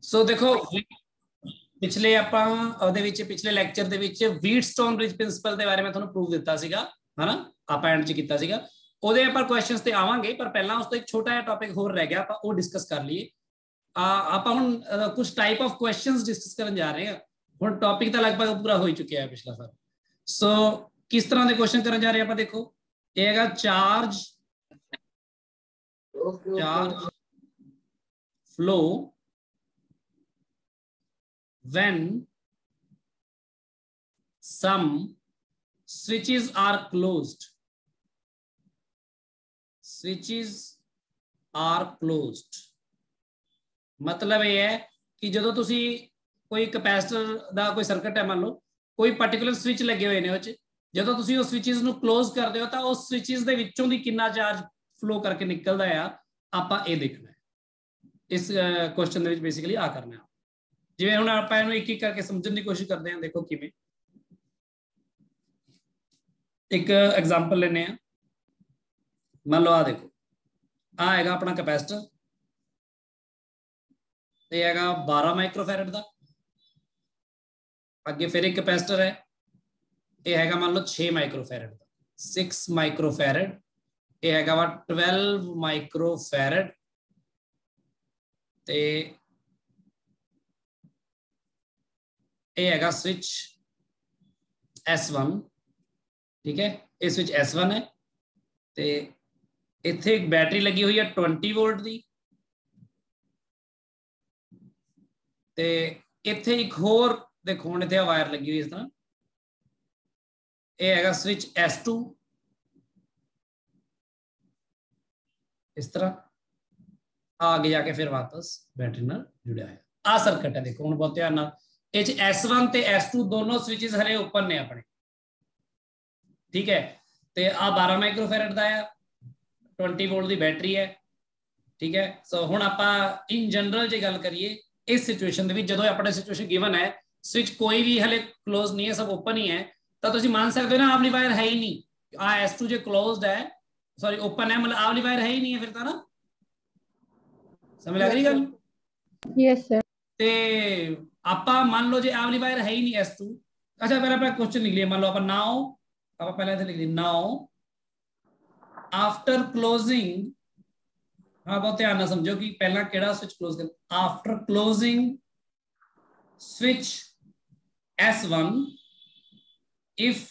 सो देखो पिछले ਆਪਾਂ ਉਹਦੇ ਵਿੱਚ ਪਿਛਲੇ ਲੈਕਚਰ ਦੇ ਵਿੱਚ ਵੀਟਸਟੋਨ ਬ੍ਰਿਜ ਪ੍ਰਿੰਸੀਪਲ ਦੇ ਬਾਰੇ ਮੈਂ ਤੁਹਾਨੂੰ ਪ੍ਰੂਫ ਦਿੱਤਾ ਸੀਗਾ ਹਨਾ ਆਪਾਂ ਐਂਡ 'ਚ ਕੀਤਾ ਸੀਗਾ ਉਹਦੇ ਆਪਾਂ ਕੁਐਸਚਨਸ ਤੇ ਆਵਾਂਗੇ ਪਰ ਪਹਿਲਾਂ ਉਸ ਤੋਂ ਇੱਕ ਛੋਟਾ ਜਿਹਾ ਟੌਪਿਕ ਹੋਰ ਰਹਿ ਗਿਆ ਆਪਾਂ ਉਹ ਡਿਸਕਸ ਕਰ ਲਈਏ ਆਪਾਂ ਹੁਣ ਕੁਝ ਟਾਈਪ ਆਫ ਕੁਐਸਚਨਸ ਡਿਸਕਸ ਕਰਨ ਜਾ ਰਹੇ ਹਾਂ ਹੁਣ ਟੌਪਿਕ ਤਾਂ ਲਗਭਗ ਪੂਰਾ ਹੋ ਹੀ ਚੁੱਕਿਆ ਹੈ ਪਿਛਲਾ ਸਾਰਾ ਸੋ ਕਿਸ ਤਰ੍ਹਾਂ ਦੇ ਕੁਐਸਚਨ ਕਰਨ ਜਾ ਰਹੇ ਆਪਾਂ ਦੇਖੋ ਇਹ ਹੈਗਾ charge flow when some switches are closed मतलब ये है कि जो तुसी कोई कैपेसिटर दा कोई सर्किट है मान लो कोई पर्टिकुलर स्विच लगे हुए ने जो तुसी उस स्विचेस नु क्लोज कर दे हो तो उस स्विचेस दे विचों दी कितना चार्ज फ्लो करके निकलदा है आपां ये देखना है इस क्वेश्चन दे विच बेसिकली आ करना है जिवें हुण आपां इहनूं एक एक करके समझण दी कोशिश करते हैं देखो किवें एक एग्जांपल लेने हैं मान लो आ देखो आ हैगा अपना कैपेसिटर ये हैगा 12 माइक्रोफैरड दा आगे फिर एक कैपेसिटर है ये हैगा मान लो 6 माइक्रोफैरड दा 6 माइक्रोफैरड ये हैगा वा 12 माइक्रोफैरड ते ये हैगा स्विच S1 ठीक है ये स्विच S1 है ते इत्थे एक बैटरी लगी हुई है 20 वोल्ट दी ते इत्थे एक होर देखो हुण इत्थे वायर लगी हुई इस तरह ये हैगा स्विच S2 इस तरह आगे जाके फिर वापस बैटरी नाल जुड़िया है आ सर्किट है देखो हुण बहुत ध्यान नाल S1 ते S2 दोनों स्विचेस हले ओपन ने अपने ठीक है ते आ 12 माइक्रोफैरड दा है 20 वोल्ट दी बैटरी है ठीक है सो हुण आपां इन जनरल जे गल करिए इस सिचुएशन दे विच जदों अपने सिचुएशन गिवन है स्विच कोई भी हले क्लोज नहीं है सब ओपन ही है तो तुसीं मान सकते हो ना आवली वायर है ही नहीं आ S2 जे क्लोज्ड है सॉरी ओपन है मतलब आवली वायर है ही नहीं है फिर तो ना समझ लग रही गल यस सर ते आपा मान लो जे आवली वायर है ही नहीं S2 अच्छा पहले अपना क्वेश्चन लिख लिया मान लो अपन नाउ आप पहले ऐसे लिख लिया नाउ आफ्टर क्लोजिंग हाँ बहुत ध्यान ना समझो कि पहला केड़ा स्विच क्लोज कर after closing switch S1 if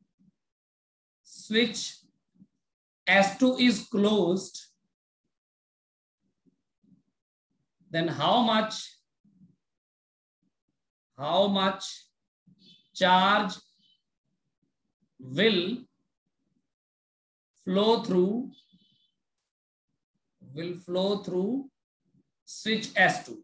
switch S2 is closed then how much charge will flow through switch S2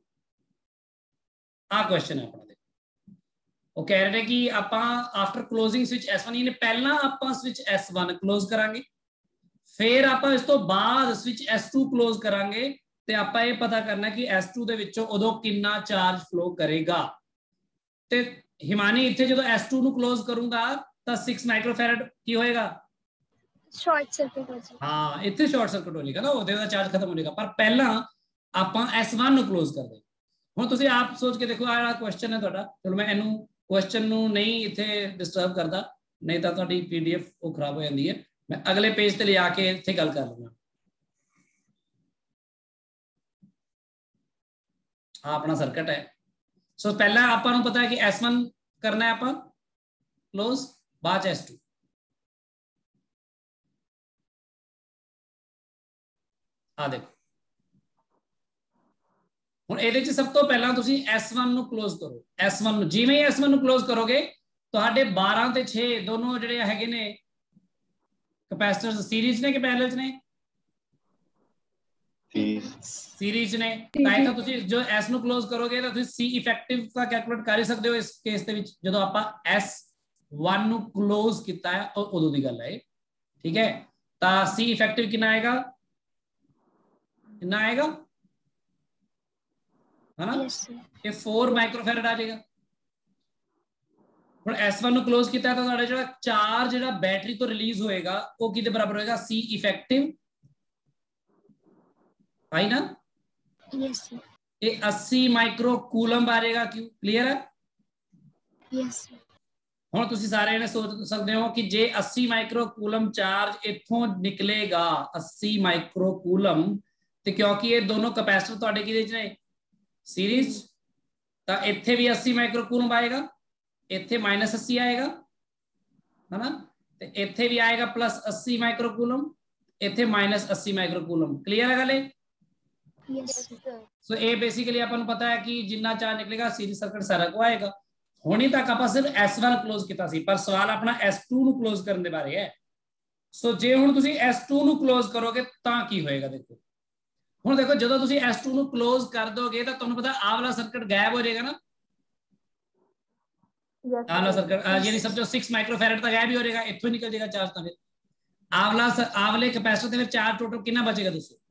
आ क्वेश्चन है अपना देखो वो कह रहे हैं कि आपां आफ्टर क्लोजिंग स्विच S1 यानी पहला आपां स्विच S1 क्लोज करांगे फिर आपां इस तो बाद स्विच S2 क्लोज करांगे ते आपां ये पता करना कि S2 दे विचों उदों कितना चार्ज फ्लो करेगा ते हिमानी इत्थे जो S2 नु क्लोज करूंगा तो 6 माइक्रोफैरड की होएगा शॉर्ट सर्किट हो जाएगा हां इत्थे शॉर्ट सर्किट हो जाएगा ना ओदे दा चार्ज खत्म हो जाएगा पर पहला आपां S1 नु क्लोज कर दे हुण तुसीं आप सोच के देखो आ क्वेश्चन है तुहाडा चलो मैं इनू क्वेश्चन नु नहीं इत्थे डिस्टर्ब करदा नहीं तो तुहाडी PDF वो खराब हो जांदी है मैं अगले पेज ते ले आके इत्थे गल कर लूंगा आ अपना सर्किट है सो पहला आपां नूं पता है कि S1 करना है आपां क्लोज बाद S2 आ देखो हुण इहदे च सब तो पहला तुसीं S1 नूं क्लोज करो S1 नूं जिवें ही S1 नूं क्लोज करोगे तुहाडे 12 ते 6 दोनों जिहड़े हैगे ने कैपेसिटर्स सीरीज ने कि पैरेलल च ने सीरीज ने ताकि तुसी जो S नु क्लोज करोगे तो तुसी C इफेक्टिव का कैलकुलेट कर सकते हो इस केस दे विच जदों आपा S1 नु क्लोज किता है और उदों दी गल है ठीक है ता C इफेक्टिव कितना आएगा है ना ये 4 माइक्रोफैरड आ जाएगा हुण S1 नु क्लोज किता तो साडा जेड़ा चार्ज जेड़ा बैटरी तो रिलीज होएगा वो किदे बराबर होएगा C इफेक्टिव आई ना यस ये 80 माइक्रो कूलम आ जाएगा। क्यों? क्लियर है? Yes sir. ਹੁਣ ਤੁਸੀਂ ਸਾਰੇ ਨੇ सोच सकते हो कि जे 80 माइक्रो कूलम चार्ज इथों निकलेगा 80 माइक्रो कूलम, ਤੇ क्योंकि ये दोनों कैपेसिटर ਤੁਹਾਡੇ ਕਿਹਦੇ ਚ ਨੇ? सीरीज, ਤਾਂ ਇੱਥੇ ਵੀ 80 ਮਾਈਕਰੋ ਕੂਲਮ ਆਏਗਾ, ਇੱਥੇ -80 ਆਏਗਾ, है ना, ਤੇ ਇੱਥੇ ਵੀ ਆਏਗਾ +80 ਮਾਈਕਰੋ ਕੂਲਮ, ਇੱਥੇ -80 ਮਾਈਕਰੋ ਕੂਲਮ। क्लियर है गल? Yes sir. सो ये बेसिकली अपन पता है कि जिन्ना चार्ज निकलेगा सीरीज सर्किट सारा को आएगा। ਹੁਣੀ तक आप सिर्फ S1 क्लोज किया सी, पर सवाल अपना S2 ਨੂੰ क्लोज करने ਦੇ ਬਾਰੇ है। सो जे ਹੁਣ ਤੁਸੀਂ S2 ਨੂੰ क्लोज करोगे ਤਾਂ ਕੀ ਹੋਏਗਾ? देखो ਹੁਣ देखो ਜਦੋਂ ਤੁਸੀਂ S2 ਨੂੰ क्लोज कर दोगे ਤਾਂ ਤੁਹਾਨੂੰ ਪਤਾ ਆਹ ਵਾਲਾ सर्किट गायब हो जाएगा ना। आह वाला सर्किट यानी समझो 6 माइक्रोफैरड ਤਾਂ गायब ही हो जाएगा, ਇੱਥੋਂ निकल जाएगा चार्ज। ਤਾਂ ਫਿਰ ਆਹ ਵਾਲੇ कैपेसिटर ਦੇ ਵਿੱਚ चार्ज टोटल कितना बचेगा? दोस्तों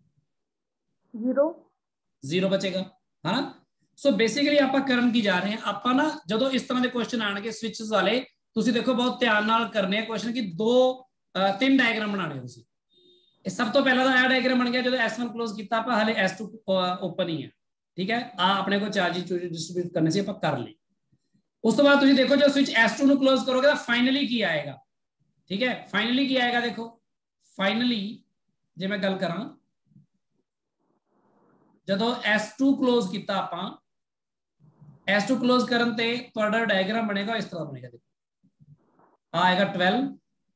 0 बचेगा, है ना। सो बेसिकली आप करन की जा रहे हैं आप ना, जो इस तरह के क्वेश्चन आने स्विचेस वाले, तुसी देखो बहुत ध्यान नाल करने क्वेश्चन की 2-3 डायग्राम बनाने। सब तो पहला तो डायग्राम बन गया जो S1 क्लोज किया, आप हाले S2 ओपन ही है, ठीक है। अपने को चार्ज डिस्ट्रीब्यूट करने से आप कर ले। उस तो बाद तुसी देखो जो स्विच S2 ਨੂੰ क्लोज करोगे तो फाइनली की आएगा, ठीक है। फाइनली की आएगा, देखो फाइनली जे मैं गल करा जो S2 क्लोज किया ਆਪਾਂ S2 क्लोज करन ते तुहाडा डायग्राम बनेगा इस तरह बनेगा। देखो आ आएगा 12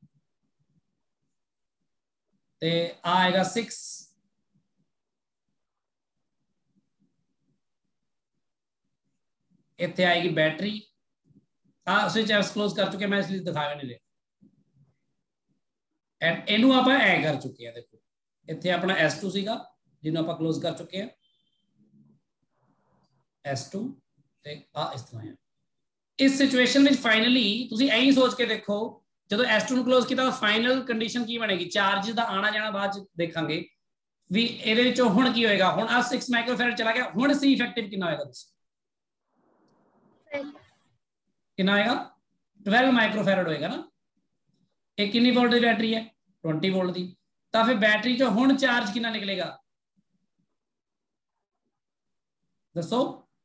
ते आ आएगा 6, इत्थे आएगी बैटरी। आ स्विच एस क्लोज कर चुके मैं इसलिए दिखाया नहीं ले, एंड इनू आप ऐ कर चुके हैं। देखो इत्थे अपना S2 सीगा जिन्हों आप क्लोज कर चुके हैं, S2 ते आ इस तरह है। इस सिचुएशन में फाइनली तुसी ऐ सोच के देखो जो S2 ਨੂੰ क्लोज किया फाइनल कंडीशन की बनेगी? चार्ज का आना जाना बाद देखांगे भी ਇਹਦੇ ਵਿੱਚੋਂ ਹੁਣ ਕੀ ਹੋਏਗਾ। ਹੁਣ ਆ 6 ਮਾਈਕਰੋਫੈਰਡ ਚਲਾ ਗਿਆ, ਹੁਣ C ਇਫੈਕटिव ਕਿੰਨਾ ਹੋਏਗਾ? ਤੁਸੀਂ कितना आएगा? 12 माइक्रोफैरड होएगा ना। एक कितनी वोल्ट की बैटरी है? 20 वोल्ट की। तो फिर बैटरी चो हुण चार्ज कितना निकलेगा? दसो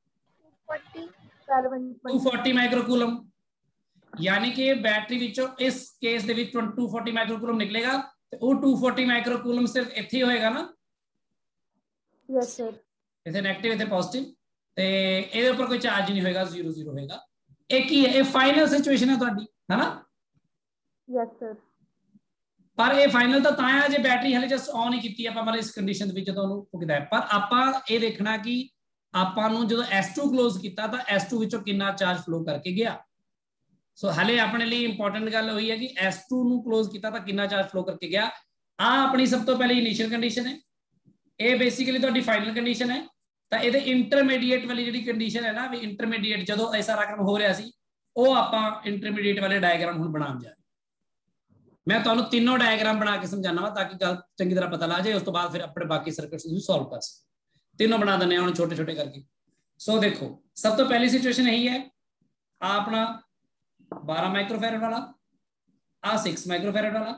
240 माइक्रोकूलम, यानी कि बैटरी विचों इस केस दे विच 240 माइक्रोकूलम निकलेगा। तो वो 240 माइक्रोकूलम सिर्फ इत्थे होएगा ना। Yes sir. इत्थे नेगेटिव इत्थे पॉजिटिव, ते इहदे ऊपर कोई चार्ज नहीं होएगा, 0 होएगा। एक ही है, फाइनल सिचुएशन है तुहाडी, है ना। Yes sir. पर ये फाइनल तो है जो बैटरी हले जस्ट ऑन ही की मतलब इस कंडीशन जो किया। पर आप ये देखना कि आपू जो S2 क्लोज किया तो S2 विचों कितना चार्ज फ्लो करके गया। सो हले अपने लिए इंपॉर्टेंट गल हुई है कि S2 ਨੂੰ क्लोज किया तो कितना चार्ज फ्लो करके गया। आ अपनी सब तो पहले इनिशियल कंडीशन है, ये बेसिकली तो फाइनल कंडीशन है। तो ये इंटरमीडिएट वाली जी कंडीशन है ना, भी इंटरमीडिएट जो ऐसा रकम हो रहा सी वो आप इंटरमीडिएट वाले डायग्राम हुण बनाउण जा रहे। मैं तुहानूं तीनों डायग्राम बना के समझाना वा ताकि गल चंगी तरह पता लग जाए। उस तो बाद फिर अपने बाकी सर्किट्स तुसीं सॉल्व कर सकते। तीनों बना देने हुण छोटे छोटे करके। सो देखो सब तो पहली सिचुएशन यही है, आ अपना 12 माइक्रोफैरड वाला, आ 6 माइक्रोफैरड वाला,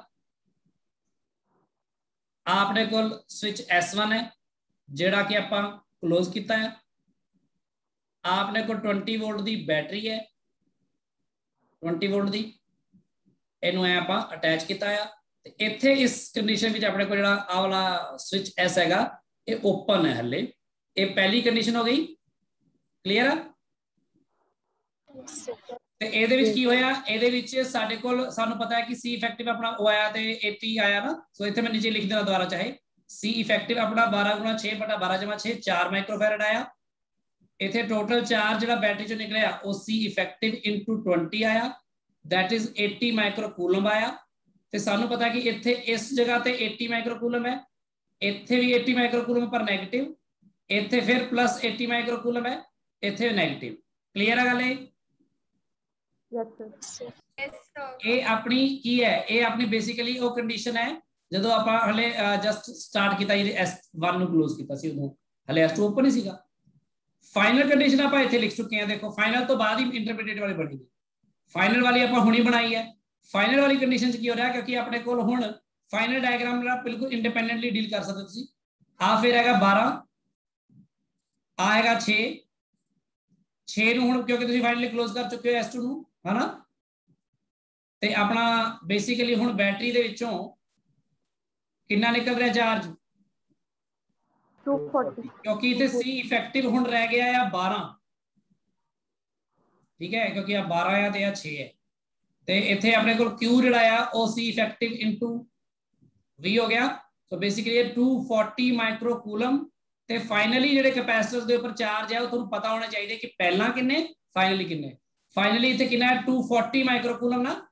आपने को स्विच S1 है जेड़ा कि आप क्लोज किया है। आपने को 20 वोल्ट की बैटरी है, 20 वोल्ट की, इनू आप अटैच किया है। इत्थे इस कंडीशन में अपने को आ वाला स्विच S हैगा ये ओपन है हले। ये पहली कंडीशन हो गई, क्लियर है। ते ਇਹਦੇ ਵਿੱਚ ਕੀ ਹੋਇਆ? ਇਹਦੇ ਵਿੱਚ ਸਾਡੇ ਕੋਲ ਸਾਨੂੰ ਪਤਾ ਹੈ ਕਿ C ਇਫੈਕਟਿਵ ਆਪਣਾ ਉਹ ਆਇਆ ਤੇ 80 ਆਇਆ ਨਾ। ਸੋ ਇੱਥੇ ਮੈਂ ਨੀਚੇ ਲਿਖ ਦੇਣਾ ਦੁਬਾਰਾ ਚਾਹੇ। C ਇਫੈਕਟਿਵ ਆਪਣਾ 12 × 6 / 12 / 6 4 ਮਾਈਕਰੋਫੈਰਡ ਆਇਆ। ਇੱਥੇ ਟੋਟਲ ਚਾਰਜ ਜਿਹੜਾ ਬੈਟਰੀ ਚੋਂ ਨਿਕਲਿਆ ਉਹ C ਇਫੈਕਟਿਵ * 20 ਆਇਆ, दैट इज 80 माइक्रोकूलम आया। ਤੇ ਸਾਨੂੰ ਪਤਾ ਕਿ ਇੱਥੇ ਇਸ ਜਗ੍ਹਾ ਤੇ 80 ਮਾਈਕਰੋਕੂਲਮ ਹੈ, ਇੱਥੇ ਵੀ 80 ਮਾਈਕਰੋਕੂਲਮ ਪਰ 네ਗੇਟਿਵ, ਇੱਥੇ ਫਿਰ +80 ਮਾਈਕਰੋਕੂਲਮ ਹੈ, ਇੱਥੇ 네ਗੇਟਿਵ। क्लियर है गल? Yes sir. ये अपनी की है, ये अपनी बेसिकली वो कंडीशन है जो आप हले जस्ट स्टार्ट किया S1 ਨੂੰ क्लोज किया सी, उदों हले S2 ओपन ही सीगा। फाइनल कंडीशन आप इत्थे लिख चुके हैं। देखो फाइनल तो बाद ही इंटरमीडिएट वाली बनेगी, फाइनल वाली आप हुणी बनाई है। फाइनल वाली कंडीशन की हो रहा है क्योंकि अपने को हुण फाइनल डायग्राम बिल्कुल इंडिपेंडेंटली डील कर सकते। आ फिर हैगा 12, आएगा 6 ਨੂੰ ਹੁਣ ਕਿਉਂਕਿ ਤੁਸੀਂ ਫਾਈਨਲੀ ਕਲੋਜ਼ ਕਰ ਚੁੱਕੇ ਹੋ S2 ਨੂੰ ਹਨਾ ਤੇ ਆਪਣਾ ਬੇਸਿਕਲੀ ਹੁਣ ਬੈਟਰੀ ਦੇ ਵਿੱਚੋਂ ਕਿੰਨਾ ਨਿਕਲ ਰਿਹਾ ਚਾਰਜ 240 क्योंकि इतने C इफेक्टिव हुण रह गया या 12 ठीक है क्योंकि आ 12 या ते 6 है ते इथे अपने को Q जिहड़ा आ ओ C इफेक्टिव इनटू V हो गया सो बेसिकली 240 माइक्रोकूलम ते फाइनली जिहड़े कैपेसिटर्स दे ऊपर चार्ज है वो तुहानू पता होना चाहिए कि पहला किन्ने फाइनली इथे कितना है 240 माइक्रोकूलम ना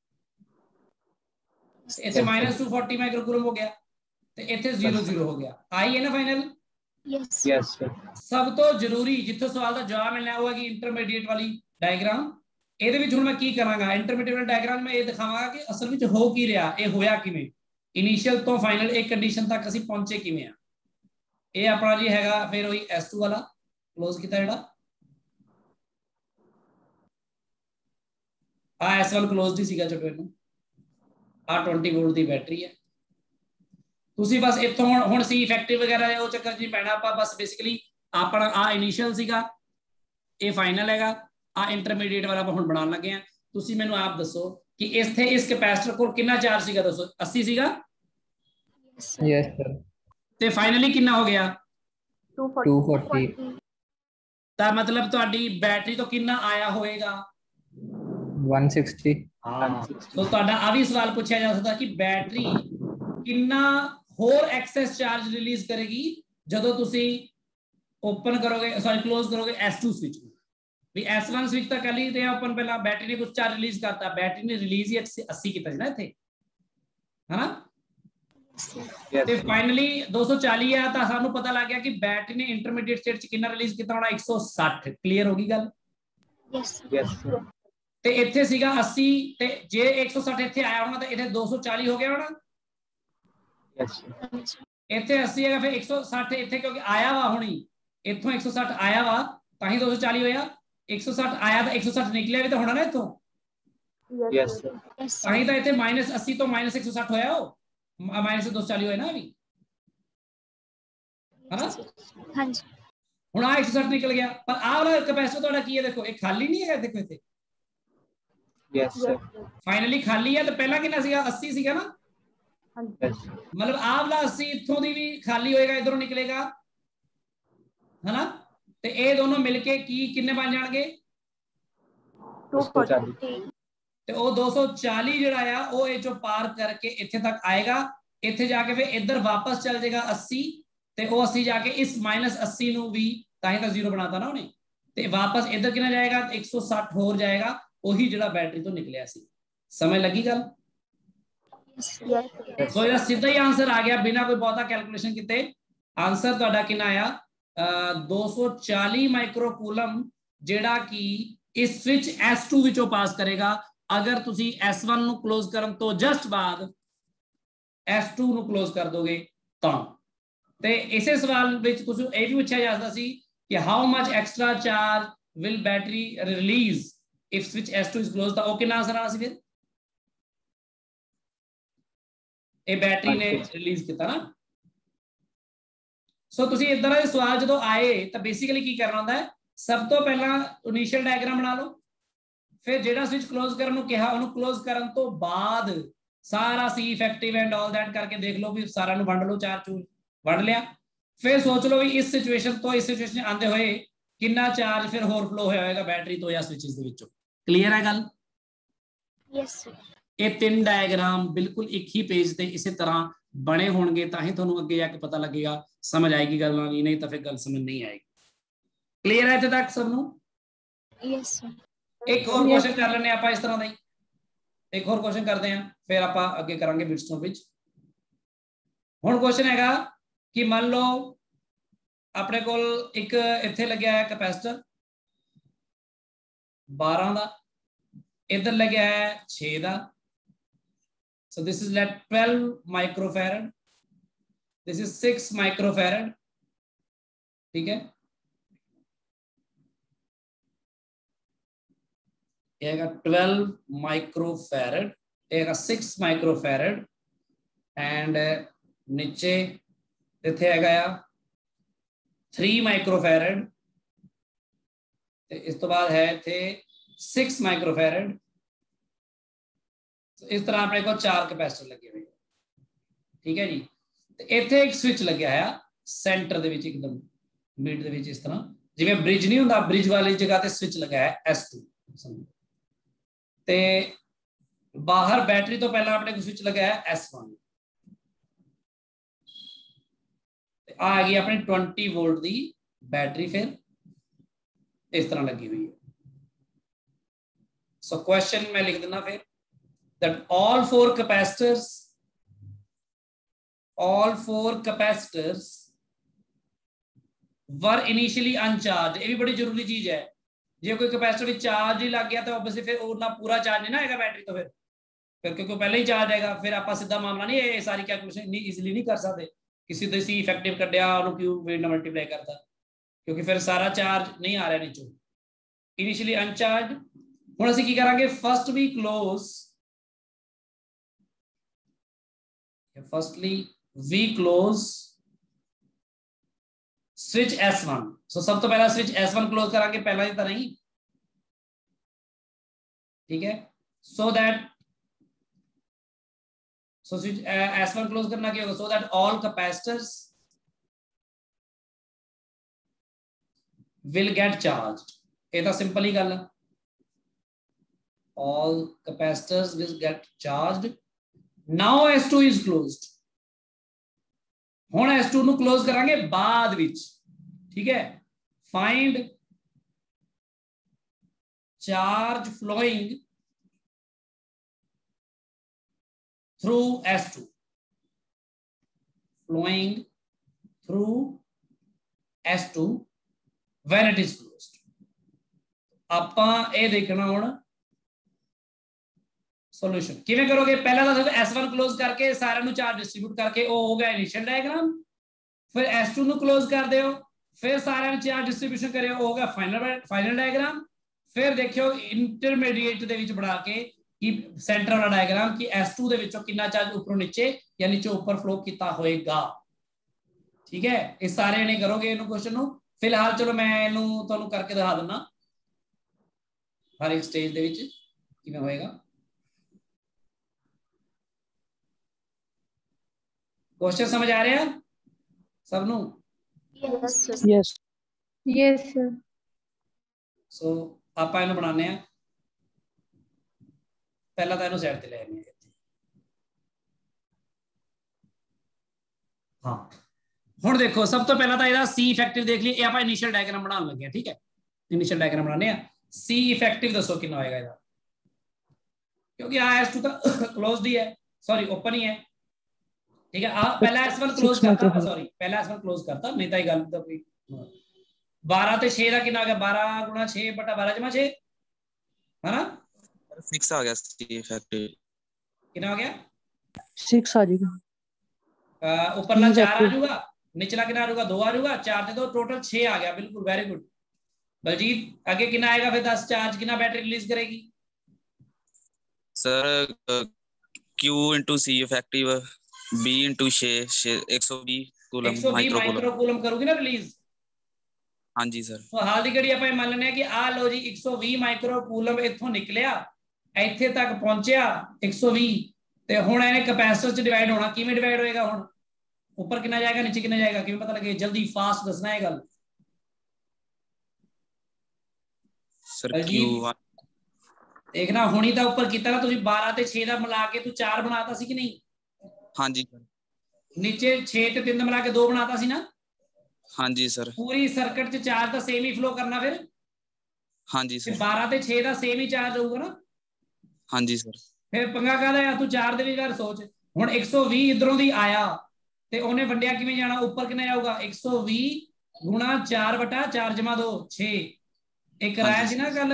इथे माइनस 240 माइक्रोकूलम हो गया ते इथे 0 हो गया आई है ना फाइनल यस सब तो जरूरी जिथे सवाल का जवाब मिलना वो है कि इंटरमीडिएट वाली डायग्राम ਇਹਦੇ ਵਿੱਚ ਹੁਣ ਮੈਂ ਕੀ ਕਰਾਂਗਾ ਇੰਟਰਮੀਡੀਏਟ ਵਾਲਾ ਡਾਇਗਰਾਮ ਮੈਂ ਇਹ ਦਿਖਾਵਾਂਗਾ ਕਿ ਅਸਲ ਵਿੱਚ ਹੋ ਕੀ ਰਿਹਾ ਇਹ ਹੋਇਆ ਕਿਵੇਂ ਇਨੀਸ਼ੀਅਲ ਤੋਂ ਫਾਈਨਲ ਇੱਕ ਕੰਡੀਸ਼ਨ ਤੱਕ ਅਸੀਂ ਪਹੁੰਚੇ ਕਿਵੇਂ ਆ ਇਹ ਆਪਣਾ ਜੀ ਹੈਗਾ ਫਿਰ ਉਹੀ S2 ਵਾਲਾ ক্লোਜ਼ ਕੀਤਾ ਜਿਹੜਾ ਆ S1 ক্লোਜ਼ਡ ਹੀ ਸੀਗਾ ਛੋਟੇ ਇਹਨੂੰ ਆ 20 ਵੋਲਟ ਦੀ ਬੈਟਰੀ ਹੈ ਤੁਸੀਂ ਬਸ ਇੱਥੋਂ ਹੁਣ ਸੀ ਇਫੈਕਟਿਵ ਵਗੈਰਾ ਉਹ ਚੱਕਰ ਜੀ ਪੈਣਾ ਆਪਾਂ ਬਸ ਬੇਸਿਕਲੀ ਆਪਣਾ ਆ ਇਨੀਸ਼ੀਅਲ ਸੀਗਾ ਇਹ ਫਾਈਨਲ ਹੈਗਾ ਆ ਇੰਟਰਮੀਡੀਏਟ ਵਾਲਾ ਆਪਾਂ ਹੁਣ ਬਣਾਉਣ ਲੱਗੇ ਆ ਤੁਸੀਂ ਮੈਨੂੰ ਆਪ ਦੱਸੋ ਕਿ ਇੱਥੇ ਇਸ ਕੈਪੈਸਿਟਰ ਕੋਲ ਕਿੰਨਾ ਚਾਰਜ ਸੀਗਾ ਦੱਸੋ 80 ਸੀਗਾ यस सर ਤੇ ਫਾਈਨਲੀ ਕਿੰਨਾ ਹੋ ਗਿਆ 240 ਤਾਂ ਮਤਲਬ ਤੁਹਾਡੀ ਬੈਟਰੀ ਤੋਂ ਕਿੰਨਾ ਆਇਆ ਹੋਏਗਾ 160 ਹਾਂ ਸੋ ਤੁਹਾਡਾ ਆ ਵੀ ਸਵਾਲ ਪੁੱਛਿਆ ਜਾ ਸਕਦਾ ਕਿ ਬੈਟਰੀ ਕਿੰਨਾ ਹੋਰ ਐਕਸੈਸ ਚਾਰਜ ਰਿਲੀਜ਼ ਕਰੇਗੀ ਜਦੋਂ ਤੁਸੀਂ ओपन करोगे सॉरी क्लोज करोगे S2 स्विच भी S1 स्विच तक कर ली थे ओपन पहला बैटरी ने कुछ चार्ज रिलीज करता बैटरी ने रिलीज ही 80 कितना ना थे है ना ਤੇ ਫਾਈਨਲੀ 240 ਆ ਤਾਂ ਸਾਨੂੰ ਪਤਾ ਲੱਗ ਗਿਆ ਕਿ ਬੈਟਰੀ ਨੇ ਇੰਟਰਮੀਡੀਏਟ ਸਟੇਟ ਚ ਕਿੰਨਾ ਰਿਲੀਜ਼ ਕੀਤਾ ਹੋਣਾ 160 ਕਲੀਅਰ ਹੋ ਗਈ ਗੱਲ यस ਤੇ ਇੱਥੇ ਸੀਗਾ 80 ਤੇ ਜੇ 160 ਇੱਥੇ ਆਇਆ ਹੋਣਾ ਤਾਂ ਇੱਥੇ 240 ਹੋ ਗਿਆ ਹੋਣਾ यस ਇੱਥੇ 80 ਹੈਗਾ ਫਿਰ 160 ਇੱਥੇ ਕਿਉਂਕਿ ਆਇਆ ਵਾ ਹੁਣੀ ਇੱਥੋਂ 160 ਆਇਆ ਵਾ ਤਾਂ ਹੀ 240 ਹੋਇਆ 160 ਆਇਆ ਤਾਂ 160 ਨਿਕਲਿਆ ਵੀ ਤਾਂ ਹੋਣਾ ਨਾ ਇੱਥੋਂ यस ਤਾਂ ਹੀ ਤਾਂ ਇੱਥੇ -80 ਤੋਂ -160 ਹੋਇਆ ਉਹ -240 ਹੋਇਆ ਨਾ ਵੀ है ना हाँ जी ਹੁਣ ਆ 160 ਨਿਕਲ ਗਿਆ ਪਰ ਆਹ ਵਾਲਾ ਕੈਪੈਸਿਟਰ ਤੁਹਾਡਾ ਕੀ ਹੈ ਦੇਖੋ ਇਹ ਖਾਲੀ ਨਹੀਂ ਹੈਗਾ ਦੇਖੋ ਇੱਥੇ यस सर ਫਾਈਨਲੀ ਖਾਲੀ ਹੈ ਤੇ ਪਹਿਲਾਂ ਕਿੰਨਾ ਸੀਗਾ 80 ਸੀਗਾ ਨਾ यस मतलब ਆਹ ਵਾਲਾ 80 ਇੱਥੋਂ ਦੀ ਵੀ ਖਾਲੀ ਹੋਏਗਾ ਇਧਰੋਂ ਨਿਕਲੇਗਾ ਹੈਨਾ ਤੇ ਇਹ ਦੋਨੋਂ ਮਿਲ ਕੇ ਕੀ ਕਿੰਨੇ ਬਣ ਜਾਣਗੇ 240 ਤੇ ਉਹ 240 ਜਿਹੜਾ ਆ ਉਹ ਇਹ ਚੋਂ ਪਾਰ ਕਰਕੇ ਇੱਥੇ ਤੱਕ ਆਏਗਾ ਇੱਥੇ ਜਾ ਕੇ ਫਿਰ ਇੱਧਰ ਵਾਪਸ ਚੱਲ ਜਾਏਗਾ 80 ਤੇ ਉਹ 80 ਜਾ ਕੇ ਇਸ -80 ਨੂੰ ਵੀ ਤਾਂ ਹੀ ਤਾਂ 0 ਬਣਾਤਾ ਨਾ ਉਹਨੇ ਤੇ ਵਾਪਸ ਇੱਧਰ ਕਿੰਨਾ ਜਾਏਗਾ 160 ਹੋਰ ਜਾਏਗਾ ਉਹੀ ਜਿਹੜਾ ਬੈਟਰੀ ਤੋਂ ਨਿਕਲਿਆ ਸੀ ਸਮਝ ਲੱਗੀ ਗੱਲ ਸੋ ਇਹਦਾ ਸਿੱਧਾ ਹੀ ਆਨਸਰ ਆ ਗਿਆ ਬਿਨਾ ਕੋਈ ਬਹੁਤਾ ਕੈਲਕੂਲੇਸ਼ਨ ਕੀਤੇ ਆਨਸਰ ਤੁਹਾਡਾ ਕਿੰਨਾ ਆਇਆ 240 ਮਾਈਕਰੋਕੂਲਮ ਜਿਹੜਾ ਕਿ ਇਸ ਸਵਿਚ S2 ਵਿੱਚੋਂ ਪਾਸ ਕਰੇਗਾ ਅਗਰ ਤੁਸੀਂ S1 ਨੂੰ ਕਲੋਜ਼ ਕਰਨ ਤੋਂ ਜਸਟ ਬਾਅਦ S2 ਨੂੰ ਕਲੋਜ਼ ਕਰ ਦੋਗੇ ਤਾਂ ਤੇ ਇਸੇ ਸਵਾਲ ਵਿੱਚ ਤੁਸੀਂ ਇਹ ਵੀ ਪੁੱਛਿਆ ਜਾ ਸਕਦਾ ਸੀ ਕਿ how much extra charge will battery release if switch S2 is close ਤਾਂ ਉਹ ਕਿੰਨਾ ਆਨਸਰ ਆਣਾ ਸੀ ਫਿਰ ਇਹ ਬੈਟਰੀ ਨੇ ਰਿਲੀਜ਼ ਕੀਤਾ ਨਾ ਸੋ ਤੁਸੀਂ ਇਦਾਂ ਦੇ ਸਵਾਲ ਜਦੋਂ ਆਏ ਤਾਂ ਬੇਸਿਕਲੀ ਕੀ ਕਰਨਾ ਹੁੰਦਾ ਹੈ ਸਭ ਤੋਂ ਪਹਿਲਾਂ ਇਨੀਸ਼ੀਅਲ ਡਾਇਗਰਾਮ ਬਣਾ ਲਓ ਫਿਰ ਜਿਹੜਾ ਸਵਿਚ ਕਲੋਜ਼ ਕਰਨ ਨੂੰ ਕਿਹਾ ਉਹਨੂੰ ਕਲੋਜ਼ ਕਰਨ ਤੋਂ ਬਾਅਦ ਸਾਰਾ ਸੀ ਇਫੈਕਟਿਵ ਐਂਡ ਆਲ ਦੈਟ ਕਰਕੇ ਦੇਖ ਲਓ ਵੀ ਸਾਰਿਆਂ ਨੂੰ ਵੰਡ ਲਓ ਚਾਰ ਚੂਰ ਵੰਡ ਲਿਆ ਫਿਰ ਸੋਚ ਲਓ ਵੀ ਇਸ ਸਿਚੁਏਸ਼ਨ ਤੋਂ ਇਸ ਸਿਚੁਏਸ਼ਨ ਆਉਂਦੇ ਹੋਏ ਕਿੰਨਾ ਚਾਰਜ ਫਿਰ ਹੋਰ ਫਲੋ ਹੋਇਆ ਹੋਏਗਾ ਬੈਟਰੀ ਤੋਂ ਜਾਂ ਸਵਿਚਸ ਦੇ ਵਿੱਚੋਂ ਕਲੀਅਰ ਹੈ ਗੱਲ यस सर ਇਹ ਤਿੰਨ ਡਾਇਗਰਾਮ ਬਿਲਕੁਲ ਇੱਕ ਹੀ ਪੇਜ ਤੇ ਇਸੇ ਤਰ੍ਹਾਂ ਬਣੇ ਹੋਣਗੇ ਤਾਂ ਹੀ ਤੁਹਾਨੂੰ ਅੱਗੇ ਜਾ ਕੇ ਪਤਾ ਲੱਗੇਗਾ ਸਮਝ ਆਏਗੀ ਗੱਲ ਨਹੀਂ ਤਾਂ ਫਿਰ ਗੱਲ ਸਮਝ ਨਹੀਂ ਆਏਗੀ ਕਲੀਅਰ ਹੈ ਇੱਥੇ ਤੱਕ ਸਭ ਨੂੰ यस सर ਇੱਕ ਹੋਰ ਕੁਐਸਚਨ ਕਰ ਲੈਣੇ ਆਪਾਂ ਇਸ ਤਰ੍ਹਾਂ ਦਾ ਹੀ ਇੱਕ ਹੋਰ ਕੁਐਸਚਨ ਕਰਦੇ ਆਂ ਫਿਰ ਆਪਾਂ ਅੱਗੇ ਕਰਾਂਗੇ ਬਿਟਸਟੋਨ ਵਿੱਚ ਹੁਣ ਕੁਐਸਚਨ ਹੈਗਾ ਕਿ ਮੰਨ ਲਓ ਆਪਣੇ ਕੋਲ ਇੱਕ ਇੱਥੇ ਲੱਗਿਆ ਹੈ ਕੈਪੈਸਿਟਰ 12 ਦਾ ਇੱਧਰ ਲੱਗਿਆ ਹੈ 6 ਦਾ so this is let 12 microfarad this is 6 microfarad ठीक है ये आएगा 12 microfarad ये आएगा 6 microfarad and नीचे इथे आएगा 3 माइक्रोफैरड ते इस तो बाद है इत्थे 6 माइक्रोफैरड। इस तरह अपने को 4 कैपेसिटर लगे हुए, ठीक है जी। ते इत्थे एक स्विच लग्या है सेंटर दे विच एकदम मिड दे विच, इस तरह जिवें ब्रिज नहीं हुंदा, ब्रिज वाली जगह ते स्विच लगा है S2 ते बाहर बैटरी तो पहला अपने को स्विच लगा है S1। आ गई अपनी 20 वोल्ट दी बैटरी फिर इस तरह लगी हुई है। सो क्वेश्चन मैं लिख देना फिर that all four capacitors were initially uncharged। ये भी बड़ी जरूरी चीज है, जो कोई कैपेसिटर चार्ज ही लग गया तो ऑब्वियसली फिर और ना पूरा चार्ज नहीं ना आएगा बैटरी, तो फिर क्योंकि पहले ही चार्ज आएगा, फिर आप सीधा मामला नहीं, ये सारी कैलकुलेशन नहीं इजीली नहीं कर सकते किसी तो सी इफेक्टिव कटिया और क्यों वेट मल्टीप्लाई करता, क्योंकि फिर सारा चार्ज नहीं आ रहा नीचों, इनिशियली अनचार्ज। हुण असीं की करांगे, first we close switch S1। So सब तो पहला स्विच S1 क्लोज करांगे, पहला ही तो नहीं, ठीक है। सो स्विच S1 क्लोज करना क्या होगा, so that all capacitors will get charged. ये तो सिंपल ही गल है, all capacitors will get charged। now S2 is closed। हुण S2 नु क्लोज करांगे बाद विच, ठीक है। Find charge flowing through S2, flowing through S2 when it is closed। आपां ये देखना हुण सॉल्यूशन किवें करोगे। पहला तो S1 क्लोज करके सारे नु चार्ज डिस्ट्रीब्यूट करके वो हो गया इनिशियल डायग्राम, फिर S2 नु क्लोज कर दियो, फिर सारे नु चार्ज डिस्ट्रीब्यूशन करियो, वो हो गया फाइनल डायग्राम। फिर देखियो इंटरमीडिएट दे विच बना के कि सेंटर वाला डायग्राम कि S2 दे विचों कितना चार्ज ऊपरों नीचे या नीचे ऊपर फ्लो कितना होएगा, ठीक है। इस सारे ने करोगे इनु क्वेश्चन नु। फिलहाल चलो मैं इनु तुहानू करके दिखा दिना हर एक स्टेज दे विच किवें होएगा। क्वेश्चन समझ आ रहे हैं सबनू? Yes sir. सो आपां इहनूं बनाने आ, पहला तो इहनूं साइड ते ले आने आ। हाँ हुण देखो, सब तो पहला तो इहदा सी इफेक्टिव देख लिए, आपां इनिशियल डायग्राम बनाउण लगे हैं, ठीक है। इनिशियल डायग्राम बनाने आ। सी इफेक्टिव दसो कितना होएगा इहदा, क्योंकि S2 तो क्लोज्ड ही है, सॉरी ओपन ही है, ठीक है। पहला S1 क्लोज करता, सॉरी पहला S1 क्लोज करता, नहीं तो ये गल तो कोई 12 ते 6 दा कितना आ गया, 12 गुणा 6 बटा 12 जमा 6 है ना, 6 आ गया। सी इफेक्टिव कितना हो गया, 6 आ जाएगा। ऊपरला 4 आ जाऊगा, निचला कितना आ जाऊगा, 2 आ जाऊगा, 4 ते 2 टोटल 6 आ गया। बिल्कुल वेरी गुड बलजीत। आगे कितना आएगा फिर 10 चार्ज कितना बैटरी रिलीज करेगी sir, Q into C effective B into 6 120 coulomb 120 microcoulomb करोगी ना रिलीज। हाँ जी सर। तो हाल दी घड़ी ਆਪਾਂ ਮੰਨ ਲੈਨੇ ਕਿ ਆ ਲੋ ਜੀ 120 ਮਾਈਕਰੋਕੂਲਮ ਇੱਥੋਂ ਨਿਕਲਿਆ, ਇੱਥੇ ਤੱਕ ਪਹੁੰਚਿਆ 120, ਤੇ ਹੁਣ ਇਹਨੇ ਕੈਪੈਸਿਟਰ ਚ ਡਿਵਾਈਡ ਹੋਣਾ, ਕਿਵੇਂ ਡਿਵਾਈਡ ਹੋਏਗਾ ਹੁਣ, ਉੱਪਰ ਕਿੰਨਾ ਜਾਏਗਾ ਨੀਚੇ ਕਿੰਨਾ ਜਾਏਗਾ, ਕਿਵੇਂ ਪਤਾ ਲੱਗੇ, ਜਲਦੀ ਫਾਸਟ ਦੱਸਣਾ ਇਹ ਗੱਲ। सर Q1 देखना हुणी ਤਾਂ ਉੱਪਰ ਕੀਤਾ ਨਾ ਤੁਸੀਂ, 12 ਤੇ 6 ਦਾ ਮਿਲਾ ਕੇ ਤੂੰ 4 ਬਣਾਤਾ ਸੀ ਕਿ ਨਹੀਂ। हाँ जी सर। नीचे 6 ਤੇ 3 ਦਾ ਮਿਲਾ ਕੇ 2 ਬਣਾਤਾ ਸੀ ਨਾ। हाँ जी सर। पूरी सर्किट च चार्ज ਦਾ सेम ही फ्लो करना फिर। हाँ जी सर। 12 ਤੇ 6 ਦਾ सेम ही चार्ज ਹੋਊਗਾ ना। हाँ जी सर। फिर पंगा ਕਾਹਦਾ ਆ, ਤੂੰ 4 ਦੇ ਵਿੱਚ ਸੋਚ, ਹੁਣ 120 ਇਧਰੋਂ ਦੀ ਆਇਆ ਤੇ ਉਹਨੇ ਵੰਡਿਆ ਕਿਵੇਂ ਜਾਣਾ, ਉੱਪਰ ਕਿੰਨਾ ਜਾਊਗਾ 120 ਗੁਣਾ 4 ਬਟਾ 4 ਜਮਾ 2 6 एक कराया सी ना कल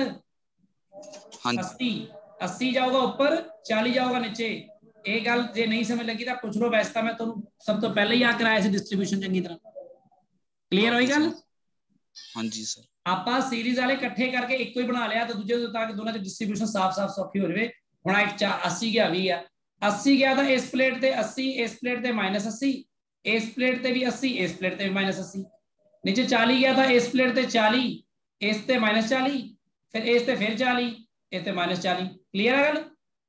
80 जाऊगा ऊपर 40 जाऊगा नीचे। एक गल जे नहीं समझ लगी तो पूछ लो, वैसे मैं तुम सब तो पहले ही आ कराया सी डिस्ट्रीब्यूशन चंगी तरह क्लियर होई गल। हाँ जी सर। आपा सीरीज वाले इकट्ठे करके एक ही बना लिया तो दूजे ताकि दोनों च डिस्ट्रीब्यूशन साफ साफ सौखी हो जाए। हुण एक 80 गया 20 है, 80 गया था इस प्लेट ते 80, इस प्लेट ते -80, इस प्लेट ते भी 80, इस प्लेट ते भी -80। नीचे 40 गया था, इस प्लेट ते 40, इस ते -40, फिर इस ते फिर 40, इस ते -40। क्लियर है गल?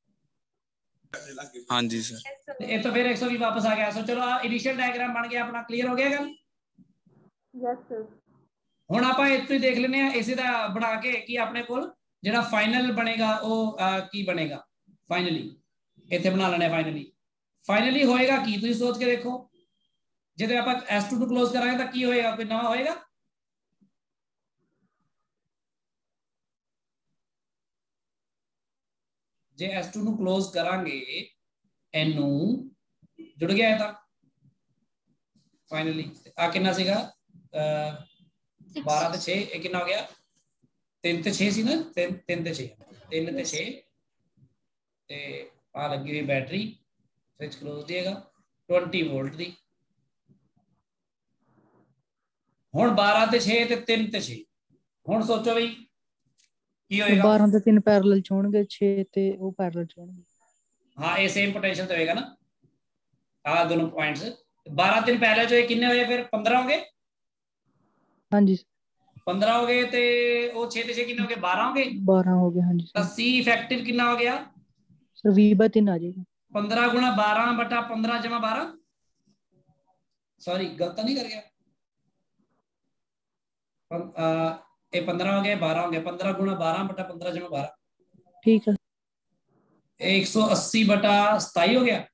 हाँ जी सर। ये तो फिर 120 वापस आ गया। सो चलो इनिशियल डायग्राम बन गया अपना। क्लियर हो गया गल? Yes sir. हुण आपां इत्थों ही देख लेने इसे दा बना के कि अपने कोल जिहड़ा फाइनल बनेगा वो की बनेगा। फाइनली इत्थे बना लेने। फाइनली होएगा की, तुसीं सोच के देखो। जो आप S2 ਨੂੰ क्लोज करांगे तो की होएगा, कोई नवा होएगा? जे S2 ਨੂੰ क्लोज करांगे, एनू जुड़ गया है। फाइनली आ कितना सीगा 12 ਤੇ 6, ਇਹ ਕਿੰਨਾ ਹੋ ਗਿਆ? 3 ਤੇ 6 ਸੀ ਨਾ, 3 ਤੇ 6, 3 ਤੇ 6 ਤੇ ਆ ਲੱਗੀ ਹੋਈ बैटरी। स्विच क्लोज दिएगा 20 वोल्ट दी। ਹੁਣ 12 ਤੇ 6 ਤੇ 3 ਤੇ 6। ਹੁਣ ਸੋਚੋ ਬਈ ਕੀ ਹੋਏਗਾ? 12 ਤੇ 3 ਪੈਰਲਲ ਚ ਹੋਣਗੇ, 6 ਤੇ ਉਹ ਪੈਰਲਲ ਚ ਹੋਣਗੇ। हाँ ये सेम पोटेंशियल तो होएगा ना। हाँ दोनों पॉइंट्स 12 3 पैरेलल जो कितने होए, फिर 15 हो गए। हाँ जी 15 हो गए ते वो 6 ते 6 कितने हो गए? 12 हो गए। 12 हो गए। हाँ जी तो सर। C इफेक्टिव कितना हो गया? सर 20/3 आ जाएगा। 15 गुणा 12 बटा 15 जमा 12। सॉरी गलत नहीं कर गया? ये 15 हो गए, 12 हो गए। 15 गुणा 12 बटा 15 जमा 12। ठीक है। 180 बटा 27 हो गया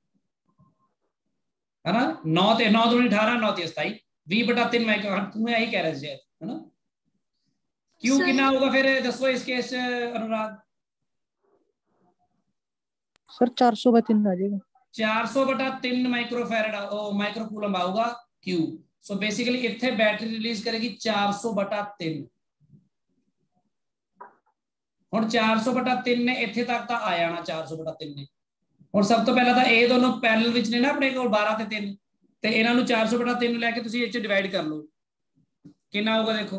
है ना। 9 ते 9 दूनी 18, 9 ते 27, 20 बटा 3 मैं तुम्हें यही कह रहे थे है ना। क्यू कितना होगा फिर दसो इस केस अनुराग? सर 400/3 आ जाएगा। 400 बटा 3 माइक्रोफैरड माइक्रोकूलम आऊगा क्यू। सो बेसिकली इत्थे बैटरी रिलीज करेगी 400 बटा 3। हुण 400 बटा 3 ने इत्थे तक तो आ जाना। 400 बटा 3 ने हुण सब तो पहला तो ये दोनों पैरेलल विच ने ना अपने कोल 12 ते 3 ते इन्हां नूं 400 बटा 3 लैके तुसीं इह च डिवाइड कर लो, कितना होगा देखो।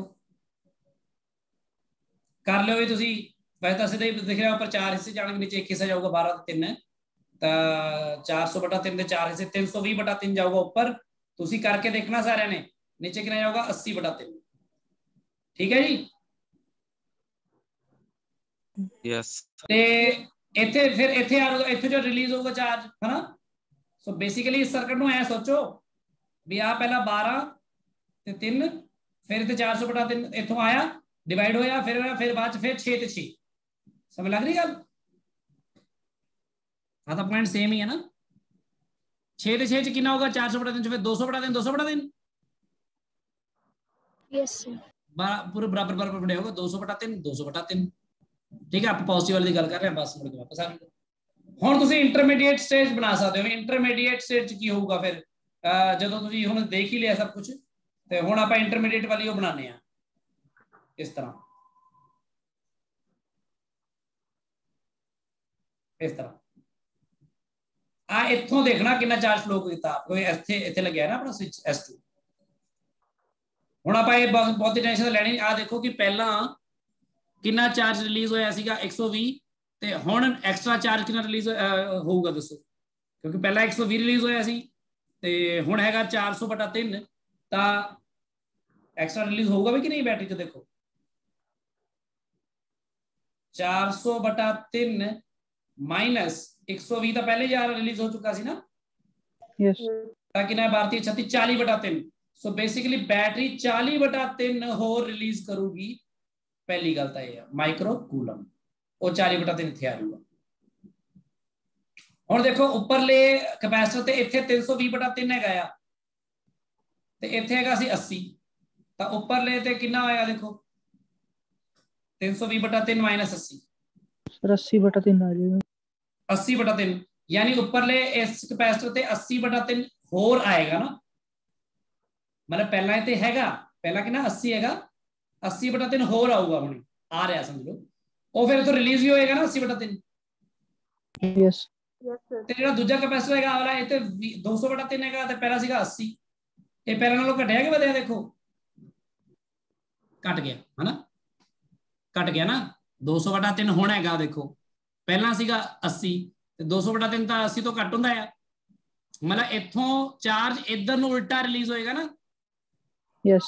कर लो भी तुसीं। वैसे तो सीधा ही दिख रहा ऊपर 4 हिस्से जाएंगे, नीचे 1 हिस्सा जाऊगा 12 ते 3 है। तो 400 बटा 3 के 4 हिस्से 320 बटा 3 जाऊगा ऊपर। तुसी करके देखना सारे ने। नीचे कितना जाऊगा? 80 बटा 3। ठीक है जी। यस ते इत्थे फिर इत्थे आ जाऊगा, इत्थे जो रिलीज होगा चार्ज है ना। सो बेसिकली इस सर्किट नूं ऐ सोचो भी आ पहला 12 ते 3, फिर इत्थे 400 बटा 3 इत्थों आया डिवाइड होया, फिर बाद फिर 6 ते 6। समझ लग रही गल? हाँ तो पॉइंट सेम ही है ना। 6 ते 6 च कितना होगा? 400 बटा 3 फिर 200 बटा 3, 200 बटा 3। Yes sir. पूरे बराबर बराबर बने होगा 200 बटा 3, 200 बटा 3। ठीक है, आप पॉजिटिव वाली गल कर रहे हैं, बस मुड़ के वापस आ गए। हुण तुसीं इंटरमीडिएट स्टेज बना सकते हो। इंटरमीडिएट स्टेज की होगा फिर जदों तुसीं हुण देख ही लिया सब कुछ, ते हुण आपां इंटरमीडिएट वाली वो बनाने आ इस तरह। इस तरह आ इत्थों देखना कितना चार्ज फ्लो किया। इत्थे इत्थे लग्या ना अपना स्विच S2। हुण आपां ये बहुत टेंशन लैनी। आ देखो कि पहला कितना चार्ज रिलीज होया सीगा 120 ते हुण एक्स्ट्रा चार्ज कितना रिलीज होऊगा दसो? क्योंकि पहला 120 रिलीज होया सी ते हुण हैगा 400 बटा 3, तां एक्स्ट्रा रिलीज होऊगा भी कि नहीं बैटरी च? देखो 400 बटा 3 माइनस 120 तो पहले ही रिलीज हो चुका सी ना। यस ताकि ना भारतीय 36 40 बटा 3। सो बेसिकली बैटरी 40 बटा 3 होर रिलीज करूगी। पहली गल तो यह माइक्रो कूलम वो 40 बटा 3 इत्थे आ जाऊगा। हुण देखो उपरले कैपेसिटर ते इत्थे 320 बटा 3 हैगा ते इत्थे हैगा सी 80, तो उपरले ते कितना होएगा देखो 320 बटा 3 माइनस 80। सर 80/3 आ जाएगा। 80 बटा 3 यानी उपरले इस कैपेसिटर ते 80 बटा 3 होर आएगा ना। मतलब पहला इत्थे हैगा, पहला कितना 80 हैगा, 80 बटा 3 होर आऊगा हुण आ रहा समझ लो। वो फिर तो रिलीज भी होएगा ना 80 बटा 3। यस ते जेड़ा दूजा कैपेसिटर हैगा वाला इत्थे 200 बटा 3 हैगा ते पहला सीगा 80। ये पहला नालों घटिया कि वधिया? देखो घट गया है ना, घट गया ना। 200 बटा 3 हुण हैगा देखो, पहला सीगा 80 ते 200 बटा 3 तो 80 तो घट हुंदा है। मतलब इत्थों चार्ज इधर नूं उल्टा रिलीज होएगा ना। यस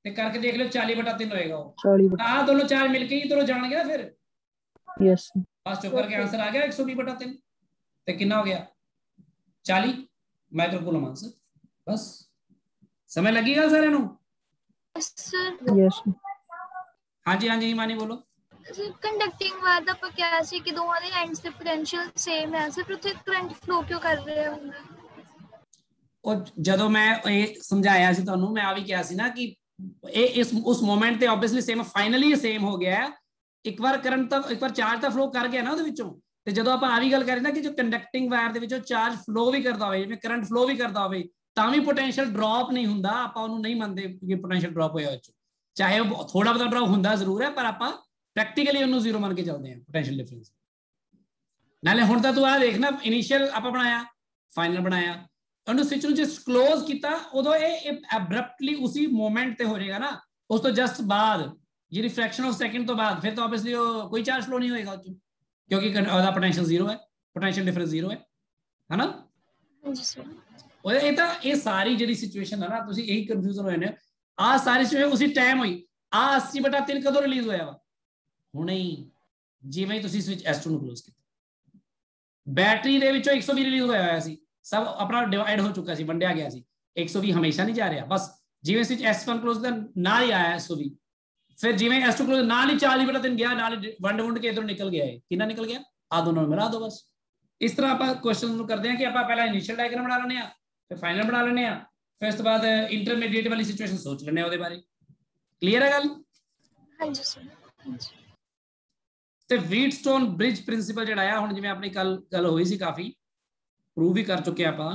ते करके देख लो 40/3 होएगा वो। 40 आ दोनों चार्ज मिलके ही दोनों जान गया फिर यस बस चुप करके आंसर आ गया 120/3 ते कितना हो गया 40 माइक्रोकूलम आंसर। बस समय लगेगा सारे नु। सर यस हाँ जी मानी बोलो। कंडक्टिंग वायर ਦਾ ਆਪਾਂ ਕਿਹਾ ਸੀ ਕਿ ਦੋਵਾਂ ਦੇ ਐਂਡਸ ਤੇ ਪੋਟੈਂਸ਼ੀਅਲ ਸੇਮ ਹੈ ਸਿਰਫ ਉੱਥੇ ਕਰੰਟ ਫਲੋ ਕਿਉਂ ਕਰ ਰਿਹਾ ਹੁੰਦਾ। ਉਹ ਜਦੋਂ ਮੈਂ ਇਹ ਸਮਝਾਇਆ ਸੀ ਤੁਹਾਨੂੰ ਮੈਂ ਆ ਵੀ ਕਿਹਾ ਸੀ ਨਾ ਕਿ ਇਹ ਇਸ ਉਸ ਮੋਮੈਂਟ ਤੇ ਆਬਵੀਅਸਲੀ ਸੇਮ ਫਾਈਨਲੀ ਸੇਮ ਹੋ ਗਿਆ। ਇੱਕ ਵਾਰ ਕਰੰਟ ਤਾਂ ਇੱਕ ਵਾਰ ਚਾਰਜ ਤਾਂ ਫਲੋ ਕਰ ਗਿਆ ਨਾ ਉਹਦੇ ਵਿੱਚੋਂ ਤੇ ਜਦੋਂ ਆਪਾਂ ਆ ਵੀ ਗੱਲ ਕਰੀ ਨਾ ਕਿ ਜੋ ਕੰਡਕਟਿੰਗ ਵਾਇਰ ਦੇ ਵਿੱਚੋਂ ਚਾਰਜ ਫਲੋ ਵੀ ਕਰਦਾ ਹੋਵੇ ਜਿਵੇਂ ਕਰੰਟ ਫਲੋ ਵੀ ਕਰਦਾ ਹੋਵੇ ਤਾਂ ਵੀ ਪੋਟੈਂਸ਼ੀਅਲ ਡ੍ਰੌਪ ਨਹੀਂ ਹੁੰਦਾ। ਆਪਾਂ ਉਹਨੂੰ ਨਹੀਂ ਮੰਨਦੇ ਕਿ ਪੋਟੈਂਸ਼ੀਅਲ ਡ੍ਰੌਪ ਹੋਇਆ ਉਹ ਚਾਹੇ ਉਹ ਥੋੜਾ ਬਹੁਤਾ ਡ੍ਰੌਪ ਹੁੰਦਾ ਜ਼ਰੂਰ ਹੈ ਪਰ ਆਪਾਂ ਪ੍ਰੈਕਟੀਕਲੀ ਉਹਨੂੰ ਜ਼ੀਰੋ ਮੰਨ ਕੇ ਚੱਲਦੇ ਹਾਂ ਪੋਟੈਂਸ਼ੀਅਲ ਡਿਫਰੈਂਸ। ਨਾਲੇ ਹੁਣ ਤਾਂ ਤੂੰ ਆ ਦੇਖ ਨਾ ਇਨੀਸ਼ੀਅਲ ਆਪਾਂ ਬਣਾਇਆ ਫਾਈਨਲ ਬਣਾਇਆ ਉਹਨੂੰ ਸਵਿਚ ਨੂੰ ਜਸਟ ਕਲੋਜ਼ ਕੀਤਾ ਉਦੋਂ ਇਹ ਐਬਰਪਟਲੀ ਉਸੇ ਮੋਮੈਂਟ ਤੇ ਹੋ ਜਾਏਗਾ ਨਾ ਉਸ ਤੋਂ ਜਸਟ ਬਾਅਦ ਜਿਹੜੀ ਫ੍ਰੈਕਸ਼ਨ ਆਫ ਸੈਕਿੰਡ ਤੋਂ ਬਾਅਦ ਫਿਰ ਤਾਂ ਆਬਵੀਅਸਲੀ ਉਹ ਕੋਈ ਚਾਰਜ ਫਲੋ ਨਹੀਂ ਹੋਏਗਾ ਉਹ ਕਿਉਂਕਿ ਉਹਦਾ ਪੋਟੈਂਸ਼ੀਅਲ ਜ਼ੀਰੋ ਹੈ ਪੋਟੈਂਸ਼ੀਅਲ ਡਿਫਰੈਂਸ ਜ਼ੀਰੋ ਹੈ ਨਾ। ਹਾਂਜੀ ਸਰ ਉਹ ਇਹ ਤਾਂ ਇਹ ਸਾਰੀ ਜਿਹੜੀ ਸਿਚੁਏਸ਼ਨ ਹੈ ਨਾ ਤੁਸੀਂ ਇਹੀ ਕਨਫਿਊਜ਼ਨ ਹੋਏ ਨੇ ਆ ਸਾਰੀ ਸਿਚੁਏਸ਼ਨ ਉਸੇ ਟਾਈਮ ਹੋਈ ਆ 80/3 ਕਦੋਂ ਰਿਲੀਜ਼ ਹੋਇਆ ਵਾ ਹੁਣੇ ਹੀ ਜਿਵੇਂ ਤੁਸੀਂ ਸਵਿਚ S2 ਨੂੰ ਕਲੋਜ਼ ਕੀਤਾ ਬੈਟਰੀ ਦੇ ਵਿੱਚੋਂ 120 ਰਿਲੀਜ਼ ਹੋਇਆ ਸੀ सब अपना डिवाइड हो चुका सी वंडिया गया सी 120 हमेशा नहीं जा रहा बस जिवें स्विच S1 क्लोज का ना ही आया 120 फिर जिवें S2 क्लोज ना ही 40/3 गया ना ही वंड वुंड के इधरों निकल गया है कितना निकल गया आ दोनों मिला दो बस। इस तरह आप क्वेश्चन करते हैं कि आप पहला इनिशियल डायग्राम बना लेने फिर फाइनल बना लेने फिर उस बाद इंटरमीडिएट वाली सिचुएशन सोच लेने ਉਹਦੇ बारे क्लियर है गल। हाँ जी सर हाँ जी ਤੇ ਵੀਟਸਟੋਨ ਬ੍ਰਿਜ ਪ੍ਰਿੰਸੀਪਲ ਜਿਹੜਾ ਆ ਹੁਣ ਜਿਵੇਂ ਆਪਣੀ ਕੱਲ ਗੱਲ ਹੋਈ ਸੀ ਕਾਫੀ प्रूव भी कर चुके आप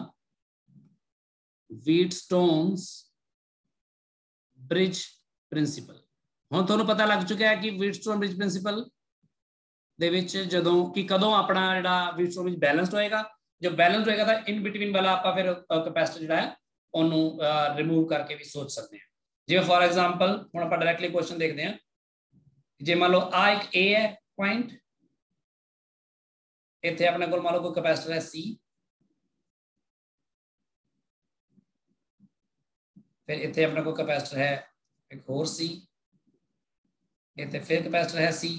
व्हीटस्टोन्स ब्रिज प्रिंसिपल हुण तुहानूं पता लग चुका है कि व्हीटस्टोन ब्रिज प्रिंसिपल दे विच जदों कि कदों अपना जिहड़ा व्हीटस्टोन ब्रिज बैलेंस्ड होएगा जो बैलेंस्ड होएगा तां इन बिटवीन वाला आपां फिर कैपेसिटर जिहड़ा है ओनू रिमूव करके भी सोच सकते हैं। जिवें फॉर एग्जांपल हुण आपां डायरेक्टली क्वेश्चन देखते हैं जे मान लो आ एक ए है पॉइंट इत्थे अपने कोल मान लो कोई कैपेसिटर है C फिर इतने अपने को कैपेसिटर है एक होर C इतने फिर कैपेसिटर है C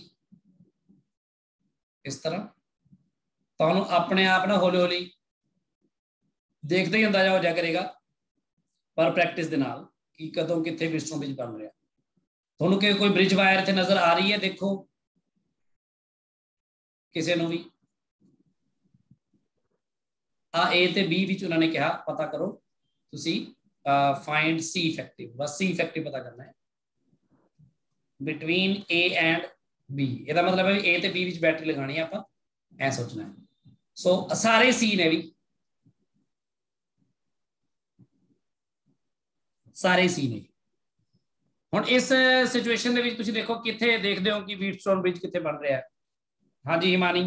इस तरह तो अपने आप ना हौली हौली देखते ही अंदाजा हो जाया करेगा पर प्रैक्टिस दे नाल कि कदों कितने व्हीटस्टोन ब्रिज बन रहा थोनों के कोई ब्रिज वायर इतने नजर आ रही है देखो किसी नूं भी आ ए ते बी विच उन्होंने कहा पता करो तुसी फाइंड C इफेक्टिव बस C इफेक्टिव पता करना है बिटवीन A एंड B ਇਹਦਾ मतलब है A ਤੇ B ਵਿੱਚ बैटरी लगानी है ਆਪਾਂ ऐ सोचना है सो सारे C ने भी सारे C ने ਹੁਣ ਇਸ ਸਿਚੁਏਸ਼ਨ ਦੇ ਵਿੱਚ ਤੁਸੀਂ ਦੇਖੋ ਕਿੱਥੇ ਦੇਖਦੇ ਹੋ ਕਿ ਵੀਟਸਟੋਨ ਬ੍ਰਿਜ ਕਿੱਥੇ ਬਣ ਰਿਹਾ ਹੈ। ਹਾਂਜੀ ਹਿਮਾਨੀ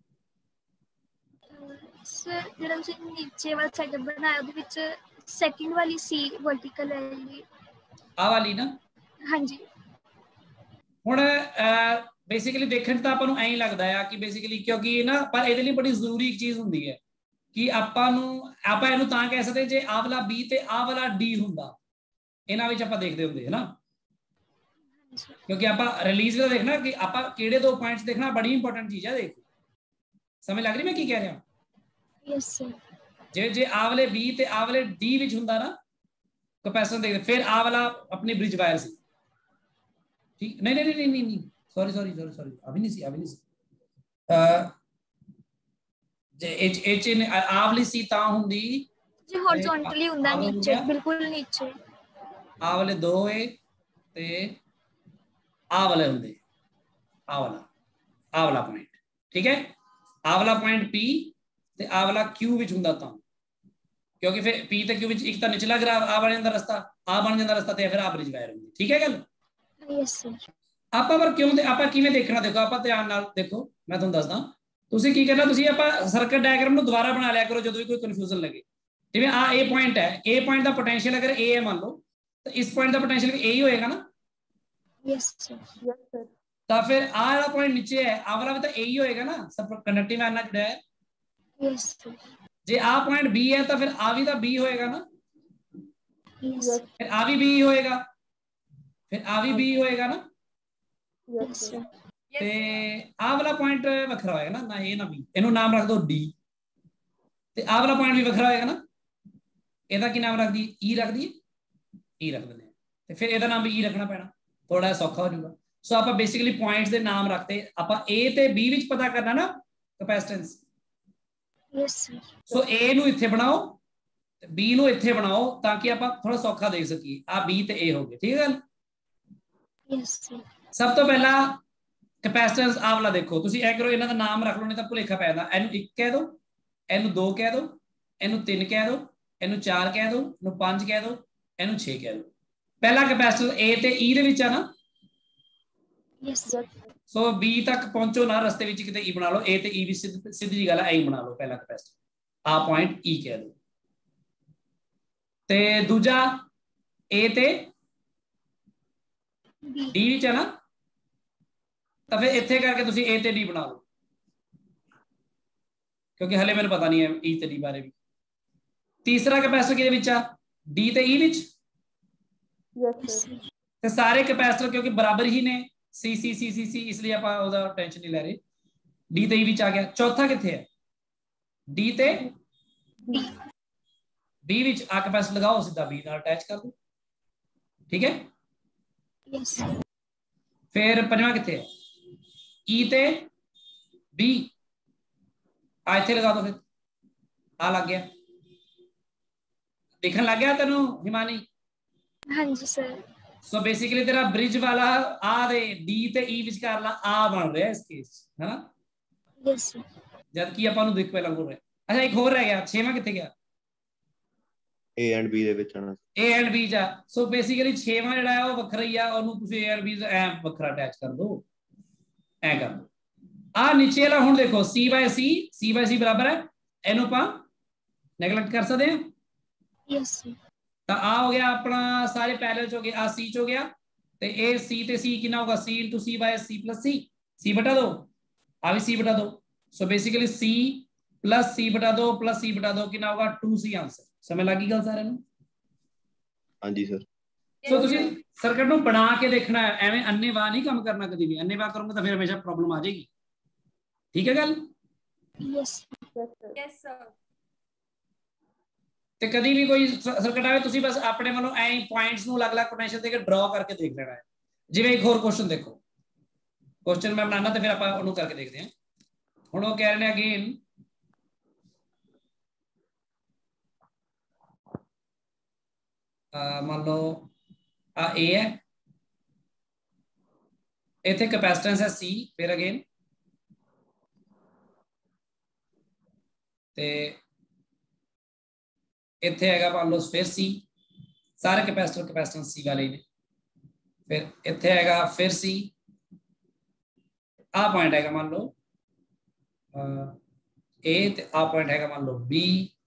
ਸਰ ਜਿਹੜਾ ਤੁਸੀਂ ਨੀਚੇ ਵਾਲਾ ਸੈਟਅਪ ਬਣਾਇਆ ਉਹਦੇ ਵਿੱਚ सेकंड वाली C वर्टिकल है आ वाली ना हाँ जी ਹੁਣ ਬੇਸਿਕਲੀ ਦੇਖਣ ਤਾਂ ਆਪਾਂ ਨੂੰ ਐਂ ਹੀ ਲੱਗਦਾ ਆ ਕਿ ਬੇਸਿਕਲੀ ਕਿਉਂਕਿ ਨਾ ਪਰ ਇਹਦੇ ਲਈ ਬੜੀ ਜ਼ਰੂਰੀ ਇੱਕ ਚੀਜ਼ ਹੁੰਦੀ ਹੈ ਕਿ ਆਪਾਂ ਇਹਨੂੰ ਤਾਂ ਕਹਿ ਸਕਦੇ ਜੇ ਆ ਵਾਲਾ B ਤੇ ਆ ਵਾਲਾ D ਹੁੰਦਾ ਇਹਨਾਂ ਵਿੱਚ ਆਪਾਂ ਦੇਖਦੇ ਹੁੰਦੇ ਹੈ ਨਾ ਕਿਉਂਕਿ ਆਪਾਂ ਰਿਲੀਜ਼ ਦਾ ਦੇਖਣਾ ਕਿ ਆਪਾਂ ਕਿਹੜੇ ਦੋ ਪੁਆਇੰਟਸ ਦੇਖਣਾ ਬੜੀ ਇੰਪੋਰਟੈਂਟ ਚੀਜ਼ ਹੈ। ਦੇਖੋ ਸਮਝ ਲੱਗ ਰਹੀ ਮੈਂ ਕੀ ਕਹਿ ਰਿਹਾ यस सर जे आ वाले B ते आ वाले D विच हुंदा ना कैपेसिटेंस देखते फिर आ वाला अपनी ब्रिज वायर सी ठीक नहीं सॉरी अभी नहीं सी जे एच इन आ वाली सी ता हुंदी जी हॉरिजॉन्टली हुंदा नीचे बिल्कुल नीचे आ वाले दो ए ते आ वाले हुंदे आ वाला पॉइंट ठीक है आ वाला पॉइंट P ਤੇ ਆ ਵਾਲਾ Q ਵਿੱਚ ਹੁੰਦਾ ਤਾਂ ਕਿਉਂਕਿ ਫਿਰ P ਤੇ Q ਵਿੱਚ ਇੱਕ ਤਾਂ ਨਿਚਲਾ ਗ੍ਰਾਫ ਆ ਬਣ ਜਾਂਦਾ ਰਸਤਾ ਆ ਬਣ ਜਾਂਦਾ ਰਸਤਾ ਤੇ ਫਿਰ ਆ ਬ੍ਰਿਜ ਵਾਇਰ ਹੁੰਦੀ ਠੀਕ ਹੈ ਗੱਲ। ਯੈਸ ਸਰ ਆਪਾਂ ਪਰ ਕਿਉਂ ਤੇ ਆਪਾਂ ਕਿਵੇਂ ਦੇਖਣਾ ਦੇਖੋ ਆਪਾਂ ਧਿਆਨ ਨਾਲ ਦੇਖੋ ਮੈਂ ਤੁਹਾਨੂੰ ਦੱਸਦਾ ਤੁਸੀਂ ਕੀ ਕਰਨਾ ਤੁਸੀਂ ਆਪਾਂ ਸਰਕਟ ਡਾਇਗਰਾਮ ਨੂੰ ਦੁਬਾਰਾ ਬਣਾ ਲਿਆ ਕਰੋ ਜਦੋਂ ਵੀ ਕੋਈ ਕਨਫਿਊਜ਼ਨ ਲੱਗੇ ਜਿਵੇਂ ਆ A ਪੁਆਇੰਟ ਹੈ A ਪੁਆਇੰਟ ਦਾ ਪੋਟੈਂਸ਼ੀਅਲ ਅਗਰ A ਹੈ ਮੰਨ ਲਓ ਤਾਂ ਇਸ ਪੁਆਇੰਟ ਦਾ ਪੋਟੈਂਸ਼ੀਅਲ ਵੀ A ਹੀ ਹੋਏਗਾ ਨਾ। ਯੈਸ ਸਰ ਤਾਂ ਫਿਰ ਆ ਵਾਲਾ ਪੁਆਇੰਟ ਨੀਚੇ ਹੈ ਆ ਵਾਲਾ ਵੀ ਤਾਂ A ਹੀ ਹੋਏਗਾ ਨਾ ਸਭ ਕੰਡਕਟਿਵ ਵਾਇਰ ਨਾਲ ਜੁੜਿਆ ਹੈ। यस जे आ पॉइंट B है तो फिर आ भी तो B होएगा ना यस फिर आ भी B होएगा फिर आ भी बी होएगा ना, यस सर। ते आ वाला पॉइंट वखरा होएगा ना, ना ए ना बी, इनू नाम रख दो डी, ते आ वाला पॉइंट भी वखरा होएगा ना, ਇਹਦਾ ਕੀ ਨਾਮ ਰੱਖ ਦੀ, ई रख दी, ई रख ਦਿੰਦੇ ਤੇ ਫਿਰ ਇਹਦਾ ਨਾਮ ਵੀ ई ਰੱਖਣਾ ਪੈਣਾ, ਥੋੜਾ ਸੌਖਾ ਹੋ ਜਾਊਗਾ। ਸੋ ਆਪਾਂ ਬੇਸਿਕਲੀ ਪੁਆਇੰਟਸ ਦੇ ਨਾਮ ਰੱਖਤੇ, ਆਪਾਂ A ਤੇ B ਵਿੱਚ ਪਤਾ ਕਰਨਾ ਨਾ capacitance. Yes sir. So A ਨੂੰ ਇੱਥੇ ਬਣਾਓ ਤੇ B ਨੂੰ ਇੱਥੇ ਬਣਾਓ ਤਾਂ ਕਿ ਆਪਾਂ ਥੋੜਾ ਸੌਖਾ ਦੇਖ ਸਕੀਏ। ਆ B ਤੇ A ਹੋ ਗਏ, ਠੀਕ ਹੈ ਗੱਲ। Yes sir. ਸਭ ਤੋਂ ਪਹਿਲਾਂ ਕੈਪੈਸਿਟੈਂਸ ਆ ਵਾਲਾ ਦੇਖੋ, ਤੁਸੀਂ ਇਹ ਕਰੋ, ਇਹਨਾਂ ਦਾ ਨਾਮ ਰੱਖ ਲਓ ਨਹੀਂ ਤਾਂ ਭੁਲੇਖਾ ਪੈ ਜਾਂਦਾ। ਇਹਨੂੰ 1 ਕਹਿ ਦਿਓ, ਇਹਨੂੰ 2 ਕਹਿ ਦਿਓ, ਇਹਨੂੰ 3 ਕਹਿ ਦਿਓ, ਇਹਨੂੰ 4 ਕਹਿ ਦਿਓ, ਇਹਨੂੰ 5 ਕਹਿ ਦਿਓ, ਇਹਨੂੰ 6 ਕਹਿ ਦਿਓ। ਪਹਿਲਾ ਕੈਪੈਸਿਟਰ A ਤੇ E ਦੇ ਵਿੱਚ ਆ ਨਾ, यस सर। ਸੋ B ਤੱਕ ਪਹੁੰਚੋ ਨਾ, ਰਸਤੇ ਵਿੱਚ ਕਿਤੇ E ਬਣਾ ਲਓ। A ਤੇ E ਵੀ ਸਿੱਧੀ ਜੀ ਗੱਲ ਹੈ, ਐ ਬਣਾ ਲਓ ਪਹਿਲਾ ਕੈਪੈਸਿਟਰ, ਆ ਪੁਆਇੰਟ E ਕਹਿ ਦਿਓ। ਤੇ ਦੂਜਾ A ਤੇ D ਵਿੱਚ ਹੈ ਨਾ, ਤਾਂ ਫਿਰ ਇੱਥੇ ਕਰਕੇ ਤੁਸੀਂ A ਤੇ D ਬਣਾ ਲਓ, ਕਿਉਂਕਿ ਹਲੇ ਮੈਨੂੰ ਪਤਾ ਨਹੀਂ ਹੈ E ਤੇ D ਬਾਰੇ ਵੀ। ਤੀਸਰਾ ਕੈਪੈਸਿਟਰ ਕਿਹਦੇ ਵਿੱਚ ਆ, D ਤੇ E ਵਿੱਚ। Yes sir. ਤੇ ਸਾਰੇ ਕੈਪੈਸਿਟਰ ਕਿਉਂਕਿ ਬਰਾਬਰ ਹੀ ਨੇ, C C C C C, ਇਸ ਲਈ ਆਪਾਂ ਉਹਦਾ ਟੈਨਸ਼ਨ ਨਹੀਂ ਲੈ ਰਹੇ। D ਤੇ E ਵਿੱਚ ਆ ਗਿਆ। ਚੌਥਾ ਕਿੱਥੇ ਹੈ, D ਤੇ B ਵਿੱਚ ਆ ਕੈਪੈਸਿਟਰ ਲਗਾਓ, ਸਿੱਧਾ B ਨਾਲ ਅਟੈਚ ਕਰ ਦਿਓ, ਠੀਕ ਹੈ। Yes sir. ਫਿਰ ਪੰਜਵਾਂ ਕਿੱਥੇ ਹੈ, E ਤੇ B, ਆ ਇੱਥੇ ਲਗਾ ਦੋ, ਫਿਰ ਆ ਲੱਗ ਗਿਆ, दिखन लग गया तेन हिमानी। हाँ जी सर। सो बेसिकली तेरा ब्रिज वाला आ दे डी ते ई विचकार ला आ बन रहा है इस केस, है ना। Yes sir. जबकि अपन नु दिख पहला हो रहा है। अच्छा एक और रह गया, छेवां किथे गया, A and B ਦੇ ਵਿੱਚ ਆਣਾ, A and B जा। सो बेसिकली छेवां ਜਿਹੜਾ ਹੈ ਉਹ ਵੱਖਰਾ ਹੀ ਆ, ਉਹਨੂੰ ਤੁਸੀਂ A and B ਐ ਵੱਖਰਾ ਅਟੈਚ ਕਰ ਦੋ, ਐ ਕਰ ਦੋ। ਆ ਨੀਚੇ ਵਾਲਾ ਹੁਣ ਦੇਖੋ C by C ਬਰਾਬਰ ਹੈ, ਇਹਨੂੰ ਆਪਾਂ ਨੈਗਲੈਕਟ ਕਰ ਸਕਦੇ ਹਾਂ। Yes sir. तो आ हो गया अपना सारे पैरेलल हो गए, आ C हो गया, तो ए C ते C कितना होगा, C into C by C plus C, C बटा दो, आ भी C बटा दो। So basically C plus C बटा दो plus C बटा दो कितना होगा, 2C आंसर। समझ लगी गल सारे नूं? हाँ जी सर। सो तुसीं सर्किट नूं बना के देखना है, एवें अन्नेवाह नहीं काम करना, कभी भी अन्नेवाह करोगे तो फिर हमेशा प्रॉब्लम आ जाएगी, ठीक है गल। Yes yes sir. ਤੇ ਕਦੀ ਵੀ ਕੋਈ ਸਰਕਟ ਆਵੇ ਤੁਸੀਂ ਬਸ ਆਪਣੇ ਵੱਲੋਂ ਐ ਪੁਆਇੰਟਸ ਨੂੰ ਅਲੱਗ-ਅਲੱਗ ਪੋਟੈਂਸ਼ੀਅਲ ਦੇ ਕੇ ਡਰਾ ਕਰਕੇ ਦੇਖ ਲੈਣਾ ਹੈ। ਜਿਵੇਂ ਇੱਕ ਹੋਰ ਕੁਐਸਚਨ ਦੇਖੋ, ਕੁਐਸਚਨ ਮੈਂ ਬਣਾਉਣਾ ਤੇ ਫਿਰ ਆਪਾਂ ਉਹਨੂੰ ਕਰਕੇ ਦੇਖਦੇ ਹਾਂ। ਹੁਣ ਉਹ ਕਹਿ ਰਹੇ ਨੇ ਅਗੇਨ, ਮੰਨ ਲਓ ਆ A ਹੈ, ਇੱਥੇ ਕੈਪੈਸਿਟੈਂਸ ਹੈ C, ਫਿਰ ਅਗੇਨ ਤੇ ਇੱਥੇ ਹੈਗਾ ਮੰਨ ਲਓ ਫਿਰ C, ਸਾਰੇ ਕੈਪੈਸਿਟੈਂਸ C ਵਾਲੇ ਨੇ। ਫਿਰ ਇੱਥੇ ਹੈਗਾ ਫਿਰ C, ਆ ਪੁਆਇੰਟ ਹੈਗਾ ਮੰਨ ਲਓ A, ਤੇ ਆ ਪੁਆਇੰਟ ਹੈਗਾ ਮੰਨ ਲਓ B,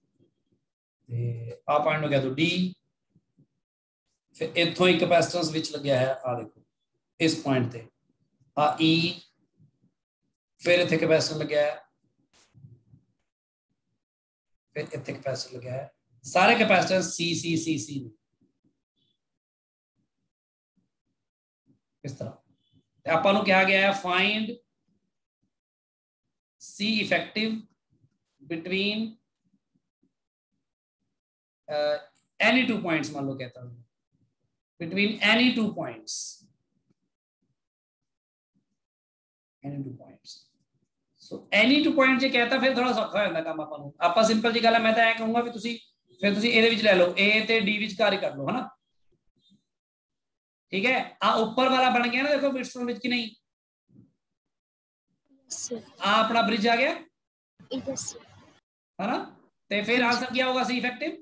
ਤੇ ਆ ਪੁਆਇੰਟ ਨੂੰ ਕਹਿ ਦੋ D। ਫਿਰ ਇੱਥੋਂ ਹੀ ਕੈਪੈਸਿਟੈਂਸ ਵਿੱਚ ਲੱਗਿਆ ਹੈ, ਆ ਦੇਖੋ ਇਸ ਪੁਆਇੰਟ ਤੇ ਆ E, ਫਿਰ ਇੱਥੇ ਕੈਪੈਸਿਟਰ ਲੱਗਿਆ ਹੈ, ਫਿਰ ਇੱਥੇ ਕੈਪੈਸਿਟਰ ਲੱਗਿਆ ਹੈ, ਸਾਰੇ कैपेसिटेंस C इस तरह। ਆਪਾਂ ਨੂੰ ਕਿਹਾ ਗਿਆ ਹੈ find C effective between any two points, मान लो कहता हूं between any two points, so any two point ਜੇ कहता फिर थोड़ा सौखा हो जाता काम ਆਪਾਂ ਨੂੰ। ਆਪਾਂ ਸਿੰਪਲ ਜੀ ਗੱਲ ਹੈ, मैं तो ऐ कहूंगा भी ਤੁਸੀਂ फिर तुसी ਇਹਦੇ ਵਿੱਚ ਲੈ ਲਓ A ਤੇ D ਵਿਚਕਾਰ ਹੀ ਕਰ ਲਓ, है ना, ठीक है। आ ऊपर वाला बन गया ना, देखो विड्सटोन विच की नहीं, आ अपना ब्रिज आ गया, है ना। ते फिर आंसर क्या होगा, C इफेक्टिव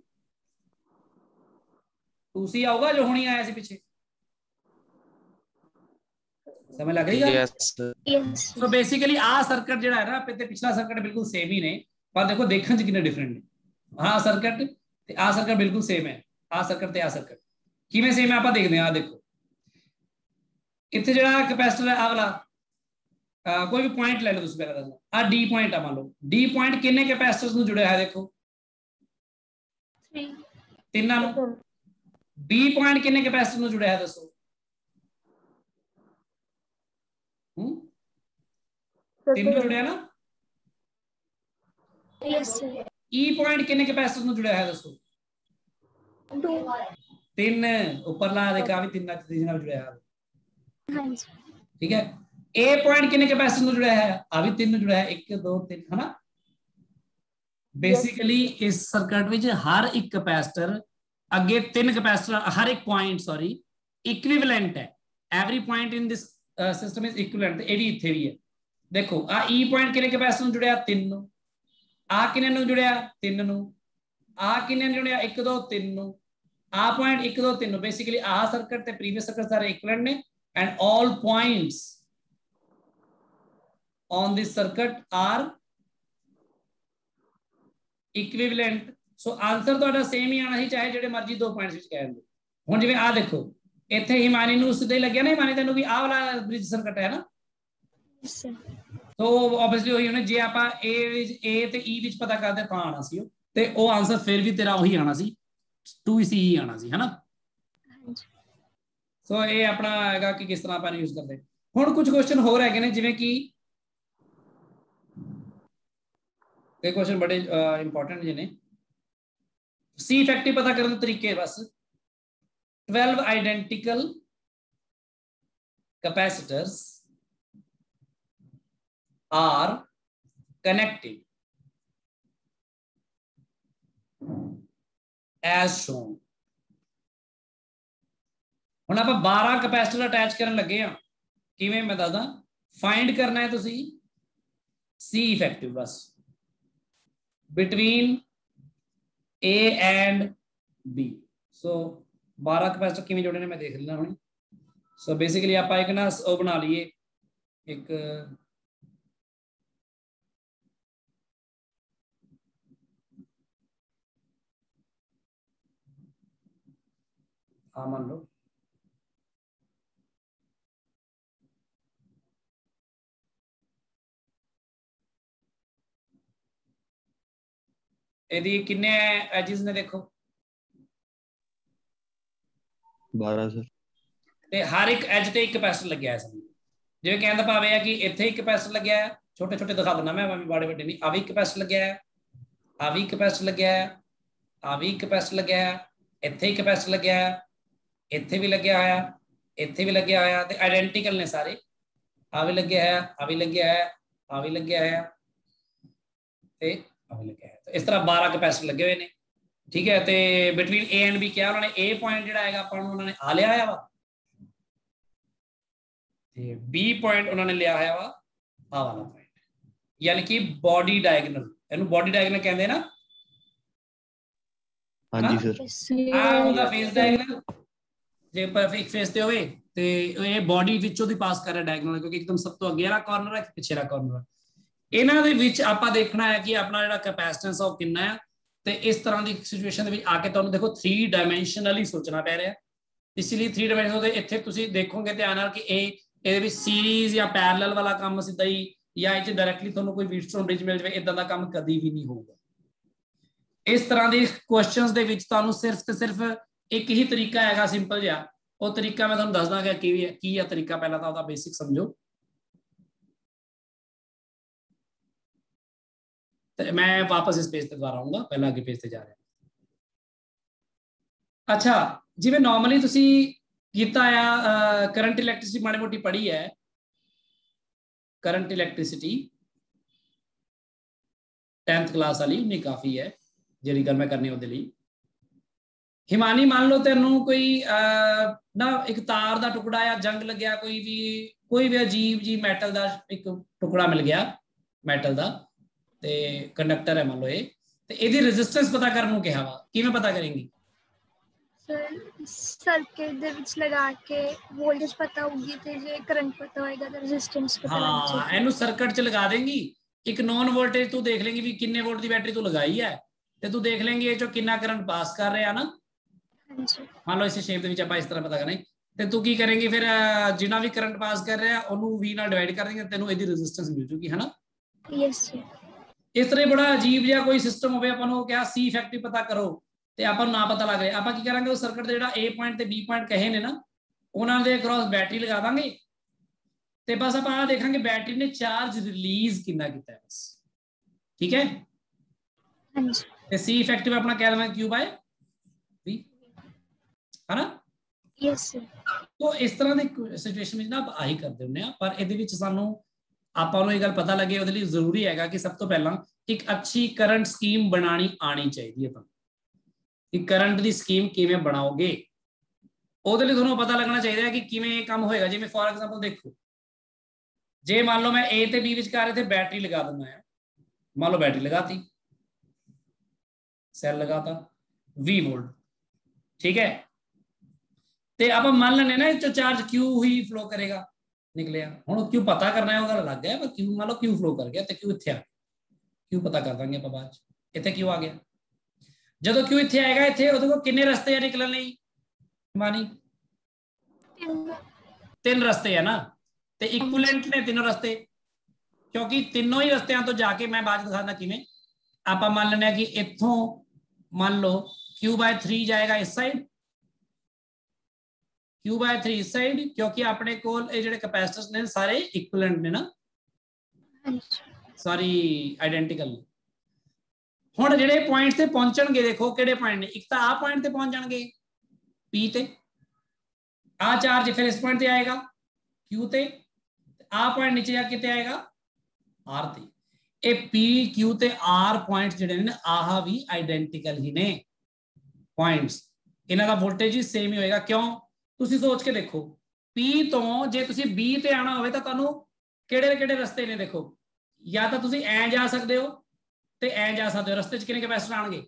2C आऊगा जो हुणी आया सी पीछे, समझ लग गई? यस। सो बेसिकली आ सर्किट ਜਿਹੜਾ ਹੈ ਨਾ, ਤੇ ਪਿਛਲਾ सर्किट बिल्कुल सेम ही ने, पर देखो देखਣ ਚ ਕਿੰਨੇ डिफरेंट ਨੇ। हाँ सर्किट ਤੇ ਆ सर्किट बिल्कुल सेम है, आ सर्किट ਤੇ ਆ सर्किट ਕਿਵੇਂ ਸੇਮ ਹੈ ਆਪਾਂ ਦੇਖਦੇ ਹਾਂ। ਆ ਦੇਖੋ ਇੱਥੇ ਜਿਹੜਾ ਕੈਪੈਸਿਟਰ ਹੈ ਆ ਵਾਲਾ, ਕੋਈ ਵੀ ਪੁਆਇੰਟ ਲੈ ਲਓ ਤੁਸੀਂ, ਪਹਿਲਾਂ ਦੱਸੋ ਆ D ਪੁਆਇੰਟ ਆ, ਮੰਨ ਲਓ D ਪੁਆਇੰਟ ਕਿੰਨੇ ਕੈਪੈਸਿਟਰਸ ਨੂੰ ਜੁੜਿਆ ਹੈ, ਦੇਖੋ 3 ਨੂੰ। B ਪੁਆਇੰਟ ਕਿੰਨੇ ਕੈਪੈਸਿਟਰ ਨੂੰ ਜੁੜਿਆ ਹੈ ਦੱਸੋ, तीनों जुड़िया ना। Yes sir. ई पॉइंट किन्ने कैपेसिटर ਨੂੰ जुड़िया है दसो। 2। 3 ऊपरला देखा भी 3 ਨਾਲ जुड़िया है। हाँ जी। ठीक है। ए पॉइंट किन्ने कैपेसिटर ਨੂੰ जुड़िया है आ भी 3 ਨੂੰ जुड़िया है 1 2 3 है ना। बेसिकली इस सर्किट विच हर एक कैपेसिटर अगे 3 कैपेसिटर हर एक पॉइंट सॉरी इक्विवेलेंट है। Every point in this system is equivalent. एडी इथे भी है देखो आ ई पॉइंट किन्ने कैपेसिटर ਨੂੰ जुड़िया 3 ਨੂੰ आ किन्ने ਨੂੰ जुड़िया 3 ਨੂੰ आ किन्ने ਨੂੰ जुड़िया 1 2 3 ਨੂੰ आ पॉइंट 1 2 3 ਨੂੰ। बेसिकली आ सर्किट ते प्रीवियस सर्किट सारे इक्विवेलेंट ने and all points on this circuit are equivalent. So answer ਤੁਹਾਡਾ सेम ही आना ही चाहे ਜਿਹੜੇ ਮਰਜ਼ੀ ਦੋ ਪੁਆਇੰਟਸ ਵਿੱਚ ਕਹਿ ਦਿਓ। ਹੁਣ ਜਿਵੇਂ ਆ ਦੇਖੋ ਇੱਥੇ ਹਿਮਾਨੀ ਨੂੰ ਸਿੱਧਾ ਹੀ ਲੱਗਿਆ ਨਾ ਹਿਮਾਨੀ ਤੈਨੂੰ ਵੀ ਆਹ ਵਾਲਾ ਬ੍ਰਿਜ ਸਰਕਟ ਹੈ ਨਾ। तो ऑब्वियसली वही होने जे ਆਪਾਂ ए ਤੇ E ਵਿੱਚ ਪਤਾ ਕਰਦੇ ਤਾਂ ਆਣਾ ਸੀ ਤੇ ਉਹ ਆਨਸਰ ਫਿਰ ਵੀ ਤੇਰਾ ਉਹੀ ਆਣਾ ਸੀ 2C ਹੀ ਆਣਾ ਸੀ ਹੈਨਾ। ਸੋ ਇਹ ਆਪਣਾ ਹੈਗਾ ਕਿ ਕਿਸ ਤਰ੍ਹਾਂ ਆਪਾਂ ਯੂਜ਼ ਕਰਦੇ। ਹੁਣ ਕੁਝ ਕੁਐਸਚਨ ਹੋਰ ਹੈਗੇ ਨੇ ਜਿਵੇਂ ਕਿ ਇਹ ਕੁਐਸਚਨ ਬੜੇ ਇੰਪੋਰਟੈਂਟ ਜਿਹੇ ਨੇ। C ਇਫੈਕਟਿਵ ਪਤਾ ਕਰਨ ਦੇ ਤਰੀਕੇ ਬਸ 12 ਆਈਡੈਂਟੀਕਲ capacitors are connected as shown। ਹੁਣ ਆਪਾਂ 12 कैपेसिटर अटैच करन लगे हैं किवें मैं दसदा। फाइंड करना है तुसी C इफेक्टिव बस between A and B। So 12 capacitor किवें जोड़ने मैं देख लेना हुण। सो बेसिकली आप एक ना वो बना लिए एक हाँ मान लो यदि किन्ने एजेस ने देखो 12 सर ते हर एक एज ते एक कैपेसिटर लग्या है समझ जिवें कहण दा भाव है कि इत्थे एक कैपेसिटर लग्या है छोटे छोटे दिखा देना मैं बड़े बड़े नहीं। आ भी कैपेसिटर लग्या है आ भी कैपेसिटर लग्या है आ भी कैपेसिटर लग्या है इत्थे ही कैपेसिटर लग्या है इत्थे भी लग्या होया इत्थे भी लग्या होया ते आइडेंटिकल ने सारे आ भी लग्या है आ भी लग्या है आ भी लग्या है ते आ भी लग्या है। तो इस तरह 12 कैपेसिटर लगे हुए ने ठीक है। तो बिटवीन ए एंड बी क्या उन्होंने ए पॉइंट जिहड़ा हैगा अपन उन्होंने आ लिया है वा ते बी पॉइंट उन्होंने लिया है वा आ वाला पॉइंट यानी कि बॉडी डायगोनल इहनू बॉडी डायगोनल कहंदे ना। हाँ जी सर आ ओदा फेस डायगोनल जे पर एक फेस ते होवे ते ये बॉडी विचों दी पास कर रहा डायगोनल क्योंकि एकदम सब तो अगे वाला कॉर्नर है पिछे वाला कॉर्नर है। इन्हां दे विच आपां देखना है कि अपना जिहड़ा कैपेसिटेंस है वो कितना है। तो इस तरह की सिचुएशन में आके तुहानू देखो 3 डायमेंशनली सोचना पै रहा है। इसलिए 3 डायमेंशनल इत्थे तुसीं देखोगे ध्यान नाल कि ये सीरीज या पैरेलल वाला काम सीधा ही या इह डायरैक्टली तुहानू कोई व्हीटस्टोन ब्रिज मिल जाए इदां दा काम कभी भी नहीं होगा। इस तरह के क्वेश्चंस दे विच तुहानू सिर्फ ते सिर्फ एक ही तरीका हैगा सिंपल जिहा वो तरीका मैं तुहानू दसदा कि है तरीका पहला तो उसदा बेसिक समझो। तो मैं वापस इस पेज पे दोबारा आऊंगा पहला आगे पेज पे जा रहे हैं। अच्छा जिवें नॉर्मली तुसी कीता आ करंट इलैक्ट्रिसिटी माड़ी मोटी पढ़ी है करंट इलैक्ट्रिसिटी 10th क्लास वाली नहीं काफ़ी है जिहड़ी गल मैं करनी उहदे लई। हिमानी मान लो तेनू कोई ना एक तार दा टुकड़ा या जंग लग्या कोई भी अजीब जी मैटल दा एक टुकड़ा मिल गया मैटल दा ते कंडक्टर है मान लो ये ते इहदी रेजिस्टेंस पता करन नूं कहा वा किवें पता करेंगी सर सर्किट दे विच लगा के वोल्टेज पता होगी ते जे करंट पता होएगा तो रेजिस्टेंस पता लग हाँ जाएगा। इहनू सर्किट च लगा देंगी एक नॉन वोल्टेज तू देख लेंगी भी किन्ने वोल्ट दी बैटरी तू लगाई है ते तू देख लेंगी ये चो कितना करंट पास कर रहा ना। हाँ जी मान लो इस शेप दे विच आपां इस तरह पता करना ते तू की करेंगी फिर जिन्ना भी करंट पास कर रहा ओनू V नाल डिवाइड कर देंगे तेनू इहदी रेजिस्टेंस मिल जूगी है ना। Yes sir. इस तरह बड़ा अजीब जिहा कोई सिस्टम होवे अपन को क्या C इफेक्टिव पता करो ते अपन ना पता लग रहा आप की करांगे उस सर्किट दे जिहड़ा A पॉइंट ते B पॉइंट कहे ने ना उन्हां दे अक्रॉस बैटरी लगा दांगे ਤੇ ਬਸ ਆਪਾਂ ਆ ਦੇਖਾਂਗੇ ਬੈਟਰੀ ਨੇ ਚਾਰਜ ਰਿਲੀਜ਼ ਕਿੰਨਾ ਕੀਤਾ ਹੈ ਬਸ। ਠੀਕ ਹੈ ਹਾਂਜੀ ਤੇ ਸੀ ਇਫੈਕਟਿਵ ਆਪਣਾ ਕਹਿ ਦੇਣਾ Q ਬਾय V ਹੈ ਨਾ। Yes sir. तो इस तरह की सिचुएशन में ना आप आही करते ਹੁੰਦੇ ਆ पर ਇਹਦੇ ਵਿੱਚ ਸਾਨੂੰ ਆਪਾਂ ਨੂੰ ਇਹ ਗੱਲ ਪਤਾ ਲੱਗੇ ਉਹਦੇ ਲਈ ਜ਼ਰੂਰੀ ਹੈਗਾ ਕਿ ਸਭ ਤੋਂ ਪਹਿਲਾਂ ਇੱਕ ਅੱਛੀ ਕਰੰਟ ਸਕੀਮ ਬਣਾਣੀ ਆਣੀ ਚਾਹੀਦੀ ਹੈ ਤੁਹਾਨੂੰ ਕਿ ਕਰੰਟ ਦੀ ਸਕੀਮ ਕਿਵੇਂ ਬਣਾਓਗੇ ਉਹਦੇ ਲਈ ਤੁਹਾਨੂੰ ਪਤਾ ਲੱਗਣਾ ਚਾਹੀਦਾ ਹੈ ਕਿ ਕਿਵੇਂ ਇਹ ਕੰਮ ਹੋਏਗਾ। ਜਿਵੇਂ ਫੋਰ ਐਗਜ਼ਾਮਪਲ ਦੇਖੋ ਜੇ ਮੰਨ ਲਓ मैं A ਤੇ B ਵਿਚਕਾਰ ਇੱਥੇ बैटरी लगा दूंगा है मान लो बैटरी लगाती सेल लगाता 20 वोल्ट ठीक है ਤੇ ਆਪਾਂ ਮੰਨ ਲੈਣੇ ਨਾ ਇਹ ਚਾਰਜ Q ਹੀ ਫਲੋ ਕਰੇਗਾ ਨਿਕਲਿਆ। ਹੁਣ Q ਪਤਾ ਕਰਨਾ ਹੈ ਉਹ ਗੱਲ ਅਲੱਗ ਹੈ ਪਰ Q ਮੰਨ ਲਓ Q ਫਲੋ ਕਰ ਗਿਆ ਤੇ Q ਇੱਥੇ ਆ Q ਪਤਾ ਕਰ ਦਾਂਗੇ ਆਪਾਂ ਬਾਅਦ ਚ। ਇੱਥੇ Q ਆ ਗਿਆ ਜਦੋਂ Q ਇੱਥੇ ਆਏਗਾ ਇੱਥੇ ਉਹਦੇ ਕੋਲ ਕਿੰਨੇ ਰਸਤੇ ਆ ਨਿਕਲਣ ਲਈ ਮਾਨੀ 3 ਰਸਤੇ ਆ ਨਾ ਤੇ ਇਕੁਇਵਲੈਂਟ ਨੇ ਤਿੰਨੋਂ ਰਸਤੇ ਕਿਉਂਕਿ ਤਿੰਨੋਂ ਹੀ ਰਸਤਿਆਂ ਤੋਂ ਜਾ ਕੇ ਮੈਂ ਬਾਅਦ ਦਿਖਾਉਂਦਾ ਕਿਵੇਂ। ਆਪਾਂ ਮੰਨ ਲੈਣੇ ਆ ਕਿ ਇੱਥੋਂ ਮੰਨ ਲਓ Q/3 ਜਾਏਗਾ ਇਸ ਸਾਈਡ Q/3 इस साइड क्योंकि अपने कोल ये जेडे कैपेसिटर्स ने सारे इक्विवेलेंट ने ना सारी आइडेंटिकल हुण जेडे पॉइंट ते पहुंचणगे देखो केड़े पॉइंट ने एक तां आ पॉइंट ते पहुंच जाणगे P ते आ चार्ज फिर इस पॉइंट ते आएगा Q ते आ पॉइंट नीचे जाके किते आएगा R ते ए P Q ते R पॉइंट्स जेडे ने आहा भी आइडेंटिकल ही ने पॉइंट्स इन्हां दा वोल्टेज ही सेम ही होएगा। क्यों ਤੁਸੀਂ ਸੋਚ ਕੇ ਦੇਖੋ P ਤੋਂ ਜੇ ਤੁਸੀਂ B ਤੇ ਆਣਾ ਹੋਵੇ ਤਾਂ ਤੁਹਾਨੂੰ ਕਿਹੜੇ ਰਸਤੇ ਨੇ ਦੇਖੋ ਜਾਂ ਤਾਂ ਤੁਸੀਂ ਐ ਜਾ ਸਕਦੇ ਹੋ ਤੇ ਐ ਜਾ ਸਕਦੇ ਹੋ ਰਸਤੇ 'ਚ ਕਿੰਨੇ ਕੈਪੈਸਿਟਰ ਆਣਗੇ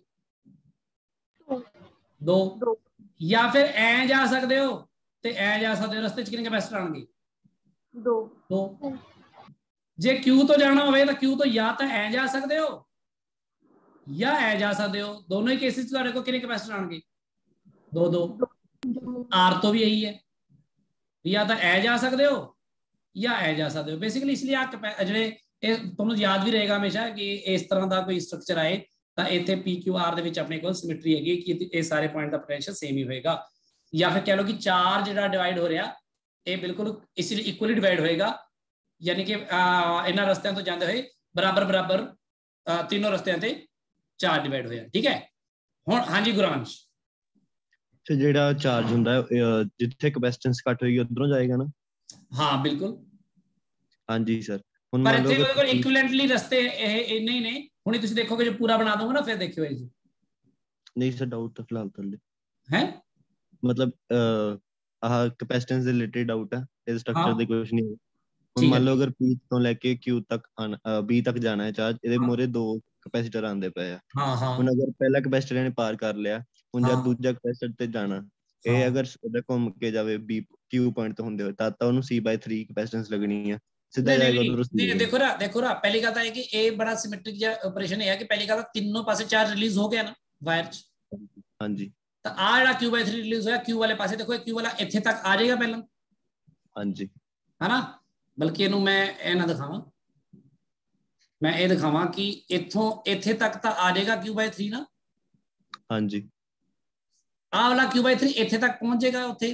2 ਜਾਂ ਫਿਰ ਐ ਜਾ ਸਕਦੇ ਹੋ ਤੇ ਐ ਜਾ ਸਕਦੇ ਹੋ ਰਸਤੇ 'ਚ ਕਿੰਨੇ ਕੈਪੈਸਿਟਰ ਆਣਗੇ 2 ਜੇ Q ਤੋਂ ਜਾਣਾ ਹੋਵੇ ਤਾਂ Q ਤੋਂ ਜਾਂ ਤਾਂ ਐ ਜਾ ਸਕਦੇ ਹੋ ਜਾਂ ਐ ਜਾ ਸਕਦੇ ਹੋ ਦੋਨੋਂ ਹੀ ਕੇਸਿਸ 'ਚ ਤੁਹਾਡੇ ਕੋਲ ਕਿੰਨੇ ਕੈਪੈਸਿਟਰ ਆਣਗੇ 2 आर तो भी यही है या तो ए जा सकते हो या ए जा सकते हो बेसिकली इसलिए आ ਜਿਹੜੇ ਤੁਹਾਨੂੰ ਯਾਦ ਵੀ ਰਹੇਗਾ ਹਮੇਸ਼ਾ ਕਿ ਇਸ ਤਰ੍ਹਾਂ ਦਾ ਕੋਈ ਸਟਰਕਚਰ ਆਏ ਤਾਂ ਇੱਥੇ PQR ਦੇ ਵਿੱਚ ਆਪਣੇ ਕੋਲ ਸਿਮੈਟਰੀ ਹੈਗੀ ਕਿ ਇਹ ਸਾਰੇ ਪੁਆਇੰਟ ਦਾ ਪੋਟੈਂਸ਼ੀਅਲ ਸੇਮ ਹੀ ਹੋਏਗਾ ਜਾਂ ਫਿਰ ਕਹ ਲਓ ਕਿ ਚਾਰਜ ਜਿਹੜਾ ਡਿਵਾਈਡ ਹੋ ਰਿਹਾ ਇਹ ਬਿਲਕੁਲ ਇਸ ਲਈ ਇਕੁਅਲੀ ਡਿਵਾਈਡ ਹੋਏਗਾ ਯਾਨੀ ਕਿ ਇਹਨਾਂ ਰਸਤਿਆਂ ਤੋਂ ਜਾਂਦੇ ਹੋਏ ਬਰਾਬਰ ਤਿੰਨੋਂ ਰਸਤਿਆਂ ਤੇ ਚਾਰਜ ਡਿਵਾਈਡ ਹੋਇਆ। ਠੀਕ ਹੈ ਹੁਣ ਹਾਂਜੀ ਗੁਰਾਂਸ਼ ਤੇ ਜਿਹੜਾ ਚਾਰਜ ਹੁੰਦਾ ਜਿੱਥੇ ਕੈਪੈਸਿਟੈਂਸ ਘੱਟ ਹੋਏਗੀ ਉਧਰੋਂ ਜਾਏਗਾ ਨਾ। ਹਾਂ ਬਿਲਕੁਲ ਹਾਂਜੀ ਸਰ। ਹੁਣ ਪਰ ਇੱਥੇ ਉਹਦੇ ਕੋਲ ਇਕੁਇਵਲੈਂਟਲੀ ਰਸਤੇ ਇਹ ਇੰਨੇ ਹੀ ਨੇ। ਹੁਣੇ ਤੁਸੀਂ ਦੇਖੋਗੇ ਜੇ ਪੂਰਾ ਬਣਾ ਦੂੰਗਾ ਨਾ ਫਿਰ ਦੇਖਿਓ ਇਹ ਜੀ। ਨਹੀਂ ਸਰ ਡਾਊਟ ਤਾਂ ਫਿਲਹਾਲ ਥੱਲੇ ਹੈ ਮਤਲਬ ਆਹ ਕੈਪੈਸਿਟੈਂਸ ਦੇ ਰਿਲੇਟਡ ਡਾਊਟ ਹੈ ਇਸ ਸਟਰਕਚਰ ਦੇ ਕੁਝ ਨਹੀਂ। ਹੁਣ ਮੰਨ ਲਓ ਅਗਰ P ਤੋਂ ਲੈ ਕੇ Q ਤੱਕ B ਤੱਕ ਜਾਣਾ ਹੈ ਚਾਰਜ ਇਹਦੇ ਮੋਰੇ 2 ਕੈਪੈਸਿਟਰ ਆਉਂਦੇ ਪਏ ਆ। ਹੁਣ ਅਗਰ ਪਹਿਲਾ ਕੈਪੈਸਿਟਰ ਇਹਨੇ ਪਾਰ ਕਰ ਲਿਆ ਹੁਣ ਜਦ ਦੂਜਾ ਕੈਪੈਸਿਟਰ ਤੇ ਜਾਣਾ ਇਹ ਅਗਰ ਉਹਦਾ ਘੁੰਮ ਕੇ ਜਾਵੇ B Q ਪੁਆਇੰਟ ਤੋਂ ਹੁੰਦੇ ਹੋਏ ਤਾਂ ਉਹਨੂੰ C/3 ਕੈਪੈਸਿਟੈਂਸ ਲੱਗਣੀ ਹੈ ਸਿੱਧਾ ਜਾਏਗਾ ਉਧਰੋਂ। ਦੇਖੋ ਨਾ ਪਹਿਲੀ ਗੱਲ ਤਾਂ ਇਹ ਕਿ ਇਹ ਬੜਾ ਸਿਮੈਟ੍ਰਿਕ ਜਿਹਾ ਆਪਰੇਸ਼ਨ ਹੈ ਕਿ ਪਹਿਲੀ ਗੱਲ ਤਾਂ ਤਿੰਨੋਂ ਪਾਸੇ ਚਾਰਜ ਰਿਲੀਜ਼ ਹੋ ਗਿਆ ਨਾ ਵਾਇਰ 'ਚ। ਹਾਂਜੀ ਤਾਂ ਆ ਜਿਹੜਾ Q/3 ਰਿਲੀਜ਼ ਹੋਇਆ Q ਵਾਲੇ ਪਾਸੇ ਦੇਖੋ Q ਵਾਲਾ ਇੱਥੇ ਤੱਕ ਆ ਜਾਏਗਾ ਪਹਿਲਾਂ ਹਾਂਜੀ ਹੈ ਨਾ। ਬਲਕਿ ਇਹਨੂੰ ਮੈਂ ਇਹ ਨਾ ਦਿਖਾਵਾਂ ਮੈਂ ਇਹ ਦਿਖਾਵਾਂ ਕਿ ਇੱਥੋਂ ਇੱਥੇ ਤੱਕ ਤਾਂ ਆ ਜਾਏਗਾ Q/3 ਨਾ। ਹਾਂਜੀ ਆਹ ਵਾਲਾ Q/3 ਇੱਥੇ ਤੱਕ ਪਹੁੰਚ ਜਾਏਗਾ ਉੱਥੇ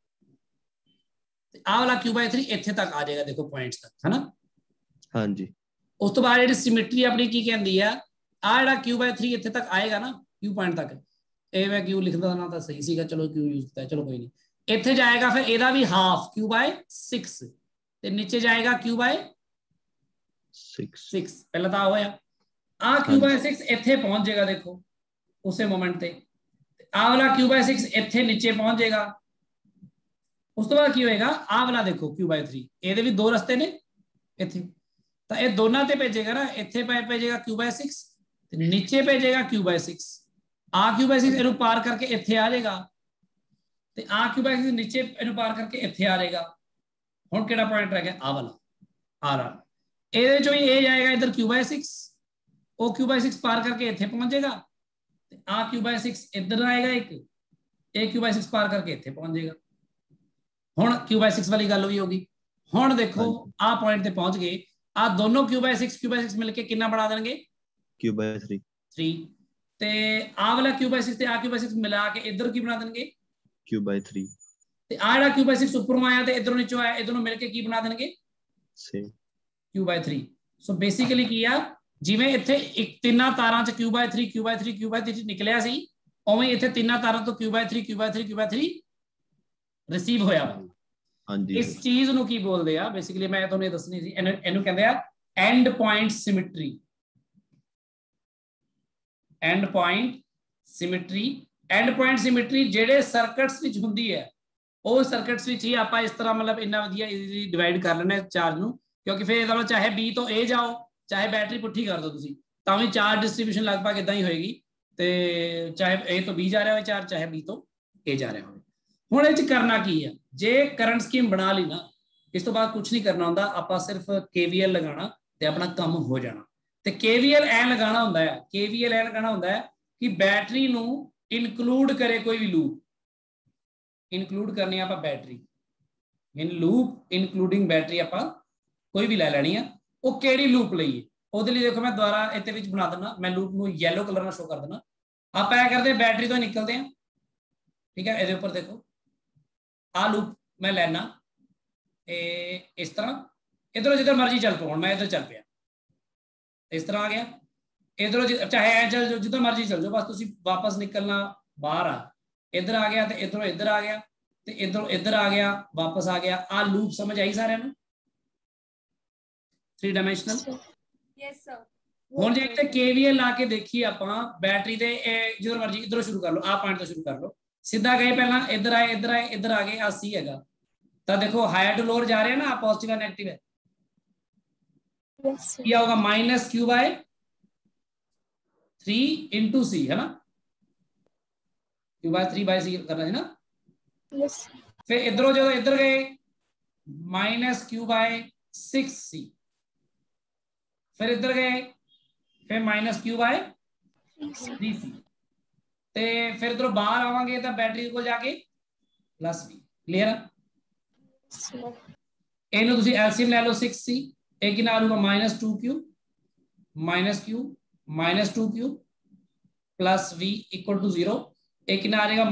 ਆਹ ਵਾਲਾ Q/3 ਇੱਥੇ ਤੱਕ ਆ ਜਾਏਗਾ ਦੇਖੋ ਪੁਆਇੰਟਸ ਤੱਕ ਹੈ ਨਾ। ਹਾਂਜੀ ਉਸ ਤੋਂ ਬਾਅਦ ਜਿਹੜੀ ਸਿਮੈਟਰੀ ਆਪਣੀ ਕੀ ਕਹਿੰਦੀ ਆ ਆਹ ਜਿਹੜਾ Q/3 ਇੱਥੇ ਤੱਕ ਆਏਗਾ ਨਾ Q ਪੁਆਇੰਟ ਤੱਕ ਇਹ ਮੈਂ Q ਲਿਖਦਾ ਨਾ ਤਾਂ ਸਹੀ ਸੀਗਾ ਚਲੋ Q ਯੂਜ਼ ਕੀਤਾ ਚਲੋ ਕੋਈ ਨਹੀਂ ਇੱਥੇ ਜਾਏਗਾ ਫਿਰ ਇਹਦਾ ਵੀ ਹਾਫ Q/6 ਤੇ ਨੀਚੇ ਜਾਏਗਾ Q/6 ਪਹਿਲਾਂ ਤਾਂ ਹੋਇਆ ਆਹ Q/6 ਇੱਥੇ ਪਹੁੰਚ ਜਾਏਗਾ ਦੇਖੋ ਉਸੇ ਮੋਮੈਂਟ ਤੇ ਆਹ ਵਾਲਾ Q/6 ਇੱਥੇ ਨੀਚੇ ਪਹੁੰਚ ਜਾਏਗਾ। ਉਸ ਤੋਂ ਬਾਅਦ ਕੀ ਹੋਏਗਾ ਆਹ ਵਾਲਾ ਦੇਖੋ Q/3 ਇਹਦੇ ਵੀ 2 ਰਸਤੇ ਨੇ ਇੱਥੇ ਤਾਂ ਇਹ ਦੋਨਾਂ ਤੇ ਭੇਜੇਗਾ ਨਾ ਇੱਥੇ ਭੇਜੇਗਾ Q/6 ਤੇ ਨੀਚੇ ਭੇਜੇਗਾ Q/6 ਆ Q/6 ਇਹਨੂੰ ਪਾਰ ਕਰਕੇ ਇੱਥੇ ਆ ਜਾਏਗਾ ਤੇ ਆ Q/6 ਨੀਚੇ ਇਹਨੂੰ ਪਾਰ ਕਰਕੇ ਇੱਥੇ ਆ ਜਾਏਗਾ। ਹੁਣ ਕਿਹੜਾ ਪੁਆਇੰਟ ਰਹਿ ਗਿਆ ਆ ਵਾਲਾ ਆ ਰਹਾ ਇਹਦੇ ਚੋਂ ਹੀ ਇਹ ਜਾਏਗਾ ਇੱਧਰ Q/6 ਉਹ Q/6 ਪਾਰ ਕਰਕੇ ਇੱਥੇ ਪਹੁੰਚ ਜਾਏਗਾ ਤੇ ਆ Q/6 ਇੱਧਰ ਆਏਗਾ ਇੱਕ ਇਹ Q/6 ਪਾਰ ਕਰਕੇ ਇੱਥੇ ਪਹੁੰਚ ਜਾਏਗਾ। ਹੁਣ Q/6 ਵਾਲੀ ਗੱਲ ਵੀ ਹੋਗੀ। ਹੁਣ ਦੇਖੋ ਆ ਪੁਆਇੰਟ ਤੇ ਪਹੁੰਚ ਗਏ ਆ ਦੋਨੋਂ Q/6 ਮਿਲ ਕੇ ਕਿੰਨਾ ਬਣਾ ਦੇਣਗੇ Q/3 ਤੇ ਆ ਵਾਲਾ Q/6 ਤੇ ਆ Q/6 ਮਿਲਾ ਕੇ ਇੱਧਰ ਕੀ ਬਣਾ ਦੇਣਗੇ Q/3 ਤੇ ਆ ਜਿਹੜਾ Q/6 ਉੱਪਰੋਂ ਆਇਆ ਤੇ ਇਧਰੋਂ ਨੀਚੋਂ ਆਇਆ ਇਧਰੋਂ ਮਿਲ ਕੇ ਕੀ ਬਣਾ ਦੇਣਗੇ same Q/3 ਸੋ ਬੇਸਿਕਲੀ ਕੀ ਆ ਜਿਵੇਂ ਇੱਥੇ ਇੱਕ ਤਿੰਨਾਂ ਤਾਰਾਂ ਚ Q/3 Q/3 Q/3 ਨਿਕਲਿਆ ਸੀ ਉਵੇਂ ਇੱਥੇ ਤਿੰਨਾਂ ਤਾਰਾਂ ਤੋਂ Q/3 Q/3 Q/3 ਰਿਸੀਵ ਹੋਇਆ ਵਾ ਹਾਂਜੀ ਇਸ ਚੀਜ਼ ਨੂੰ ਕੀ ਬੋਲਦੇ ਆ ਬੇਸਿਕਲੀ ਮੈਂ ਤੁਹਾਨੂੰ ਇਹ ਦੱਸਣੀ ਸੀ ਇਹਨੂੰ ਕਹਿੰਦੇ ਆ end point symmetry end point symmetry ਜਿਹੜੇ ਸਰਕਟਸ ਵਿੱਚ ਹੁੰਦੀ ਹੈ ਉਹ ਸਰਕਟਸ ਵਿੱਚ ਹੀ ਆਪਾਂ ਇਸ ਤਰ੍ਹਾਂ ਮਤਲਬ ਇੰਨਾ ਵਧੀਆ ਈਜ਼ੀਲੀ ਡਿਵਾਈਡ ਕਰ ਲੈਣਾ ਚਾਰਜ ਨੂੰ ਕਿਉਂਕਿ ਫਿਰ ਇਹਦਾ ਮਤਲਬ ਚਾਹੇ B ਤੋਂ A ਜਾਓ ਚਾਹੇ ਬੈਟਰੀ ਪੁੱਠੀ ਕਰ ਦਿਓ ਤੁਸੀਂ ਤਾਂ ਵੀ ਚਾਰਜ ਡਿਸਟ੍ਰੀਬਿਊਸ਼ਨ ਲਗਭਗ ਇਦਾਂ ਹੀ ਹੋਏਗੀ ਤੇ ਚਾਹੇ A ਤੋਂ B ਜਾ ਰਿਹਾ ਹੋਵੇ ਚਾਰਜ ਚਾਹੇ B ਤੋਂ A ਜਾ ਰਿਹਾ ਹੋਵੇ ਹੁਣ ਇਹ ਚ ਕਰਨਾ ਕੀ ਹੈ ਜੇ ਕਰੰਟ ਸਕੀਮ ਬਣਾ ਲਈ ਨਾ ਇਸ ਤੋਂ ਬਾਅਦ ਕੁਝ ਨਹੀਂ ਕਰਨਾ ਹੁੰਦਾ ਆਪਾਂ ਸਿਰਫ KVL ਲਗਾਉਣਾ ਤੇ ਆਪਣਾ ਕੰਮ ਹੋ ਜਾਣਾ ਤੇ KVL ਐ ਲਗਾਉਣਾ ਹੁੰਦਾ ਹੈ ਕਿ ਬੈਟਰੀ ਨੂੰ ਇਨਕਲੂਡ ਕਰੇ ਕੋਈ ਵੀ ਲੂਪ ਇਨਕਲੂਡ ਕਰਨੀ ਆਪਾਂ battery in loop including battery ਆਪਾਂ ਕੋਈ ਵੀ ਲੈ ਲੈਣੀ ਆ ਉਹ ਕਿਹੜੀ ਲੂਪ ਲਈਏ ਉਹਦੇ ਲਈ ਦੇਖੋ ਮੈਂ ਦੁਬਾਰਾ ਇੱਥੇ ਵਿੱਚ ਬਣਾ ਦਿੰਦਾ ਮੈਂ ਲੂਪ ਨੂੰ ਯੈਲੋ ਕਲਰ ਨਾਲ ਸ਼ੋ ਕਰ ਦਿੰਦਾ ਆਪਾਂ ਇਹ ਕਰਦੇ ਬੈਟਰੀ ਤੋਂ ਨਿਕਲਦੇ ਆ ਠੀਕ ਹੈ ਇਹਦੇ ਉੱਪਰ ਦੇਖੋ ਆ ਲੂਪ ਮੈਂ ਲੈਣਾ ਇਸ ਤਰ੍ਹਾਂ ਇਧਰੋਂ ਜਿੱਧਰ ਮਰਜ਼ੀ ਚੱਲ ਪਓ ਹੁਣ ਮੈਂ ਇੱਧਰ ਚੱਲ ਪਿਆ ਇਸ ਤਰ੍ਹਾਂ ਆ ਗਿਆ ਇਧਰੋਂ ਚਾਹੇ ਐ ਚੱਲ ਜਾਓ ਜਿੱਧਰ ਮਰਜ਼ੀ ਚੱਲ ਜਾਓ ਬਸ ਤੁਸੀਂ ਵਾਪਸ ਨਿਕਲਣਾ ਬਾਹਰ ਆ ਇੱਧਰ ਆ ਗਿਆ ਤੇ ਇਧਰੋਂ ਇੱਧਰ ਆ ਗਿਆ ਤੇ ਇਧਰੋਂ ਇੱਧਰ ਆ ਗਿਆ ਵਾਪਸ ਆ ਗਿਆ ਆ ਲੂਪ ਸਮਝ ਆਈ ਸਾਰਿਆਂ ਨੂੰ 3 ਡਾਇਮੈਂਸ਼ਨਲ यस सर ਹੁਣ ਜੇ ਇੱਥੇ KVL ਲਾ ਕੇ ਦੇਖੀ ਆਪਾਂ ਬੈਟਰੀ ਦੇ ਜਿੱਧਰ ਮਰਜ਼ੀ ਇਧਰੋਂ ਸ਼ੁਰੂ ਕਰ ਲਓ ਆ ਪੁਆਇੰਟ ਤੋਂ ਸ਼ੁਰੂ ਕਰ ਲਓ ਸਿੱਧਾ ਗਏ ਪਹਿਲਾਂ ਇੱਧਰ ਆਏ ਇੱਧਰ ਆ ਗਏ ਆ C ਹੈਗਾ ਤਾਂ ਦੇਖੋ ਹਾਇਰ ਟੂ ਲੋਅਰ ਜਾ ਰਿਹਾ ਨਾ ਪੋਜ਼ਿਟਿਵ ਐਂਡ ਨੈਗੇਟਿਵ ਹੈ यस सर क्या होगा -Q/3 into C है ना Q/3/C करना है ना यस फिर इधरों जो इधर गए -Q/6C फिर इधर गए फिर -Q/3C ते फिर इधरों बाहर आवांगे तो बैटरी को जाके +V क्लियर है सर इन्हों तुसी एलसीएम ले लो 6C एक कितना आएगा -2Q plus V equal to 0 एक कितना आएगा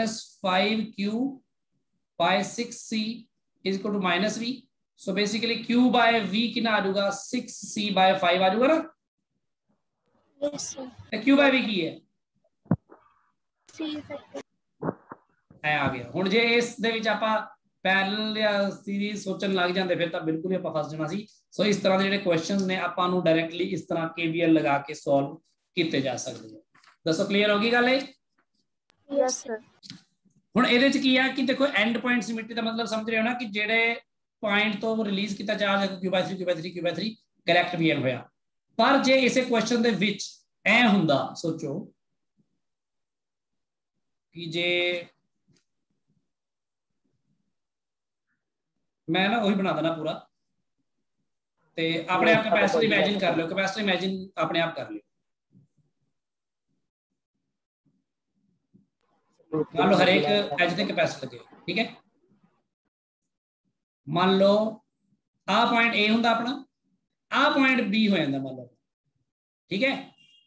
-5Q/6C is equal to -V so basically Q/V कितना आएगा 6C/5 आ जाएगा ना यस सर तो Q/V की है सी इफेक्ट है आ गया हुन जे इस दे विच आपां पैरेलल या सीरीज सोचन लग जाते फिर तो बिल्कुल ही आप फस जाना सी सो इस तरह के जो क्वेश्चन ने आपां नूं डायरैक्टली इस तरह KVL लगा के सॉल्व किए जा सकते हैं दसो क्लीयर होगी गल यस सर हुण इहदे च की है कि देखो एंड पॉइंट सिमेट्री का मतलब समझ रहे हो ना कि जेडे पॉइंट तो रिलीज किया चार्ज Q/3 करैक्ट भी होया पर जे इसे क्वेश्चन दे विच ऐ हुंदा सोचो कि जे मैं ना वही बना देना पूरा ते अपने आप कैपेसिटी इमेजिन कर लो कैपेसिटी इमेजिन अपने आप कर लो मान लो हर एक एज ते कैपेसिटी लगे ठीक है मान लो आ पॉइंट ए हुंदा अपना आ पॉइंट बी हो जाता मान लो ठीक है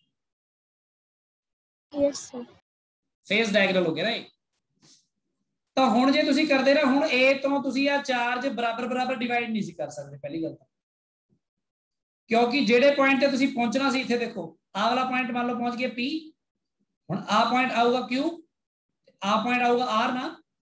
यस सर फेस डायग्राम हो गया राइट तो हुण जे तुसीं करदे ना हुण ए तो तुसीं आ चार्ज बराबर बराबर डिवाइड नहीं सी कर सकते पहली गल क्योंकि जेडे पॉइंट ते तुसीं पहुंचना सी इत्थे देखो आ वाला पॉइंट मान लो पहुंच गए P हुण आ पॉइंट आऊगा Q आ पॉइंट आऊगा R ना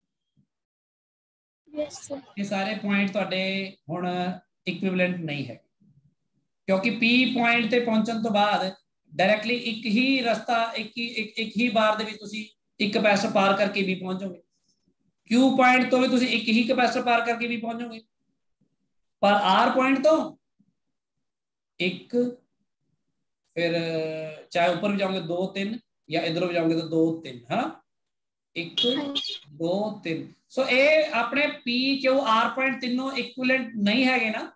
यस सर ये सारे पॉइंट तुहाडे हुण इक्विवेलेंट नहीं है क्योंकि P पॉइंट ते पहुंचण तो बाद डायरेक्टली एक ही रास्ता एक ही बार दे विच तुसीं एक कैपेसिटर पार करके भी पहुंचोगे Q पॉइंट तो भी तुसीं एक ही कैपेसिटर पार करके भी पहुंचोगे पर R पॉइंट तो एक फिर चाहे ऊपर भी जाओगे 2 3 या इधर भी जाओगे तो 2 3 है ना 1 2 3 सो ए अपने P Q R पॉइंट तीनों इक्विवेलेंट नहीं हैगे ना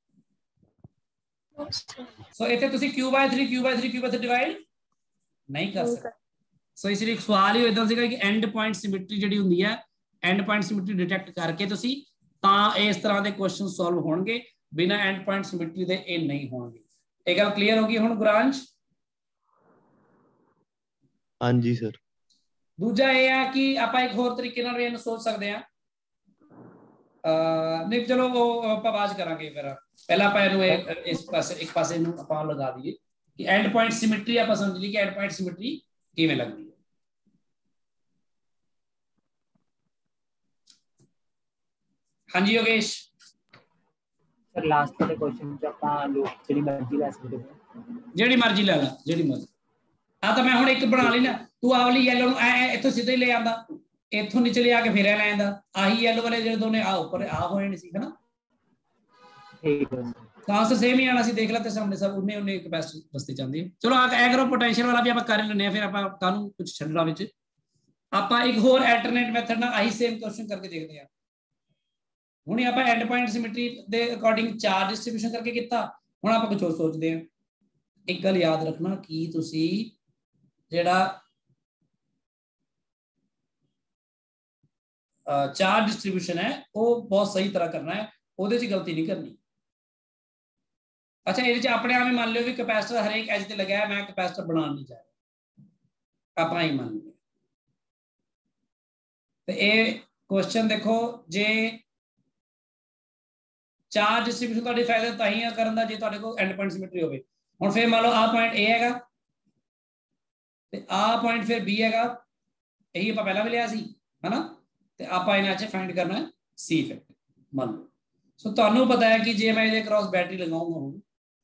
सो इथे तुसीं Q/3 डिवाइड नहीं कर सकते सो इसलिए सवाल ही इदां सीगा कि एंड पॉइंट सिमेट्री जिहड़ी हुंदी है एंड पॉइंट सिमेट्री डिटेक्ट करके तुसीं तां इस तरह के क्वेश्चन सॉल्व होणगे बिना एंड पॉइंट सिमेट्री दे ए नहीं होणगे ਇਹ ਗੱਲ ਕਲੀਅਰ ਹੋ ਗਈ ਹੁਣ ਗੁਰਾਂਸ਼ ਹਾਂਜੀ ਸਰ ਦੂਜਾ ਇਹ ਆ ਕਿ ਆਪਾਂ ਇੱਕ ਹੋਰ ਤਰੀਕੇ ਨਾਲ ਵੀ ਇਹਨੂੰ ਸੋਚ ਸਕਦੇ ਆ नहीं चलो वो ਆਪਾਂ ਬਾਅਦ ਕਰਾਂਗੇ ਫਿਰ ਪਹਿਲਾਂ ਆਪਾਂ ਇਹਨੂੰ ਇਸ ਪਾਸੇ ਇੱਕ ਪਾਸੇ ਨੂੰ ਆਪਾਂ ਲਗਾ ਦਈਏ ਕਿ ਐਂਡ ਪੁਆਇੰਟ ਸਿਮੈਟਰੀ ਆਪਾਂ ਸਮਝ ਲਈ ਕਿ ਐਂਡ ਪੁਆਇੰਟ ਸਿਮੈਟਰੀ ਕਿਵੇਂ ਲੱਗਦੀ ਹੈ। ਹਾਂਜੀ योगेश सर लास्ट वाले क्वेश्चन च ਆਪਾਂ ਲੋਕ ਜਿਹੜੀ ਮਰਜ਼ੀ ਲੈ ਸਕਦੇ ਹਾਂ ਜਿਹੜੀ ਮਰਜ਼ੀ ਲੈ ਲਾ ਜਿਹੜੀ ਮਰਜ਼ੀ ਆ ਤਾਂ ਮੈਂ ਹੁਣ ਇੱਕ ਬਣਾ ਲਈ ਨਾ ਤੂੰ ਆਹ ਵਾਲੀ ਯੈਲੋ ਨੂੰ ਐ ਇੱਥੋਂ ਸਿੱਧਾ ਹੀ ਲੈ ਆਂਦਾ ਇੱਥੋਂ ਨੀਚੇ ਲਿਆ ਕੇ ਫੇਰ ਲੈ ਆਂਦਾ ਆਹੀ ਯੈਲੋ ਵਾਲੇ ਜਿਹੜੇ ਦੋਨੇ ਆ ਉੱਪਰ ਆ ਹੋਏ ਨਹੀਂ ਸੀ ਹਨਾ ਠੀਕ ਹੈ ਆਂਸਰ ਸੇਮ ਹੀ ਆਣਾ ਸੀ ਦੇਖ ਲੈ ਤੇ ਸਾਹਮਣੇ ਸਭ ਉਹਨੇ ਕੈਪੈਸਿਟੀ ਦੱਸਦੀ ਜਾਂਦੀ ਹੈ। ਚਲੋ ਐ ਕਰੋ ਪੋਟੈਂਸ਼ੀਅਲ ਵਾਲਾ ਵੀ ਆਪਾਂ ਕਰ ਲੈਣੇ ਆ ਫਿਰ ਆਪਾਂ ਕਾਹਨੂੰ ਕੁਝ ਛੱਡਣਾ ਵਿੱਚ ਆਪਾਂ ਇੱਕ ਹੋਰ ਐਲਟਰਨੇਟ ਮੈਥਡ ਨਾਲ ਆਹੀ ਸੇਮ ਕੁਐਸਚਨ ਕਰਕੇ ਦੇਖਦੇ ਆ। ਹੁਣ ਆਪਾਂ ਐਂਡ ਪੁਆਇੰਟ ਸਿਮੈਟਰੀ ਦੇ ਅਕੋਰਡਿੰਗ ਚਾਰਜ ਡਿਸਟ੍ਰੀਬਿਊਸ਼ਨ ਕਰਕੇ ਕੀਤਾ ਹੁਣ ਆਪਾਂ ਕੁਝ ਹੋਰ ਸੋਚਦੇ ਆ। ਇੱਕ ਗੱਲ ਯਾਦ ਰੱਖਣਾ ਕਿ ਤੁਸੀਂ ਜਿਹੜਾ ਚਾਰਜ डिस्ट्रीब्यूशन है वो बहुत सही तरह करना है ਉਹਦੇ 'ਚ गलती नहीं करनी। अच्छा ਇਹਦੇ 'ਚ ਆਪਣੇ ਆਪ ਹੀ ਮੰਨ ਲਿਓ ਵੀ ਕੈਪੈਸਿਟਰ ਹਰੇਕ ਐਜ ਤੇ ਲਗਾਇਆ ਮੈਂ ਕੈਪੈਸਿਟਰ ਬਣਾਉਣ ਨਹੀਂ ਜਾ ਰਿਹਾ ਆਪਾਂ ਹੀ ਮੰਨ ਲਿਆ ਤੇ ਇਹ ਕੁਐਸਚਨ ਦੇਖੋ ਜੇ ਚਾਰਜ ਡਿਸਟ੍ਰੀਬਿਊਸ਼ਨ ਤੁਹਾਡੇ ਫਾਇਦਾ ਤਾਂ ਹੀ ਕਰਨ ਦਾ ਜੇ ਤੁਹਾਡੇ ਕੋਲ ਐਂਡ ਪੁਆਇੰਟ ਸਿਮੈਟਰੀ ਹੋਵੇ। ਹੁਣ ਫਿਰ ਮੰਨ ਲਓ ਆਹ ਪੁਆਇੰਟ A ਹੈਗਾ ਤੇ ਆਹ ਪੁਆਇੰਟ ਫਿਰ B ਹੈਗਾ ਇਹੀ ਆਪਾਂ ਪਹਿਲਾਂ ਵੀ ਲਿਆ ਸੀ ਹਨਾ ਤੇ ਆਪਾਂ ਇਹਨਾਂ 'ਚ ਫਾਈਂਡ ਕਰਨਾ C ਇਫੈਕਟ ਮੰਨ ਲਓ। ਸੋ ਤੁਹਾਨੂੰ ਪਤਾ ਹੈ ਕਿ ਜੇ ਮੈਂ ਇਹਦੇ ਕ੍ਰਾਸ ਬੈਟਰੀ ਲਗਾਉਂਗਾ ਹੁਣ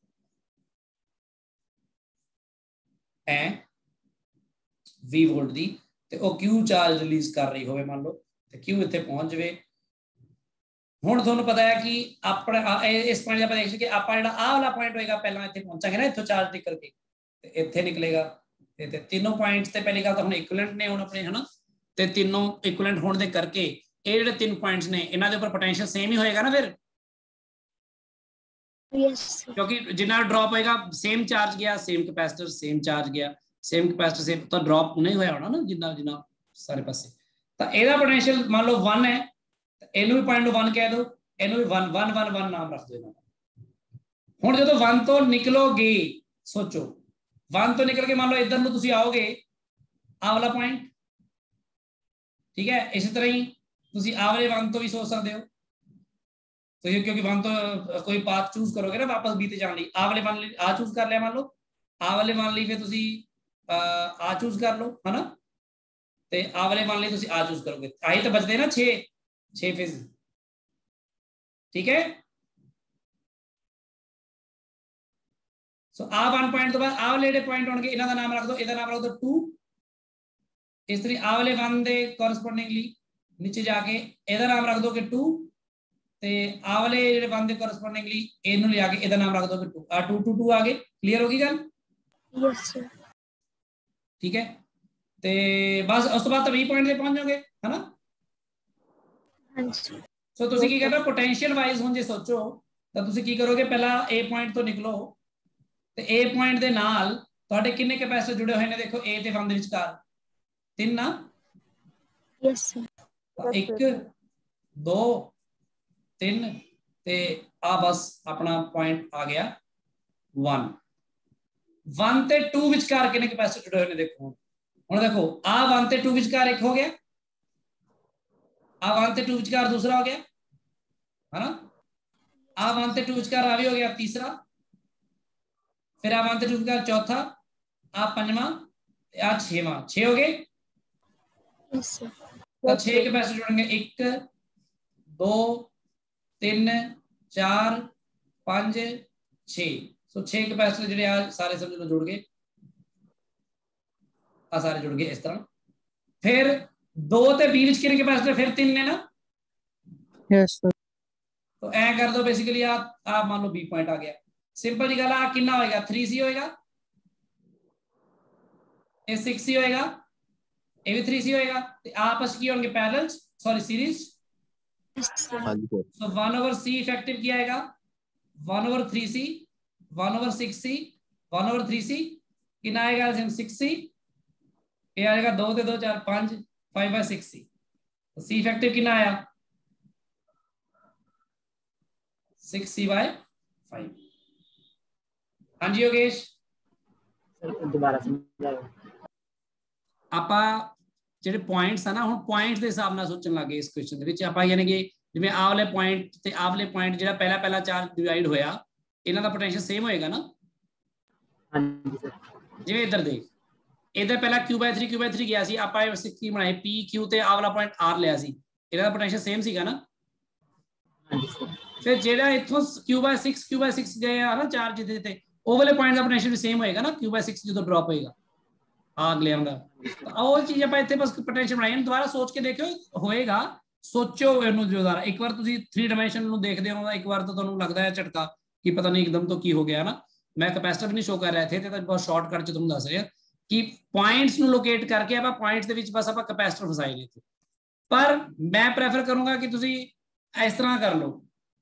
ਐ 20 ਵੋਲਟ ਦੀ ਤੇ ਉਹ Q ਚਾਰਜ ਰਿਲੀਜ਼ ਕਰ ਰਹੀ ਹੋਵੇ ਮੰਨ ਲਓ ਤੇ Q ਇੱਥੇ ਪਹੁੰਚ ਜਾਵੇ। ਹੁਣ ਤੁਹਾਨੂੰ ਪਤਾ ਹੈ ਕਿ ਆਪਣਾ ਇਸ ਪੁਆਇੰਟ ਤੇ ਆਪਾਂ ਦੇਖ ਸਕਦੇ ਆਪਾਂ ਜਿਹੜਾ ਆਹ ਵਾਲਾ ਪੁਆਇੰਟ ਹੋਏਗਾ ਪਹਿਲਾਂ ਇੱਥੇ ਪਹੁੰਚਾਂਗੇ ਨਾ ਇੱਥੋਂ ਚਾਰਜ ਨਿਕਲ ਕੇ ਤੇ ਇੱਥੇ ਨਿਕਲੇਗਾ ਤੇ ਤਿੰਨੋਂ ਪੁਆਇੰਟਸ ਤੇ ਪਹਿਲੀ ਗੱਲ ਤਾਂ ਹੁਣ ਇਕੁਇਵਲੈਂਟ ਨੇ ਹੁਣ ਆਪਣੇ ਹਨਾ ਤੇ ਤਿੰਨੋਂ ਇਕੁਇਵਲੈਂਟ ਹੋਣ ਦੇ ਕਰਕੇ ਇਹ ਜਿਹੜੇ ਤਿੰਨ ਪੁਆਇੰਟਸ ਨੇ ਇਹਨਾਂ ਦੇ ਉੱਪਰ ਪੋਟੈਂਸ਼ੀਅਲ ਸੇਮ ਹੀ ਹੋਏਗਾ ਨਾ ਫਿਰ ਯੈਸ ਕਿਉਂਕਿ ਜਿੰਨਾ ਡ੍ਰੌਪ ਹੋਏਗਾ ਸੇਮ ਚਾਰਜ ਗਿਆ ਸੇਮ ਕੈਪੈਸਿਟਰ ਸੇਮ ਚਾਰਜ ਗਿਆ ਸੇਮ ਕੈਪੈਸਿਟਰ ਸੇਮ ਤਾਂ ਡ੍ਰੌਪ ਨਹੀਂ ਹੋਇਆ ਹੋਣਾ ਨਾ ਜਿੰਨਾ ਸਾਰੇ ਪਾਸੇ ਤਾਂ ਇਹਦਾ ਪੋਟੈਂਸ਼ੀਅਲ ਮੰਨ ਲਓ 1 ਹੈ ਇਹਨੂੰ ਵੀ ਪੁਆਇੰਟ ਨੂੰ 1 ਕਹਿ ਦਿਓ ਇਹਨੂੰ ਵੀ 1 1 1 1 ਨਾਮ ਰੱਖ ਦਿਓ ਇਹਨਾਂ ਦਾ। ਹੁਣ ਜਦੋਂ 1 ਤੋਂ ਨਿਕਲੋਗੇ ਸੋਚੋ 1 ਤੋਂ ਨਿਕਲ ਕੇ ਮੰਨ ਲਓ ਇੱਧਰ ਨੂੰ ਤੁਸੀਂ ਆਓਗੇ ਆਹ ਵਾਲਾ ਪੁਆਇੰਟ ठीक है इसी तरह ही ਤੁਸੀਂ ਆਹ ਵਾਲੇ 1 ਤੋਂ ਵੀ ਸੋਚ ਸਕਦੇ ਹੋ ਤੁਸੀਂ ਕਿਉਂਕਿ 1 ਤੋਂ ਕੋਈ ਪਾਥ ਚੂਜ਼ ਕਰੋਗੇ ਨਾ ਵਾਪਸ B ਤੇ ਜਾਣ ਲਈ ਆਹ ਵਾਲੇ 1 ਲਈ ਆ ਚੂਜ਼ ਕਰ ਲਿਆ ਮੰਨ ਲਓ ਆਹ ਵਾਲੇ 1 ਲਈ ਫਿਰ ਤੁਸੀਂ ਆ ਚੂਜ਼ ਕਰ ਲਓ ਹਨਾ ਤੇ ਆਹ ਵਾਲੇ 1 ਲਈ ਤੁਸੀਂ ਆ ਚੂਜ਼ ਕਰੋਗੇ ਆਹੀ ਤਾਂ ਬਚਦੇ ਨਾ 6 ਫੇਜ਼ ठीक है। सो आ 1 पॉइंट तो बाद आ वाले ਜਿਹੜੇ ਪੁਆਇੰਟ ਹੋਣਗੇ ਇਹਨਾਂ ਦਾ ਨਾਮ ਰੱਖ ਦਿਓ ਇਹਦਾ ਨਾਮ ਰੱਖ ਦਿਓ 2 ਇਸ ਤਰ੍ਹਾਂ ਆ ਵਾਲੇ 1 ਦੇ ਕੋਰਸਪੋਂਡਿੰਗਲੀ ਨੀਚੇ ਜਾ ਕੇ ਇਹਦਾ ਨਾਮ ਰੱਖ ਦਿਓ ਕਿ 2 ਤੇ ਆ ਵਾਲੇ ਜਿਹੜੇ 1 ਦੇ ਕੋਰਸਪੋਂਡਿੰਗਲੀ ਇਹਨੂੰ ਲਿਆ ਕੇ ਇਹਦਾ ਨਾਮ ਰੱਖ ਦਿਓ ਕਿ 2 ਆ 2 2 2 ਆ ਗਏ ਕਲੀਅਰ ਹੋ ਗਈ ਗੱਲ ਯੈਸ ਸਰ ਠੀਕ ਹੈ ਤੇ ਬਸ ਉਸ ਤੋਂ ਬਾਅਦ ਤਾਂ 20 ਪੁਆਇੰਟ ਤੇ ਪਹੁੰਚ ਜਾਓਗੇ ਹਨਾ ਹਾਂਜੀ ਸੋ ਤੁਸੀਂ ਕੀ ਕਰਨਾ ਪੋਟੈਂਸ਼ੀਅਲ ਵਾਈਜ਼ ਹੁਣ ਜੇ ਸੋਚੋ ਤਾਂ ਤੁਸੀਂ ਕੀ ਕਰੋਗੇ ਪਹਿਲਾਂ A ਪੁਆਇੰਟ ਤੋਂ ਨਿਕਲੋ ਤੇ A ਪੁਆਇੰਟ ਦੇ ਨਾਲ ਤੁਹਾਡੇ ਕਿੰਨੇ ਕੈਪੈਸਿਟਰ ਜੁੜੇ ਹੋਏ ਨੇ ਦੇਖੋ A ਤੇ 1 ਦੇ ਵਿਚਕਾਰ 3 ਨਾ ਯੈਸ ਸਰ 1 2 3 ਤੇ ਆ ਬਸ ਆਪਣਾ ਪੁਆਇੰਟ ਆ ਗਿਆ 1 ਤੇ 2 ਵਿਚਕਾਰ ਕਿੰਨੇ ਕੈਪੈਸਿਟਰ ਜੁੜੇ ਹੋਏ ਨੇ ਦੇਖੋ ਹੁਣ ਦੇਖੋ ਆ 1 ਤੇ 2 ਵਿਚਕਾਰ ਇੱਕ ਹੋ ਗਿਆ आ 1 ਤੇ 2 ਵਿਚਕਾਰ दूसरा हो गया है ना आ 1 ਤੇ 2 ਵਿਚਕਾਰ ਆ ਵੀ ਹੋ ਗਿਆ तीसरा फिर आ 1 ਤੇ 2 ਵਿਚਕਾਰ चौथा आ 5वां ਤੇ आ 6वां 6 ਹੋ गए यस सर तो 6 कैपेसिटर जुड़ेंगे 1 2 3 4 5 6 सो 6 कैपेसिटर ਜਿਹੜੇ ਆ ਸਾਰੇ ਸਮਝ ਲਓ ਜੁੜ ਗਏ ਆ ਸਾਰੇ ਜੁੜ ਗਏ ਇਸ ਤਰ੍ਹਾਂ फिर 2 ਤੇ B ਵਿੱਚ ਕਿੰਨੇ ਕੈਪੈਸਿਟਰ ਫਿਰ 3 ਨੇ ਨਾ यस सर तो ऐ कर दो बेसिकली आ मान लो B पॉइंट आ गया सिंपल जी गल आ कितना होएगा 3C होएगा ये 6C होएगा ये भी 3C होएगा ते आपस की होंगे पैरेलल सॉरी सीरीज हाँ जी सर सो 1/C इफेक्टिव क्या आएगा 1/3C 1/6C 1/3C कितना आएगा 6C ये आएगा 2 ते 2 4 5 5/6C तो C इफेक्टिव कितना आया 6C/5 हाँ जी योगेश सर दोबारा समझाओ ਆਪਾਂ ਜਿਹੜੇ ਪੁਆਇੰਟਸ ਆ ਨਾ ਹੁਣ ਪੁਆਇੰਟਸ ਦੇ ਹਿਸਾਬ ਨਾਲ ਸੋਚਣ ਲੱਗੇ ਇਸ ਕੁਐਸਚਨ ਦੇ ਵਿੱਚ ਆਪਾਂ ਯਾਨੀ ਕਿ जिवें आ वाले पॉइंट ते आ वाले पॉइंट जिहड़ा पहला पहला चार्ज डिवाइड होया इन्हां दा पोटेंशियल सेम होएगा ना। हाँ जी सर। जिवें इधर देख, इधर पहला Q/3 गया सी, आपां की बनाए P Q ते आ वाला पॉइंट R लिया सी, इन्हां दा पोटेंशियल सेम सीगा ना। हाँ जी सर। फिर जेड़ा इथों Q/6 गए आ ना चार्ज जिथे जिथे ਉਹ वाले पॉइंट ਦਾ पोटेंशियल भी सेम होएगा ना Q/6 ਜਦੋਂ ड्रॉप होएगा अगले आंदा। तो ਉਹ चीज ਆਪਾਂ ਇੱਥੇ ਬਸ पोटेंशियल ਬਣਾਈ ਨੂੰ ਦੁਬਾਰਾ सोच के देखियो होएगा। सोचो ਇਹਨੂੰ ਦੁਬਾਰਾ ਇੱਕ ਵਾਰ ਤੁਸੀਂ 3 ਡਾਈਮੈਂਸ਼ਨ ਨੂੰ ਦੇਖਦੇ ਹੋ ਇੱਕ ਵਾਰ ਤਾਂ ਤੁਹਾਨੂੰ ਲੱਗਦਾ ਹੈ ਝਟਕਾ ਕਿ ਪਤਾ ਨਹੀਂ ਇੱਕਦਮ ਤੋਂ ਕੀ ਹੋ ਗਿਆ ਨਾ। मैं कैपेसिटर भी नहीं शो कर रहे थे तो बहुत शॉर्टकट च तुम दस रहे कि पॉइंट्स ਨੂੰ ਲੋਕੇਟ ਕਰਕੇ ਆਪਾਂ ਪੁਆਇੰਟਸ ਦੇ ਵਿੱਚ ਬਸ ਆਪਾਂ ਕੈਪੈਸਿਟਰ ਫਸਾਏ ਨੇ। ਪਰ ਮੈਂ ਪ੍ਰੈਫਰ ਕਰੂੰਗਾ ਕਿ ਤੁਸੀਂ ਇਸ ਤਰ੍ਹਾਂ ਕਰ ਲਓ,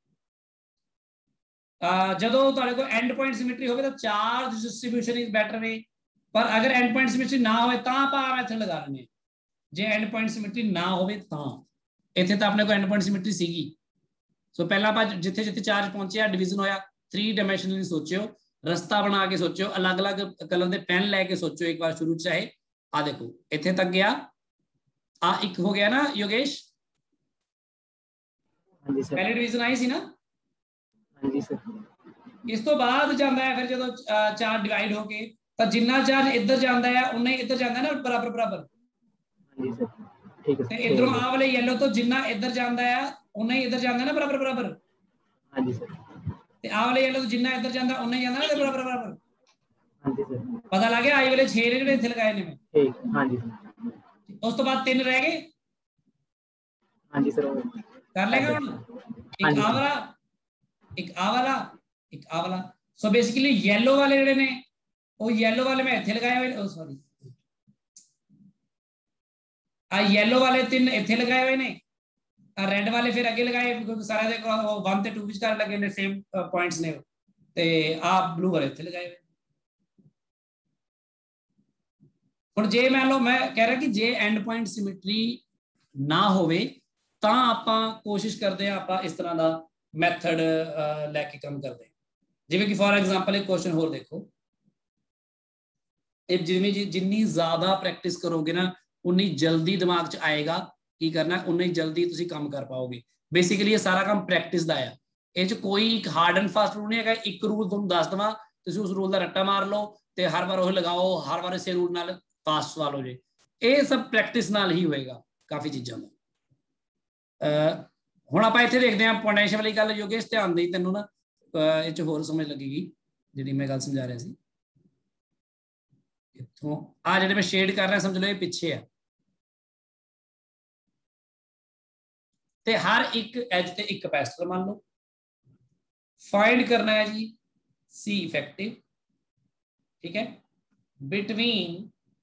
ਜਦੋਂ ਤੁਹਾਡੇ ਕੋਲ ਐਂਡ ਪੁਆਇੰਟ ਸਿਮੈਟਰੀ ਹੋਵੇ ਤਾਂ charge distribution is better way. ਪਰ ਅਗਰ ਐਂਡ ਪੁਆਇੰਟ ਸਿਮੈਟਰੀ ਨਾ ਹੋਵੇ ਤਾਂ ਆਪਾਂ ਮੈਥਡ ਲਗਾ ਲੈਣੇ। ਜੇ ਐਂਡ ਪੁਆਇੰਟ ਸਿਮੈਟਰੀ ਨਾ ਹੋਵੇ ਤਾਂ ਇੱਥੇ ਤਾਂ ਆਪਣੇ ਕੋਲ ਐਂਡ ਪੁਆਇੰਟ ਸਿਮੈਟਰੀ ਸੀਗੀ। ਸੋ ਪਹਿਲਾਂ ਆਪਾਂ ਜਿੱਥੇ ਜਿੱਥੇ ਚਾਰਜ ਪਹੁੰਚਿਆ ਡਿਵੀਜ਼ਨ ਹੋਇਆ 3 ਡਾਈਮੈਂਸ਼ਨਲੀ ਸੋਚਿਓ, रस्ता बना के सोचो, अलग अलग कलर के पेन लैके सोचो एक बार शुरू चाहे। आ देखो इत्थे तक गया, आ एक हो गया ना योगेश, पहली डिवीजन आई सी ना। हाँ जी सर। इस तो बाद जांदा है फिर जो चार्ज डिवाइड होके तो जिन्ना चार्ज इधर जांदा है उन्ना ही इधर जांदा है ना बराबर बराबर। हाँ जी सर ठीक है। ते इधरों आ वाले येलो तो जिन्ना इधर जांदा है उन्ना ही इधर जांदा है ना बराबर बराबर। हाँ जी सर। ते आ वाले येलो तो जिन्ना इधर जांदा उन्ना ही जांदा ना बराबर बराबर। हाँ जी सर। पता लग गया। आई वाले 6 ਜਿਹੜੇ ਇੱਥੇ ਲਗਾਏ ਨੇ ਮੈਂ। ठीक। हाँ जी सर। ਉਸ ਤੋਂ ਬਾਅਦ 3 ਰਹਿ ਗਏ। हाँ जी सर। कर लेगा ਹੁਣ ਇੱਕ ਆ ਵਾਲਾ ਇੱਕ ਆ ਵਾਲਾ ਇੱਕ ਆ ਵਾਲਾ। ਸੋ ਬੇਸਿਕਲੀ ਯੈਲੋ ਵਾਲੇ ਜਿਹੜੇ ਨੇ ਉਹ ਯੈਲੋ ਵਾਲੇ ਮੈਂ ਇੱਥੇ ਲਗਾਏ ਹੋਏ, ਸੌਰੀ ਆ ਯੈਲੋ ਵਾਲੇ 3 ਇੱਥੇ ਲਗਾਏ ਹੋਏ ਨੇ, रेड वाले फिर अगे लगाए क्योंकि सारा दे 1 ਤੇ 2 ਵਿਚਕਾਰ ਲੱਗੇ ਨੇ ਸੇਮ ਪੁਆਇੰਟਸ ਨੇ ਤੇ ਆ ਬਲੂ ਵਾਲੇ ਇੱਥੇ ਲਗਾਏ ਹੋਏ। ਹੁਣ ਜੇ ਮੰਨ ਲਓ ਮੈਂ ਕਹਿ ਰਿਹਾ ਕਿ ਜੇ ਐਂਡ ਪੁਆਇੰਟ ਸਿਮੈਟਰੀ ਨਾ ਹੋਵੇ ਤਾਂ ਆਪਾਂ ਕੋਸ਼ਿਸ਼ ਕਰਦੇ ਆ ਆਪਾਂ ਇਸ ਤਰ੍ਹਾਂ ਦਾ ਮੈਥਡ ਲੈ ਕੇ ਕੰਮ ਕਰਦੇ। ਜਿਵੇਂ ਕਿ ਫॉर एग्जांपल ਇੱਕ ਕੁਐਸਚਨ ਹੋਰ ਦੇਖੋ, ਇਹ ਜਿੰਨੀ ਜ਼ਿਆਦਾ ਪ੍ਰੈਕਟਿਸ ਕਰੋਗੇ ਨਾ ਉਨੀ ਜਲਦੀ ਦਿਮਾਗ 'ਚ ਆਏਗਾ ਕੀ ਕਰਨਾ, ਉਨਾ ਹੀ ਜਲਦੀ ਤੁਸੀਂ ਕੰਮ ਕਰ ਪਾਓਗੇ। ਬੇਸਿਕਲੀ ਇਹ ਸਾਰਾ ਕੰਮ ਪ੍ਰੈਕਟਿਸ ਦਾ ਆ। ਇਹ 'ਚ ਕੋਈ ਇੱਕ ਹਾਰਡ ਐਂਡ ਫਾਸਟ ਰੂਲ ਨਹੀਂ ਹੈਗਾ। ਇੱਕ ਰੂਲ ਤੁਹਾਨੂੰ ਦੱਸ ਦੇਵਾਂ, ਤੁਸੀਂ ਉਸ ਰੂਲ ਦਾ ਰੱਟਾ ਮਾਰ ਲਓ ਤੇ ਹਰ ਵਾਰ ਉਹ ਲਗਾਓ, ਹਰ ਵਾਰ ਇਸੇ ਰੂਲ ਨਾਲ ਫਾਸਟ ਸਵਾਲ ਹੋ ਜੇ। ਇਹ ਸਭ ਪ੍ਰੈਕਟਿਸ ਨਾਲ ਹੀ ਹੋਏਗਾ ਕਾਫੀ ਚੀਜ਼ਾਂ ਦਾ। ਹੁਣ ਆਪਾਂ ਇੱਥੇ ਦੇਖਦੇ ਹਾਂ ਪੋਟੈਂਸ਼ੀਅਲ ਵਾਲੀ ਗੱਲ। ਯੋਗੇਸ਼ ਧਿਆਨ ਦੇਈ, ਤੈਨੂੰ ਨਾ ਇਹ 'ਚ ਹੋਰ ਸਮਝ ਲੱਗੇਗੀ ਜਿਹੜੀ ਮੈਂ ਗੱਲ ਸਮਝਾ ਰਿਹਾ ਸੀ। ਇੱਥੋਂ ਆ ਜਿਹੜੇ ਮੈਂ ਸ਼ੇਡ ਕਰ ਰਿਹਾ ਸਮਝ ਲਓ ਇਹ ਪਿੱਛੇ ਆ ਤੇ ਹਰ ਇੱਕ ਐਜ ਤੇ ਇੱਕ ਕੈਪੈਸਿਟਰ ਮੰਨ ਲਓ। फाइंड करना है जी C इफेक्टिव, ठीक है, बिटवीन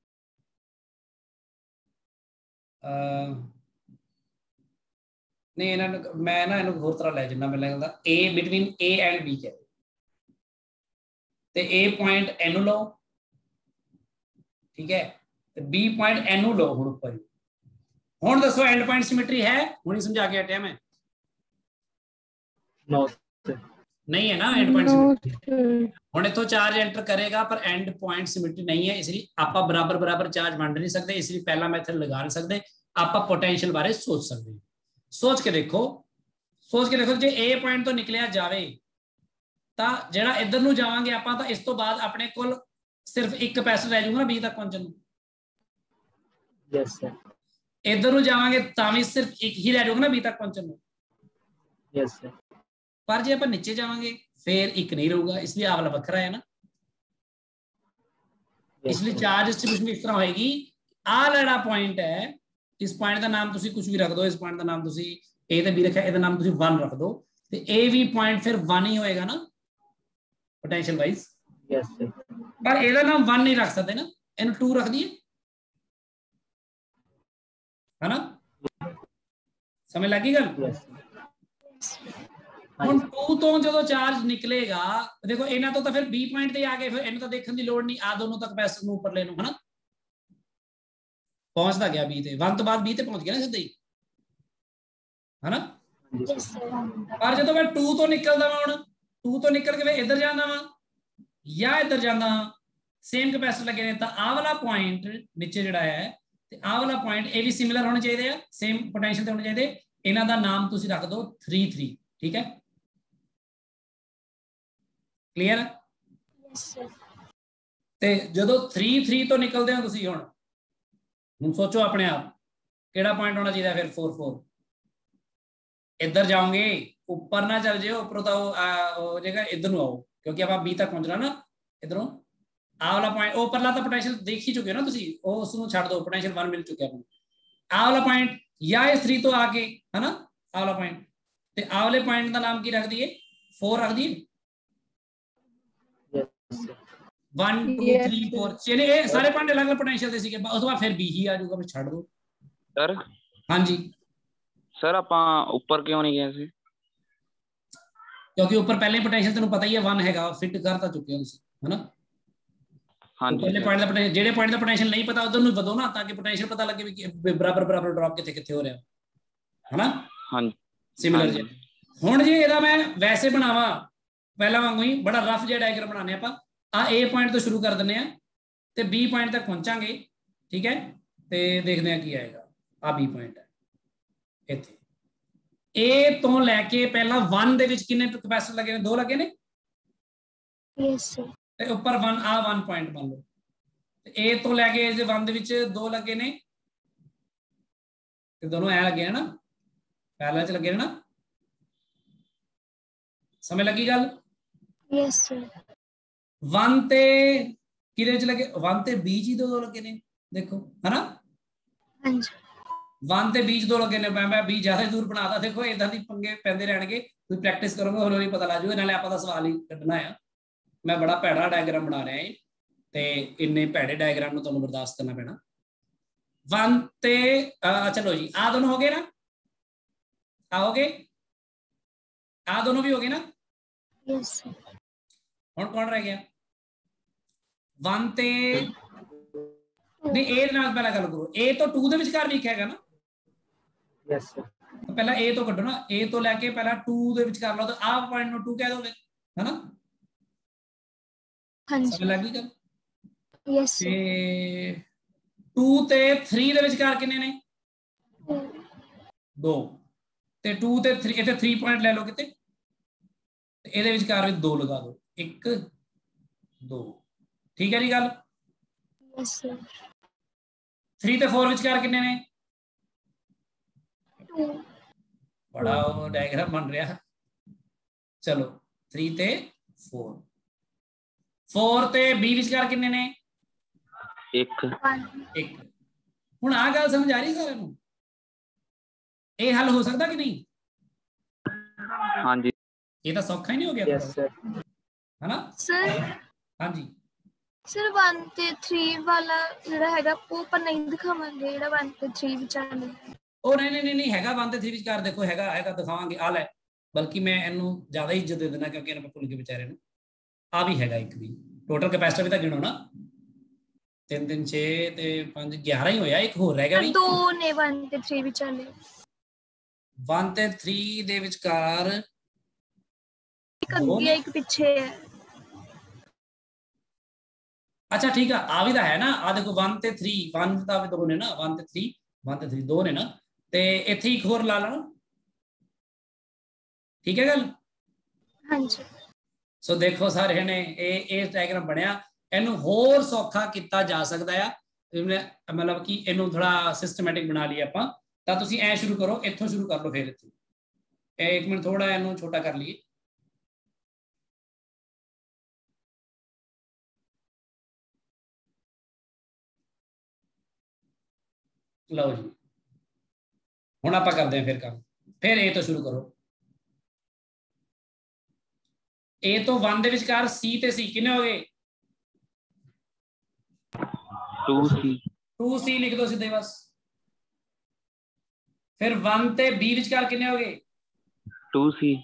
नहीं मैं ना इन्हों होर तरह लै जाना, मैं लगता A between A and B है ते A पॉइंट एनू लो, ठीक है, ते B पॉइंट एनू लो। हुण ऊपर हुण दसो एंड पॉइंट सिमेट्री है? हुण ही समझा के हटिया मैं। नो नहीं है ना एंड पॉइंट सिमेट्री। हुण इथों चार्ज एंटर करेगा पर एंड पॉइंट सिमेट्री नहीं है, इसलिए आप बराबर बराबर चार्ज वंड नहीं सकते, इसलिए पहला मैथड लगा नहीं सकते। आप पोटेंशियल बारे सोच सकते हैं। सोच के देखो जे ए पॉइंट तो निकलिया जावे तां जिहड़ा इधर नूं जावांगे आपां तां इस तो बाद अपने कोल सिर्फ एक कैपेसिटर रह जाऊगा ना B तक पहुंचण नूं। Yes sir. इधर नूं जावांगे तां भी सिर्फ एक ही रह जाऊगा ना B तक पहुंचण नूं। Yes sir. पर जे अपन नीचे जावांगे फिर एक नहीं रहूगा, इसलिए आ वाला वखरा है ना। इसलिए चार्ज डिस्ट्रीब्यूशन इस तरह होएगी। आ वाला पॉइंट है, इस पॉइंट का नाम तुसी कुछ भी रख दो, इस पॉइंट का नाम तुसी A ते B रखा, ਇਹਦਾ नाम तुसी 1 रख दो ते A भी पॉइंट फिर 1 ही होएगा ना पोटेंशियल वाइज। Yes sir. पर ਇਹਦਾ नाम 1 नहीं रख सकते ना, ਇਹਨੂੰ 2 रख दिए है ना। समझ लगी गल? यस ਹੁਣ 2 ਤੋਂ ਜਦੋਂ ਚਾਰਜ ਨਿਕਲੇਗਾ ਦੇਖੋ ਇਹਨਾਂ ਤੋਂ ਤਾਂ ਫਿਰ B ਪੁਆਇੰਟ ਤੇ ਆ ਗਏ, ਫਿਰ ਇਹਨੂੰ ਤਾਂ ਦੇਖਣ ਦੀ ਲੋੜ ਨਹੀਂ। ਆ ਦੋਨੋਂ ਤੱਕ ਕੈਪੈਸਿਟਰ ਨੂੰ ਉੱਪਰ ਲੈ ਨੂੰ ਹਨਾ, ਪਹੁੰਚਦਾ ਗਿਆ B ਤੇ 1 ਤੋਂ ਬਾਅਦ B ਤੇ ਪਹੁੰਚ ਗਿਆ ਨਾ ਸਿੱਧਾ ਹੀ ਹਨਾ। ਪਰ ਜਦੋਂ ਮੈਂ 2 ਤੋਂ ਨਿਕਲਦਾ ਵਾਂ, ਹੁਣ 2 ਤੋਂ ਨਿਕਲ ਕੇ ਫਿਰ ਇੱਧਰ ਜਾਂਦਾ ਵਾਂ ਜਾਂ ਇੱਧਰ ਜਾਂਦਾ ਹਾਂ, ਸੇਮ ਕੈਪੈਸਿਟਰ ਲੱਗੇ ਨੇ, ਤਾਂ ਆਹ ਵਾਲਾ ਪੁਆਇੰਟ ਨੀਚੇ ਜਿਹੜਾ ਹੈ ਤੇ ਆਹ ਵਾਲਾ ਪੁਆਇੰਟ ਇਹ ਵੀ ਸਿਮਿਲਰ ਹੋਣੇ ਚਾਹੀਦੇ ਆ, ਸੇਮ ਪੋਟੈਂਸ਼ੀਅਲ ਤੇ ਹੋਣੇ ਚਾਹੀਦੇ। इन्हां दा नाम तुसीं रख दो 3 3, ठीक है, क्लीयर है? Yes sir. ते जदों 3 3 तो निकलदे हो तुसीं हुण सोचो अपने आप किहड़ा पॉइंट होना चाहिए फिर 4 4, इधर जाओगे ऊपर ना चल जाओ, ऊपर तो हो जाएगा, इधर आओ क्योंकि अब आप बी तक पहुंचना ना, इधरों आ वाला पॉइंट उपरला तो पोटेंशियल देख ही चुके हो ना तुसी, उस नु छाड़ दो, पोटेंशियल 1 मिल चुका है। आ वाला पॉइंट या इस 3 तो आके है ना, आ वाला पॉइंट ते आ वाले पॉइंट का नाम की रख दिए 4 रख दिए, 1 2 3 4 चले ये सारे पॉइंट अलग अलग पोटेंशियल दे सीगे, उस बाद फिर बी ही आ जाऊगा, फिर छाड़ दो सर। हाँ जी सर ਆਪਾਂ ਉੱਪਰ ਕਿਉਂ ਨਹੀਂ ਗਏ ਸੀ? क्योंकि ऊपर पहले पोटेंशियल तेन पता ही है 1 हैगा, फिट कर ता चुके हो है ना। हाँ जी पहले पॉइंट दा पोटेंशियल, जेडे पॉइंट दा पोटेंशियल नहीं पता उधर नु बदो ना, ताकि पोटेंशियल पता लगे भी बराबर बराबर ड्रॉप किथे किथे हो रहा है ना। हाँ सिमिलर जी हुण जे एदा मैं वैसे बनावा पहला वांगू ही बड़ा रफ जिहा डायग्राम बनाने आपां, आ ए पॉइंट तो शुरू कर दिंदे आ ते बी पॉइंट तक पहुंचांगे, ठीक है, ते देखदे आ की आएगा। आ बी पॉइंट है इत्थे, ए तो लैके पहला 1 दे विच किन्ने कैपेसिटर लगे ने, 2 लगे ने, यस सर। ते ऊपर 1 आ 1 पॉइंट मान लो, ए तो लैके इस 1 दे विच 2 लगे ने, ते दोनों ऐ लगे हैं ना, पैरेलल च लगे ने ना, समय लगी गल? Yes sir. 1 ते किरे च लगे, 1 ते बी च 2 लगे ने, देखो है ना, हाँ जी 1 ते बी च 2 लगे ने, मैं बी ज्यादा दूर बनाता, देखो इदां दी पंगे पैंदे रहणगे, तुसीं प्रैक्टिस करोगे हौली हौली पता लग जाऊगा, नाले आपां दा सवाल ही कड्ढना है। मैं बड़ा भैड़ा डायग्राम बना रहा है ते इन्ने भैड़े डायग्राम नूं तुहानूं बर्दाश्त करना पैना। 1 ते चलो जी आ दोनों हो गए ना, आ हो गए, आ दोनों भी हो गए ना, यस सर। हुण कौन रह गया? 1 ते नहीं ए दे नाल पहला गल करो, ए तो 2 दे विचकार भी हैगा ना, यस सर। तो पहला ए तो कड्ढो ना, ए तो लैके पहला 2 दे विचकार लो, तो आ पॉइंट नूं 2 कह दोगे है ना, हाँ समझ जी लग गई गल? यस ते सर। 2 ते 3 दे विचकार किन्ने ने? 2 ते 2 ते 3 इत्थे 3 पॉइंट ले लो किते, ते इहदे विचकार भी 2 लगा दो, 1 2, ठीक है जी गल? Yes sir. 3 ते 4 विचकार किन्ने ने? 2 बड़ा वो डायग्राम बन रहा, चलो 3 ते 4, 4 ते बी विचकार किन्ने ने? 1 1। हुण आ गल समझ आ रही सारे नूं? ये हल हो सकता कि नहीं? हाँ जी ये तो सौखा ही नहीं हो गया यस सर। है ना? सर हाँ जी सर 1 ते 3 वाला ਜਿਹੜਾ ਹੈਗਾ ਉਹ ਪਰ ਨਹੀਂ ਦਿਖਾਵਾਂਗੇ, ਜਿਹੜਾ 1 ਤੇ 3 ਵਿਚਾਲੇ। ਉਹ ਨਹੀਂ ਹੈਗਾ 1 ਤੇ 3 ਵਿਚਕਾਰ, ਦੇਖੋ ਹੈਗਾ ਦਿਖਾਵਾਂਗੇ, ਆ ਲੈ, ਬਲਕਿ ਮੈਂ ਇਹਨੂੰ ਜ਼ਿਆਦਾ ਹੀ ਇੱਜ਼ਤ ਦੇ ਦੇਣਾ ਕਿਉਂਕਿ ਇਹਨਾਂ ਭੁੱਲ ਗਏ ਵਿਚਾਰੇ ਨੂੰ, ਆ ਵੀ ਹੈਗਾ ਇੱਕ ਵੀ, ਟੋਟਲ ਕੈਪੈਸਿਟਰ ਵੀ ਤਾਂ ਗਿਣੋ ਨਾ, 3 3 6 ਤੇ 5 11 ਹੀ ਹੋਇਆ, ਇੱਕ ਹੋਰ ਰਹਿ ਗਿਆ ਵੀ, 2 ਨੇ 1 ਤੇ 3 ਵਿਚਾਲੇ। 1 ਤੇ 3 ਦੇ ਵਿਚਕਾਰ ਇੱਕ ਅੱਗੇ ਇੱਕ ਪਿੱਛੇ ਹੈ। अच्छा ठीक है, आ भी तो है ना, आ देखो 1 ते 3 1 ਤਾਂ ਵੀ 2 ਨੇ ਨਾ, 1 ਤੇ 3 2 ਨੇ ਨਾ, ਤੇ ਇੱਥੇ ਇੱਕ ਹੋਰ ਲਾ ਲੈਣਾ, ਠੀਕ ਹੈ ਗੱਲ? ਹਾਂਜੀ ਸੋ ਦੇਖੋ ਸਾਰੇ ਨੇ ਇਹ ਡਾਇਗਰਾਮ ਬਣਿਆ, ਇਹਨੂੰ ਹੋਰ ਸੌਖਾ ਕੀਤਾ ਜਾ ਸਕਦਾ ਆ, ਮਤਲਬ ਕਿ ਇਹਨੂੰ ਥੋੜਾ ਸਿਸਟਮੈਟਿਕ ਬਣਾ ਲਈ ਆਪਾਂ, ਤਾਂ ਤੁਸੀਂ ਐ ਸ਼ੁਰੂ ਕਰੋ, ਇੱਥੋਂ ਸ਼ੁਰੂ ਕਰ ਲਓ, ਫਿਰ ਇੱਥੇ ਇਹ 1 ਮਿੰਟ ਥੋੜਾ ਇਹਨੂੰ ਛੋਟਾ ਕਰ ਲਈਏ, लो जी हुण आपां करदे हैं फिर काम, फिर ए तो शुरू करो, ए तो 1 दे विचकार सी ते सी किन्ने हो गए? 2 सी लिख दो सीधे बस, फिर 1 ते बी विचकार किन्ने हो गए? 2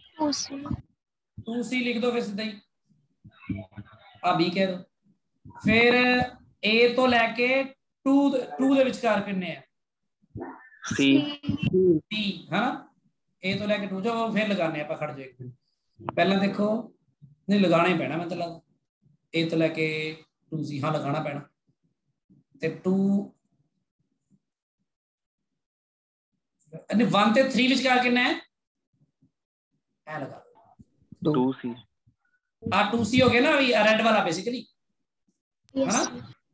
सी लिख दो फिर सीधा ही, आ बी कह दो, फिर ए तो लैके 2 दे विचकार किन्ने है? सी है ना, ए तो लैके 2 जो फिर लगाने आप, खड़ जाओ एक मिनट, पहला देखो नहीं लगाना ही पैना, मैं तो लगा ए तो लैके 2 सी, हाँ लगाना पैना, ते 2 1 ਤੇ 3 ਵਿਚਕਾਰ ਕਿੰਨਾ ਹੈ? ਐ ਲਗਾ 2C आ 2C हो गया ना अभी रेड वाला बेसिकली है यस ना।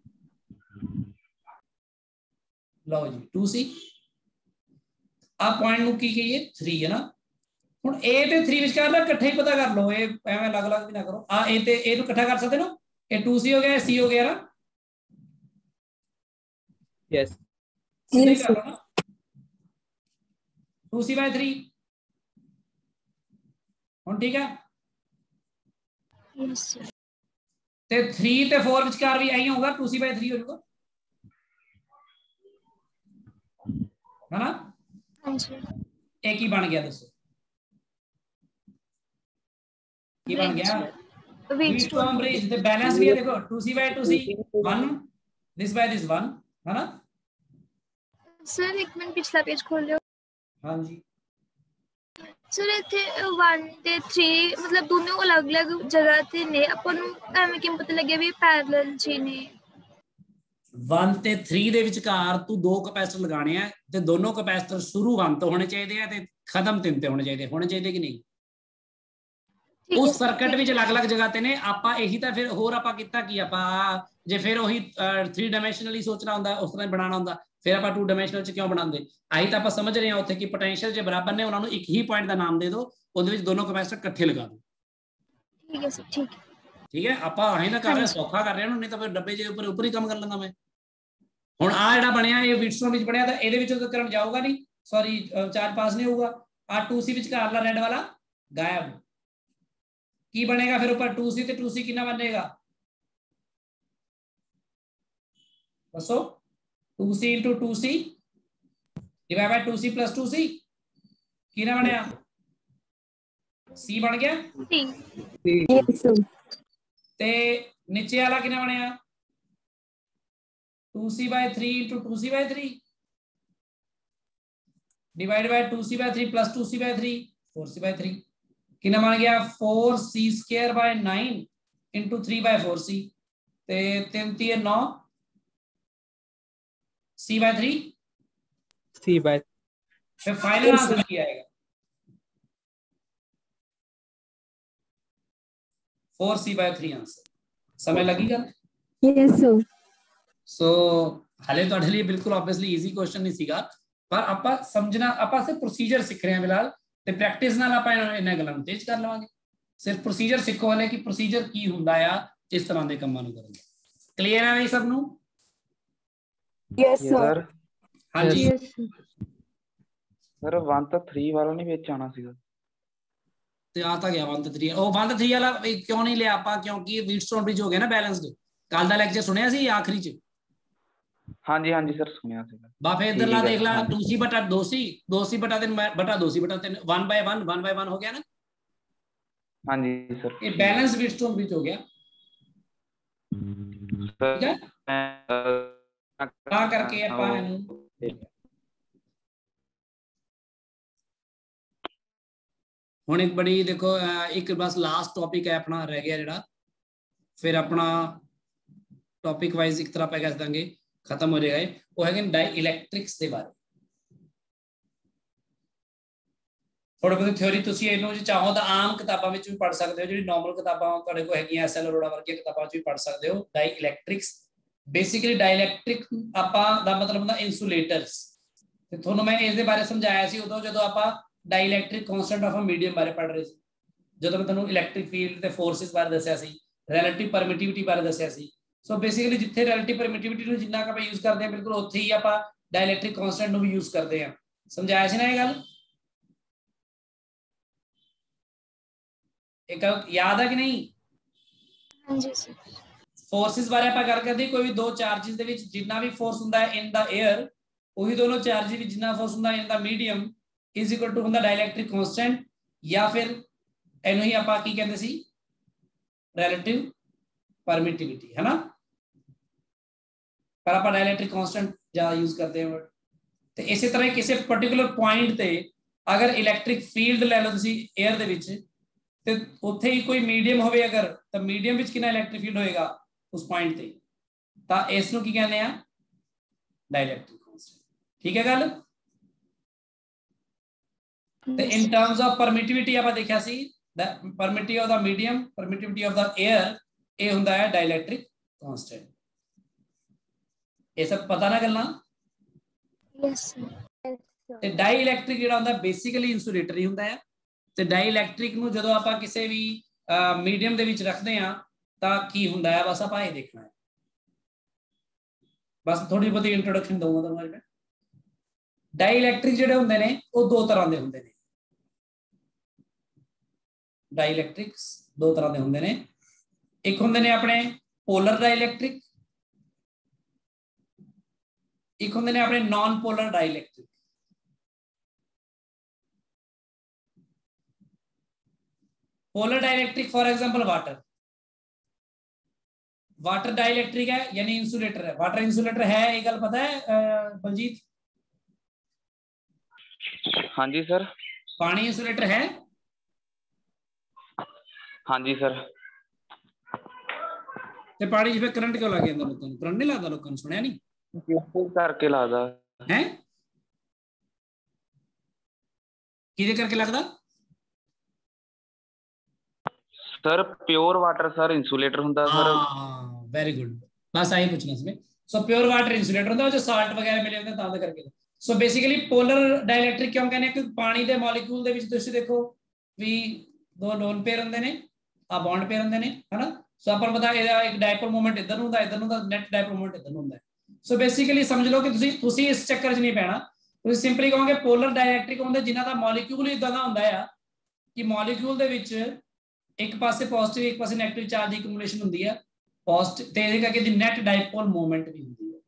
लो जी 2C आ पॉइंट ਨੂੰ ਕੀ ਕਹੀਏ 3 है ना। ਹੁਣ A ਤੇ 3 ਵਿਚਕਾਰ ਦਾ ਇਕੱਠੇ ਹੀ ਪਤਾ ਕਰ ਲਓ, ਇਹ ਐਵੇਂ ਅਲੱਗ-ਅਲੱਗ ਵੀ ਨਾ ਕਰੋ। ਆ A ਤੇ A ਨੂੰ ਇਕੱਠਾ ਕਰ ਸਕਦੇ ਨਾ, ਇਹ 2C ਹੋ ਗਿਆ, C ਹੋ ਗਿਆ ਨਾ। यस ਸਿੱਧਾ ਹੀ ਕਰ ਲਓ ਨਾ 2C/3 ਹੁਣ ਠੀਕ ਹੈ। यस सर ਤੇ 3 ਤੇ 4 ਵਿਚਕਾਰ ਵੀ ਆਈ ਹੋਊਗਾ 2C/3 ਹੋ ਜਾਊਗਾ है ना। हाँ जी ਇਹ ਕੀ ਬਣ ਗਿਆ ਦੱਸੋ, ਕੀ ਬਣ ਗਿਆ? Wheatstone bridge ਤੇ बैलेंस भी है देखो 2C/2C 1 this by this 1 है ना। सर एक मिनट पिछला पेज खोल लो। हाँ जी सर इतने 1 ਤੇ 3 मतलब दोनों अलग-अलग जगह ਤੇ ਨੇ, ਆਪਾਂ ਨੂੰ ਐਵੇਂ ਕਿਵੇਂ ਪਤਾ ਲੱਗਿਆ ਵੀ ਪੈਰਲਲ ਚ ਨੇ? 1 ਤੇ 3 ਦੇ ਵਿਚਕਾਰ ਤੂੰ ਦੋ ਕਪੈਸਿਟਰ ਲਗਾਣੇ ਆ ਤੇ ਦੋਨੋਂ ਕਪੈਸਿਟਰ ਸ਼ੁਰੂ 1 ਤੋਂ ਹੋਣੇ ਚਾਹੀਦੇ ਆ ਤੇ ਖਤਮ 3 ਤੇ ਹੋਣੇ ਚਾਹੀਦੇ ਕਿ ਨਹੀਂ। ਉਸ ਸਰਕਟ ਵਿੱਚ ਅਲੱਗ-ਅਲੱਗ ਜਗ੍ਹਾ ਤੇ ਨੇ। ਆਪਾਂ ਇਹੀ ਤਾਂ ਫਿਰ ਹੋਰ ਆਪਾਂ ਕੀਤਾ ਕੀ, ਆਪਾਂ ਜੇ ਫਿਰ ਉਹੀ 3 ਡਾਇਮੈਂਸ਼ਨਲੀ ਸੋਚਣਾ ਹੁੰਦਾ, ਉਸ ਤਰ੍ਹਾਂ ਬਣਾਉਣਾ ਹੁੰਦਾ, ਫਿਰ ਆਪਾਂ 2 ਡਾਇਮੈਂਸ਼ਨਲ ਚ ਕਿਉਂ ਬਣਾਉਂਦੇ। ਆਹੀ ਤਾਂ ਆਪਾਂ ਸਮਝ ਰਹੇ ਹਾਂ ਉੱਥੇ ਕਿ ਪੋਟੈਂਸ਼ੀਅਲ ਜੇ ਬਰਾਬਰ ਨੇ ਉਹਨਾਂ ਨੂੰ ਇੱਕ ਹੀ ਪੁਆਇੰਟ ਦਾ ਨਾਮ ਦੇ ਦਿਓ, ਉਹਦੇ ਵਿੱਚ ਦੋਨੋਂ ਕਪੈਸਿਟਰ ਇਕੱਠੇ ਲਗਾ ਦਿਓ। ਠੀਕ ਹੈ ਸਰ ਠੀਕ ਹੈ ਆਪਾਂ ਆਹੀ ਨਾ ਕਰ ਰਹੇ, ਸੌਖਾ ਕਰ ਰਹੇ ਨੂੰ, ਨਹੀਂ ਤਾਂ ਫਿਰ ਡੱਬੇ ਜੇ ਉੱਪਰ ਹੀ ਕੰਮ ਕਰ ਲੈਂਦਾ ਮੈਂ। ਹੁਣ ਆ ਜਿਹੜਾ ਬਣਿਆ ਇਹ Wheatstone ਵਿੱਚ ਬਣਿਆ ਤਾਂ ਇਹਦੇ ਵਿੱਚੋਂ ਤਾਂ ਕਰੰਟ ਜਾਊਗਾ ਨਹੀਂ, ਸੌਰੀ ਚਾਰਜ ਪਾਸ ਨਹੀਂ ਹੋਊਗਾ। ਆ 2C ਵਿਚਕਾਰਲਾ ਰੈਡ ਵਾਲਾ ਗਾਇਬ। ਕੀ ਬਣੇਗਾ ਫਿਰ ਉੱਪਰ 2C ਤੇ 2C ਕਿੰਨਾ ਬਣੇਗਾ ਦੱਸੋ। 2C into 2C divided by 2C plus 2C ਕਿੰਨਾ ਬਣਿਆ? C ਬਣ ਗਿਆ ਤੇ ਨੀਚੇ ਵਾਲਾ ਕਿੰਨਾ ਬਣਿਆ? 2C/3 into 2C/3 divided by 2C/3 plus 2C/3 4C/3 कितना बन गया 4C²/9 into 3/4C ते 3 9 C/3 फिर फाइनल आंसर क्या आएगा 4C/3 आंसर। समय लगेगा यस सर। सो हाले ਤੁਹਾਡੇ ਲਈ ਬਿਲਕੁਲ ਆਬਵੀਅਸਲੀ ਈਜ਼ੀ ਕੁਐਸਚਨ ਨਹੀਂ ਸੀਗਾ, ਪਰ ਆਪਾਂ ਸਮਝਣਾ, ਆਪਾਂ ਸਿਰਫ ਪ੍ਰੋਸੀਜਰ ਸਿੱਖ ਰਹੇ ਹਾਂ ਫਿਲਹਾਲ ਤੇ ਪ੍ਰੈਕਟਿਸ ਨਾਲ ਆਪਾਂ ਇਹਨਾਂ ਗੱਲਾਂ ਨੂੰ ਤੇਜ਼ ਕਰ ਲਵਾਂਗੇ। ਸਿਰਫ ਪ੍ਰੋਸੀਜਰ ਸਿੱਖੋ ਹਲੇ ਕਿ ਪ੍ਰੋਸੀਜਰ ਕੀ ਹੁੰਦਾ ਆ ਇਸ ਤਰ੍ਹਾਂ ਦੇ ਕੰਮਾਂ ਨੂੰ ਕਰਨ ਦਾ। ਕਲੀਅਰ ਹੈ ਬਈ ਸਭ ਨੂੰ? Yes sir. ਹਾਂਜੀ ਸਰ 1 ਤਾਂ 3 ਵਾਲਾ ਨਹੀਂ ਵਿੱਚ ਆਣਾ ਸੀਗਾ ਤੇ ਆ ਤਾਂ ਗਿਆ 1 ਤੇ 3 ਉਹ 1 ਤੇ 3 ਵਾਲਾ ਕਿਉਂ ਨਹੀਂ ਲਿਆ ਆਪਾਂ, ਕਿਉਂਕਿ Wheatstone bridge ਹੋ ਗਿਆ ਨਾ ਬੈਲੈਂਸਡ। ਕੱਲ ਦਾ ਲੈਕਚਰ ਸੁਣਿਆ ਸੀ ਆਖਰੀ ਚ? ਹਾਂਜੀ ਹਾਂਜੀ ਸਰ ਸੁਣਿਆ ਸੀਗਾ। ਬਾ ਫੇਰ ਇਧਰਲਾ ਦੇਖ ਲਾ 2C/2C 2C/3 1/1 1/1 ਹੋ ਗਿਆ ਨਾ। ਹਾਂਜੀ ਸਰ ਇਹ बैलेंस Wheatstone bridge हो गया ठीक है। ਤਾਂ ਕਰਕੇ ਆਪਾਂ ਇਹਨੂੰ ਹੁਣ ਇੱਕ ਬੜੀ ਦੇਖੋ ਇੱਕ ਬਸ ਲਾਸਟ ਟੌਪਿਕ ਹੈ ਆਪਣਾ ਰਹਿ ਗਿਆ ਜਿਹੜਾ, ਫਿਰ ਆਪਣਾ ਟੌਪਿਕ ਵਾਈਜ਼ ਇੱਕ ਤਰ੍ਹਾਂ ਆਪਾਂ ਕਹਿ ਦਾਂਗੇ ਖਤਮ ਹੋ ਜਾਏਗਾ। ਉਹ ਹੈਗੇ ਡਾਈ ਇਲੈਕਟ੍ਰਿਕਸ ਦੇ ਬਾਰੇ थोड़ी बहुत थ्योरी तुसी ਇਹਨੂੰ ਜੇ ਚਾਹੋ ਤਾਂ ਆਮ ਕਿਤਾਬਾਂ ਵਿੱਚ ਵੀ ਪੜ੍ਹ ਸਕਦੇ ਹੋ, ਜਿਹੜੀ ਨਾਰਮਲ ਕਿਤਾਬਾਂ ਤੁਹਾਡੇ ਕੋਲ ਹੈਗੀਆਂ ਐਸਐਲ ਅਰੋੜਾ ਵਰਗੀਆਂ ਕਿਤਾਬਾਂ ਵਿੱਚ ਵੀ ਪੜ੍ਹ ਸਕਦੇ ਹੋ। ਡਾਈ ਇਲੈਕਟ੍ਰਿਕਸ ਬੇਸਿਕਲੀ ਡਾਈਇਲੈਕਟ੍ਰਿਕ ਆਪਾਂ ਦਾ ਮਤਲਬ ਹੁੰਦਾ ਇਨਸੂਲੇਟਰਸ, ਤੇ ਤੁਹਾਨੂੰ ਮੈਂ ਇਸ ਦੇ ਬਾਰੇ ਸਮਝਾਇਆ ਸੀ ਉਦੋਂ ਜਦੋਂ ਆਪਾਂ dielectric constant of a medium ਬਾਰੇ ਪੜ੍ਹ ਰਹੇ ਸੀ, ਜਦੋਂ ਮੈਂ ਤੁਹਾਨੂੰ ਇਲੈਕਟ੍ਰਿਕ ਫੀਲਡ ਤੇ ਫੋਰਸਿਸ ਬਾਰੇ ਦੱਸਿਆ ਸੀ, ਰਿਲੇਟਿਵ ਪਰਮਿਟਿਵਿਟੀ ਬਾਰੇ ਦੱਸਿਆ ਸੀ। ਸੋ ਬੇਸਿਕਲੀ ਜਿੱਥੇ ਰਿਲੇਟਿਵ ਪਰਮਿਟਿਵਿਟੀ ਨੂੰ ਜਿੰਨਾ ਆਪਾਂ ਯੂਜ਼ ਕਰਦੇ ਹਾਂ ਬਿਲਕੁਲ ਉੱਥੇ ਹੀ ਆਪਾਂ ਡਾਈਇਲੈਕਟ੍ਰਿਕ ਕਾਂਸਟੈਂਟ ਨੂੰ ਵੀ ਯੂਜ਼ ਕਰਦੇ ਹਾਂ। ਸਮਝਾਇਆ ਸੀ ਨਾ ਇਹ ਗੱਲ? एक याद है कि नहीं? हाँ जी सर। फोर्सेस बारे ਆਪਾਂ ਗੱਲ ਕਰਦੇ, ਕੋਈ ਵੀ ਦੋ ਚਾਰजेस ਦੇ ਵਿੱਚ ਜਿੰਨਾ ਵੀ ਫੋਰਸ ਹੁੰਦਾ ਹੈ ਇਨ ਦਾ 에ਅਰ, ਉਹੀ ਦੋਨੋਂ ਚਾਰजेस ਵਿੱਚ ਜਿੰਨਾ ਫੋਰਸ ਹੁੰਦਾ in the medium is equal to ਹੁੰਦਾ ਡਾਈਇਲੈਕਟ੍ਰਿਕ ਕਾਂਸਟੈਂਟ, ਜਾਂ ਫਿਰ ਇਹਨੂੰ ਹੀ ਆਪਾਂ ਕੀ ਕਹਿੰਦੇ ਸੀ ਰਿਲੇਟਿਵ ਪਰਮਿਟਿਵਿਟੀ, ਹੈ ਨਾ। ਪਰ ਆਪਾਂ ਡਾਈਇਲੈਕਟ੍ਰਿਕ ਕਾਂਸਟੈਂਟ ਜ਼ਿਆਦਾ ਯੂਜ਼ ਕਰਦੇ ਹਾਂ। ਤੇ ਇਸੇ ਤਰ੍ਹਾਂ ਕਿਸੇ ਪਾਰਟਿਕੂਲਰ ਪੁਆਇੰਟ ਤੇ ਅਗਰ ਇਲੈਕਟ੍ਰਿਕ ਫੀਲਡ ਲੈ ਲਓ ਤੁਸੀਂ 에ਅਰ ਦੇ ਵਿੱਚ, ਤੇ ਉੱਥੇ ਹੀ ਕੋਈ ਮੀਡੀਅਮ ਹੋਵੇ ਅਗਰ, ਤਾਂ ਮੀਡੀਅਮ ਵਿੱਚ ਕਿੰਨਾ ਇਲੈਕਟ੍ਰਿਕ ਫੀਲਡ ਹੋਏਗਾ ਉਸ ਪੁਆਇੰਟ ਤੇ, ਤਾਂ ਇਸ ਨੂੰ ਕੀ ਕਹਿੰਦੇ ਆ ਡਾਈਇਲੈਕਟ੍ਰਿਕ ਕਾਂਸਟੈਂਟ। ਠੀਕ ਹੈ ਗੱਲ? ਤੇ ਇਨ ਟਰਮਸ ਆਫ ਪਰਮਿਟਿਵਿਟੀ ਆਪਾਂ ਦੇਖਿਆ ਸੀ permittivity of the medium permittivity of the air ਇਹ ਹੁੰਦਾ ਹੈ ਡਾਇਲੈਕਟ੍ਰਿਕ ਕਾਂਸਟੈਂਟ। ਇਹ ਸਭ ਪਤਾ ਨਾ ਗੱਲਾਂ। यस ਤੇ ਡਾਈਇਲੈਕਟ੍ਰਿਕ ਜਿਹੜਾ ਹੁੰਦਾ ਬੇਸਿਕਲੀ ਇਨਸੂਲੇਟਰ ਹੀ ਹੁੰਦਾ ਹੈ। ਤੇ ਡਾਈਇਲੈਕਟ੍ਰਿਕ ਨੂੰ ਜਦੋਂ ਆਪਾਂ ਕਿਸੇ ਵੀ ਮੀਡੀਅਮ ਦੇ ਵਿੱਚ ਰੱਖਦੇ ਹਾਂ ਤਾਂ ਕੀ ਹੁੰਦਾ ਹੈ, ਬਸ ਆਪਾਂ ਇਹ ਦੇਖਣਾ ਹੈ। ਬਸ ਥੋੜੀ ਬਹੁਤੀ ਇੰਟਰੋਡਕਸ਼ਨ ਦਊਂਗਾ ਤੁਹਾਨੂੰ ਅੱਜ ਮੈਂ। ਡਾਈਇਲੈਕਟ੍ਰਿਕ ਜਿਹੜੇ ਹੁੰਦੇ ਨੇ ਉਹ ਦੋ ਤਰ੍ਹਾਂ ਦੇ ਹੁੰਦੇ ਨੇ। ਡਾਈਇਲੈਕਟ੍ਰਿਕਸ ਦੋ ਤਰ੍ਹਾਂ ਦੇ ਹੁੰਦੇ ਨੇ। ਇੱਕ ਹੁੰਦੇ ਨੇ ਆਪਣੇ ਪੋਲਰ ਡਾਈਇਲੈਕਟ੍ਰਿਕ, ਇੱਕ ਹੁੰਦੇ ਨੇ ਆਪਣੇ non polar dielectric. Polar dielectric for example water, water dielectric है यानी इंसुलेटर है। वाटर इंसुलेटर है, ये गल पता है बलजीत? हाँ जी सर। पानी इंसुलेटर है? हाँ जी सर। ते पानी जिवें करंट क्यों लग जांदा लोकां नूं? करंट नहीं लगदा लोकां नूं, सुनिया नहीं करके लगदा है? किहदे करके लगदा sir? Pure water sir insulator हुंदा सर। हाँ वेरी गुड, बस आई पूछना सी। सो प्योर वाटर इंसुलेटर होंदा जो साल्ट वगैरह मिले होंदे तां करके। सो बेसिकली पोलर डाइलेक्ट्रिक क्यों कहने कि पानी दे मॉलिक्यूल दे विच तुसीं देखो भी दो लोन पेयर होंदे ने, आ बॉन्ड पेयर होंदे ने, है ना। सो अपन पता है एक डायपोल मोमेंट इधर हुंदा, इधर हुंदा, नेट डायपोल मोमेंट इधर हुंदा है। सो बेसिकली समझ लो कि तुसीं इस चक्कर च नहीं पैना। तुसीं सिंपली कहोगे पोलर डाइलेक्ट्रिक होंदे जिन्हां दा मॉलिक्यूल ही इदां दा हुंदा है कि मॉलिक्यूल दे विच एक पासे पॉजिटिव एक पासे नेगेटिव चार्ज की एक्यूमुलेशन होंदी है, पॉजिटिव ते इहदे करके दी नेट डायपोल मोमेंट भी होंदी है।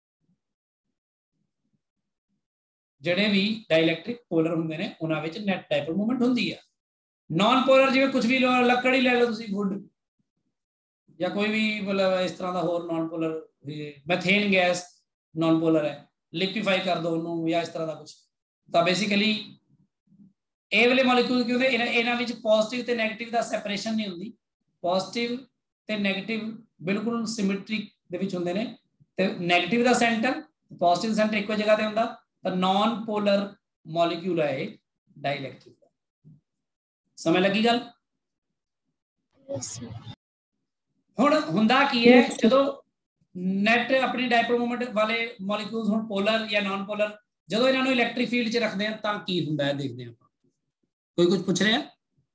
ਜਿਹੜੇ भी डाइलेक्ट्रिक पोलर ਹੁੰਦੇ ਨੇ ਉਹਨਾਂ ਵਿੱਚ नेट डायपोल मोमेंट ਹੁੰਦੀ है। नॉन पोलर ਜਿਵੇਂ कुछ भी ਲੱਕੜ ਹੀ ਲੈ ਲਓ ਤੁਸੀਂ, ਵੁੱਡ ਜਾਂ ਕੋਈ ਵੀ ਮਤਲਬ ਇਸ ਤਰ੍ਹਾਂ ਦਾ ਹੋਰ non polar, methane gas non polar है, ਲਿਕੁਇਫਾਈ ਕਰ ਦੋ ਉਹਨੂੰ ਜਾਂ ਇਸ ਤਰ੍ਹਾਂ ਦਾ ਕੁਝ, ਤਾਂ ਬੇਸਿਕਲੀ ਇਹ ਵਾਲੇ ਮੋਲੀਕਿਊਲ ਕੀ ਹੁੰਦੇ ਇਹਨਾਂ ਵਿੱਚ ਪੋਜ਼ਿਟਿਵ ਤੇ ਨੈਗੇਟਿਵ ਦਾ ਸੈਪਰੇਸ਼ਨ ਨਹੀਂ ਹੁੰਦੀ। ਪੋਜ਼ਿਟਿਵ ਤੇ ਨੈਗੇਟਿਵ ਬਿਲਕੁਲ ਸਿਮੈਟ੍ਰਿਕ ਦੇ ਵਿੱਚ ਹੁੰਦੇ ਨੇ ਤੇ ਨੈਗੇਟਿਵ ਦਾ ਸੈਂਟਰ ਪੋਜ਼ਿਟਿਵ ਸੈਂਟਰ ਇੱਕੋ ਜਗ੍ਹਾ ਤੇ ਹੁੰਦਾ। ਤਾਂ नॉन पोलर मॉलिक्यूल है एक डाइलेक्ट्रिक का। समझ लगी गल? हुण हुंदा की है जदों नेट अपनी डायपोल मोमेंट वाले मॉलिक्यूल्स हुण पोलर या नॉन पोलर जदों इन्हां नूं इलैक्ट्रिक फील्ड च रखदे हैं तां की हुंदा है देखदे हैं। कोई कुछ पूछ रहा है?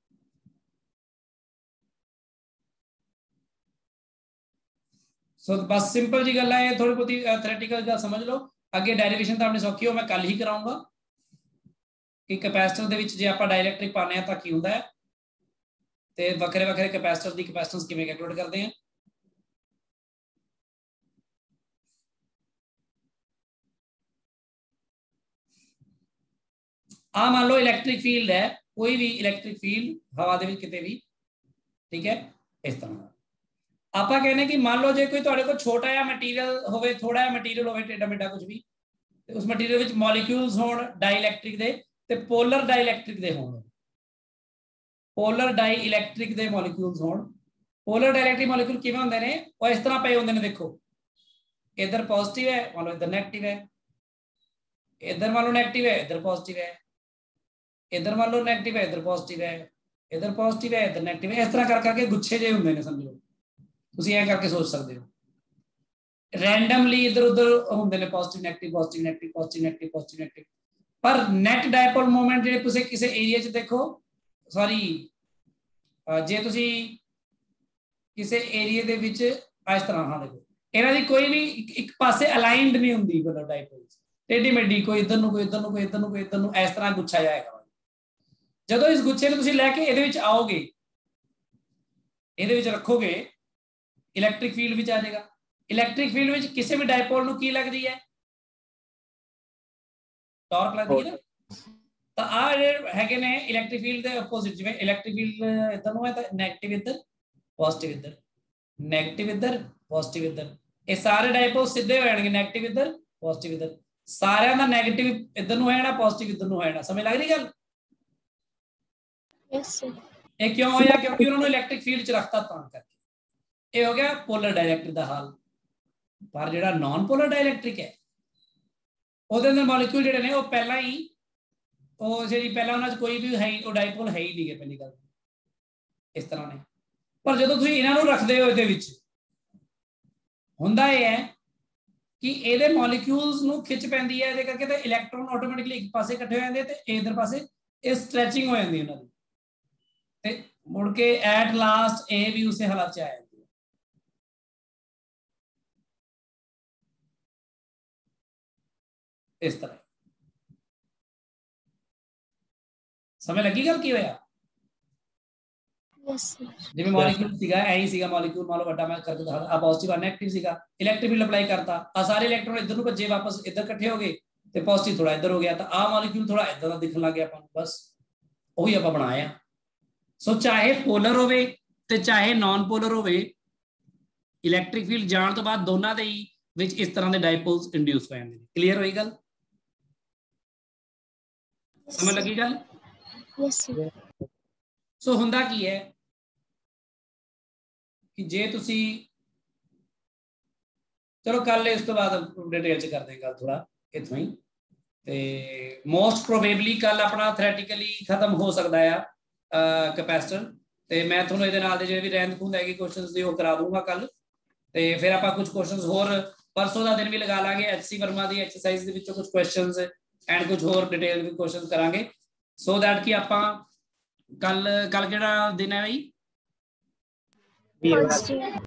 सो बस सिंपल जी गल है, थोड़ी बहुत थ्योरेटिकल गल समझ लो। अगे डेरिवेशन तो अपनी सौखी हो, मैं कल ही कराऊंगा कि कैपेसिटर दे विच जे आपां डाइलेक्ट्रिक पाने तां की हुंदा है ते वखरे वखरे कैपेसिटर दी कैपेसिटेंस किवें कैलकुलेट करते हैं। आ मान लो इलैक्ट्रिक फील्ड है, कोई भी इलैक्ट्रिक फील्ड हवा दे विच किते भी, ठीक है, इस तरह ਆਪਾਂ कहने कि मान लो जे कोई तुहाडे कोल छोटा जिहा मटीरियल होवे, थोड़ा जिहा मटीरियल होवे, टेढ़ा मेढ़ा कुछ भी, ते उस मटीरियल विच मॉलिक्यूल्स होण डाइलैक्ट्रिक दे ते पोलर डाइलैक्ट्रिक दे होण, पोलर डाइलैक्ट्रिक दे मॉलिक्यूल्स होण। पोलर डाइलैक्ट्रिक मॉलिक्यूल किवें हुंदे ने? ओह इस तरह पए हुंदे ने, देखो इधर पॉजिटिव है, मान लो इधर नेगेटिव है, इधर मान लो नेगेटिव है, इधर पॉजिटिव है, इधर मान लो नेगेटिव है, इधर पॉजिटिव है, इधर पॉजिटिव है, इधर नेगेटिव है, इस तरह कर करके गुच्छे जे हुंदे ने, समझो ਤੁਸੀਂ ਐ ਕਰਕੇ ਸੋਚ ਸਕਦੇ ਹੋ। ਰੈਂਡਮਲੀ ਇਧਰ ਉਧਰ ਹੁੰਦੇ ਨੇ, positive negative positive negative positive negative positive negative. ਪਰ ਨੈਟ ਡਾਇਪੋਲ ਮੋਮੈਂਟ ਜਿਹੜੇ ਤੁਸੀਂ ਕਿਸੇ ਏਰੀਆ 'ਚ ਦੇਖੋ, ਸੌਰੀ ਜੇ ਤੁਸੀਂ ਕਿਸੇ ਏਰੀਆ ਦੇ ਵਿੱਚ ਇਸ ਤਰ੍ਹਾਂ, ਹਾਂ ਦੇਖੋ ਇਹਨਾਂ ਦੀ ਕੋਈ ਵੀ ਇੱਕ ਪਾਸੇ ਅਲਾਈਨਡ ਨਹੀਂ ਹੁੰਦੀ, ਮਤਲਬ ਡਾਇਪੋਲਸ ਟੇਢੀ ਮੇਢੀ, ਕੋਈ ਇੱਧਰ ਨੂੰ ਕੋਈ ਇੱਧਰ ਨੂੰ ਕੋਈ ਇੱਧਰ ਨੂੰ ਕੋਈ ਇੱਧਰ ਨੂੰ, ਇਸ ਤਰ੍ਹਾਂ ਗੁੱਛਾ ਜਾਏਗਾ। ਜਦੋਂ ਇਸ ਗੁੱਛੇ ਨੂੰ ਤੁਸੀਂ ਲੈ ਕੇ ਇਹਦੇ ਵਿੱਚ ਆਓਗੇ, ਇਹਦੇ ਵਿੱਚ ਰੱਖੋਗੇ, इलैक्ट्रिक फील्ड विच आ जाएगा। इलैक्ट्रिक फील्ड विच किसी भी डायपोल नूं की लगदी है? टॉर्क लगदी है ना। तो आ जेहड़े हैगे ने इलैक्ट्रिक फील्ड दे अपोजिट, जिवें इलैक्ट्रिक फील्ड इधर नूं है तां नेगेटिव इधर पॉजिटिव इधर, नेगेटिव इधर पॉजिटिव इधर, ये सारे डायपोल सीधे हो जाणगे, नेगेटिव इधर पॉजिटिव इधर, सारियां दा नेगेटिव इधर नूं है जाना, पॉजिटिव इधर नूं है जाना। समझ लग रही गल? Yes sir. ये क्यों होया? क्योंकि उन्होंने इलैक्ट्रिक फील्ड च रखता, तां करके ये हो गया पोलर डायलैक्ट्रिक का हाल। पर जो नॉन पोलर डायलैक्ट्रिक है, ਉਹਦੇ ਅੰਦਰ ਮੋਲੀਕਿਊਲ ਜਿਹੜੇ ਨੇ ਉਹ ਪਹਿਲਾਂ ਹੀ ਉਹ ਜਿਹੜੀ ਪਹਿਲਾਂ ਉਹਨਾਂ 'ਚ ਕੋਈ ਵੀ ਹੈ ਉਹ ਡਾਈਪੋਲ ਹੈ ਹੀ ਨਹੀਂ ਗੇ ਪਹਿਲੀ ਗੱਲ ਇਸ ਤਰ੍ਹਾਂ ਨੇ। ਪਰ ਜਦੋਂ ਤੁਸੀਂ ਇਹਨਾਂ ਨੂੰ ਰੱਖਦੇ ਹੋ ਇਹਦੇ ਵਿੱਚ ਹੁੰਦਾ ਇਹ ਹੈ ਕਿ ਇਹਦੇ ਮੋਲੀਕਿਊਲਸ ਨੂੰ ਖਿੱਚ ਪੈਂਦੀ ਹੈ, ਇਹਦੇ ਕਰਕੇ ਤੇ ਇਲੈਕਟ੍ਰੋਨ ਆਟੋਮੈਟਿਕਲੀ ਇੱਕ ਪਾਸੇ ਇਕੱਠੇ ਹੋ ਜਾਂਦੇ ਤੇ ਇਧਰ ਪਾਸੇ ਇਹ ਸਟ੍ਰੈਚਿੰਗ ਹੋ ਜਾਂਦੀ ਉਹਨਾਂ ਦੀ ਤੇ ਮੁੜ ਕੇ ਐਟ ਲਾਸਟ ਇਹ ਵੀ ਉਸੇ ਹਾਲਤ 'ਚ ਆ ਜਾਂਦੀ ਹੈ। ਇਸ ਤਰ੍ਹਾਂ ਸਮਝ ਲੱਗੀ ਗੱਲ ਕੀ ਹੋਇਆ? ਜਿਵੇਂ ਮੋਲੀਕਿਊਲ ਸੀਗਾ ਐ ਹੀ ਸੀਗਾ, ਮੋਲੀਕਿਊਲ ਮੰਨ ਲਓ ਵੱਡਾ ਮੈਂ ਕਰਕੇ ਦਿਖਾ ਆ ਪੋਜ਼ਿਟਿਵ ਆ ਨੈਗੇਟਿਵ ਸੀਗਾ, ਇਲੈਕਟ੍ਰਿਕ ਫੀਲਡ ਅਪਲਾਈ ਕਰਤਾ ਆ ਸਾਰੇ ਇਲੈਕਟ੍ਰੋਨ ਇੱਧਰ ਨੂੰ ਭੱਜੇ ਵਾਪਸ ਇੱਧਰ ਇਕੱਠੇ ਹੋ ਗਏ ਤੇ ਪੋਜ਼ਿਟਿਵ ਥੋੜਾ ਇੱਧਰ ਹੋ ਗਿਆ ਤਾਂ ਆ ਮੋਲੀਕਿਊਲ ਥੋੜਾ ਇੱਧਰ ਦਾ ਦਿਖਣ ਲੱਗ ਗਿਆ ਆਪਾਂ ਨੂੰ, ਬਸ ਉਹੀ ਆਪਾਂ ਬਣਾਇਆ। ਸੋ ਚਾਹੇ ਪੋਲਰ ਹੋਵੇ ਤੇ ਚਾਹੇ ਨਾਨ ਪੋਲਰ ਹੋਵੇ, ਇਲੈਕਟ੍ਰਿਕ ਫੀਲਡ ਜਾਣ ਤੋਂ ਬਾਅਦ ਦੋਨਾਂ ਦੇ ਹੀ ਵਿੱਚ ਇਸ ਤਰ੍ਹਾਂ ਦੇ ਡਾਈਪੋਲਸ ਇੰਡਿਊਸ ਹੋ ਜਾਂਦੇ ਨੇ। ਕਲੀਅਰ ਹੋਈ ਗੱਲ? ਸਮਝ ਲੱਗੀ ਗੱਲ? ਸੋ ਹੁੰਦਾ ਕੀ ਹੈ ਕਿ ਜੇ ਤੁਸੀਂ ਚਲੋ ਕੱਲ ਇਸ ਤੋਂ ਬਾਅਦ ਡਿਟੇਲ ਚ ਕਰਦੇ ਹਾਂ ਗੱਲ ਥੋੜਾ ਇਤਨਾ ਹੀ ਤੇ ਮੋਸਟ ਪ੍ਰੋਬੇਬਲੀ ਕੱਲ ਆਪਣਾ ਥਿਓਰੈਟਿਕਲੀ ਖਤਮ ਹੋ ਸਕਦਾ ਆ ਕੈਪੈਸਿਟਰ ਤੇ ਮੈਂ ਤੁਹਾਨੂੰ ਇਹਦੇ ਨਾਲ ਦੇ ਜਿਹੜੇ ਵੀ ਰਹਿੰਦ ਖੂੰਦ ਹੈਗੇ ਕੁਐਸਚਨਸ ਦੇ ਉਹ ਕਰਾ ਦੂੰਗਾ ਕੱਲ ਤੇ ਫਿਰ ਆਪਾਂ ਕੁਝ ਕੁਐਸਚਨਸ ਹੋਰ परसों का दिन भी लगा लांगे HC वर्मा दी एक्सरसाइज दे विचों कुछ क्वेश्चंस एंड कुछ और डिटेल भी क्वेश्चन करांगे सो दैट कि आपां कल केड़ा दिन है भाई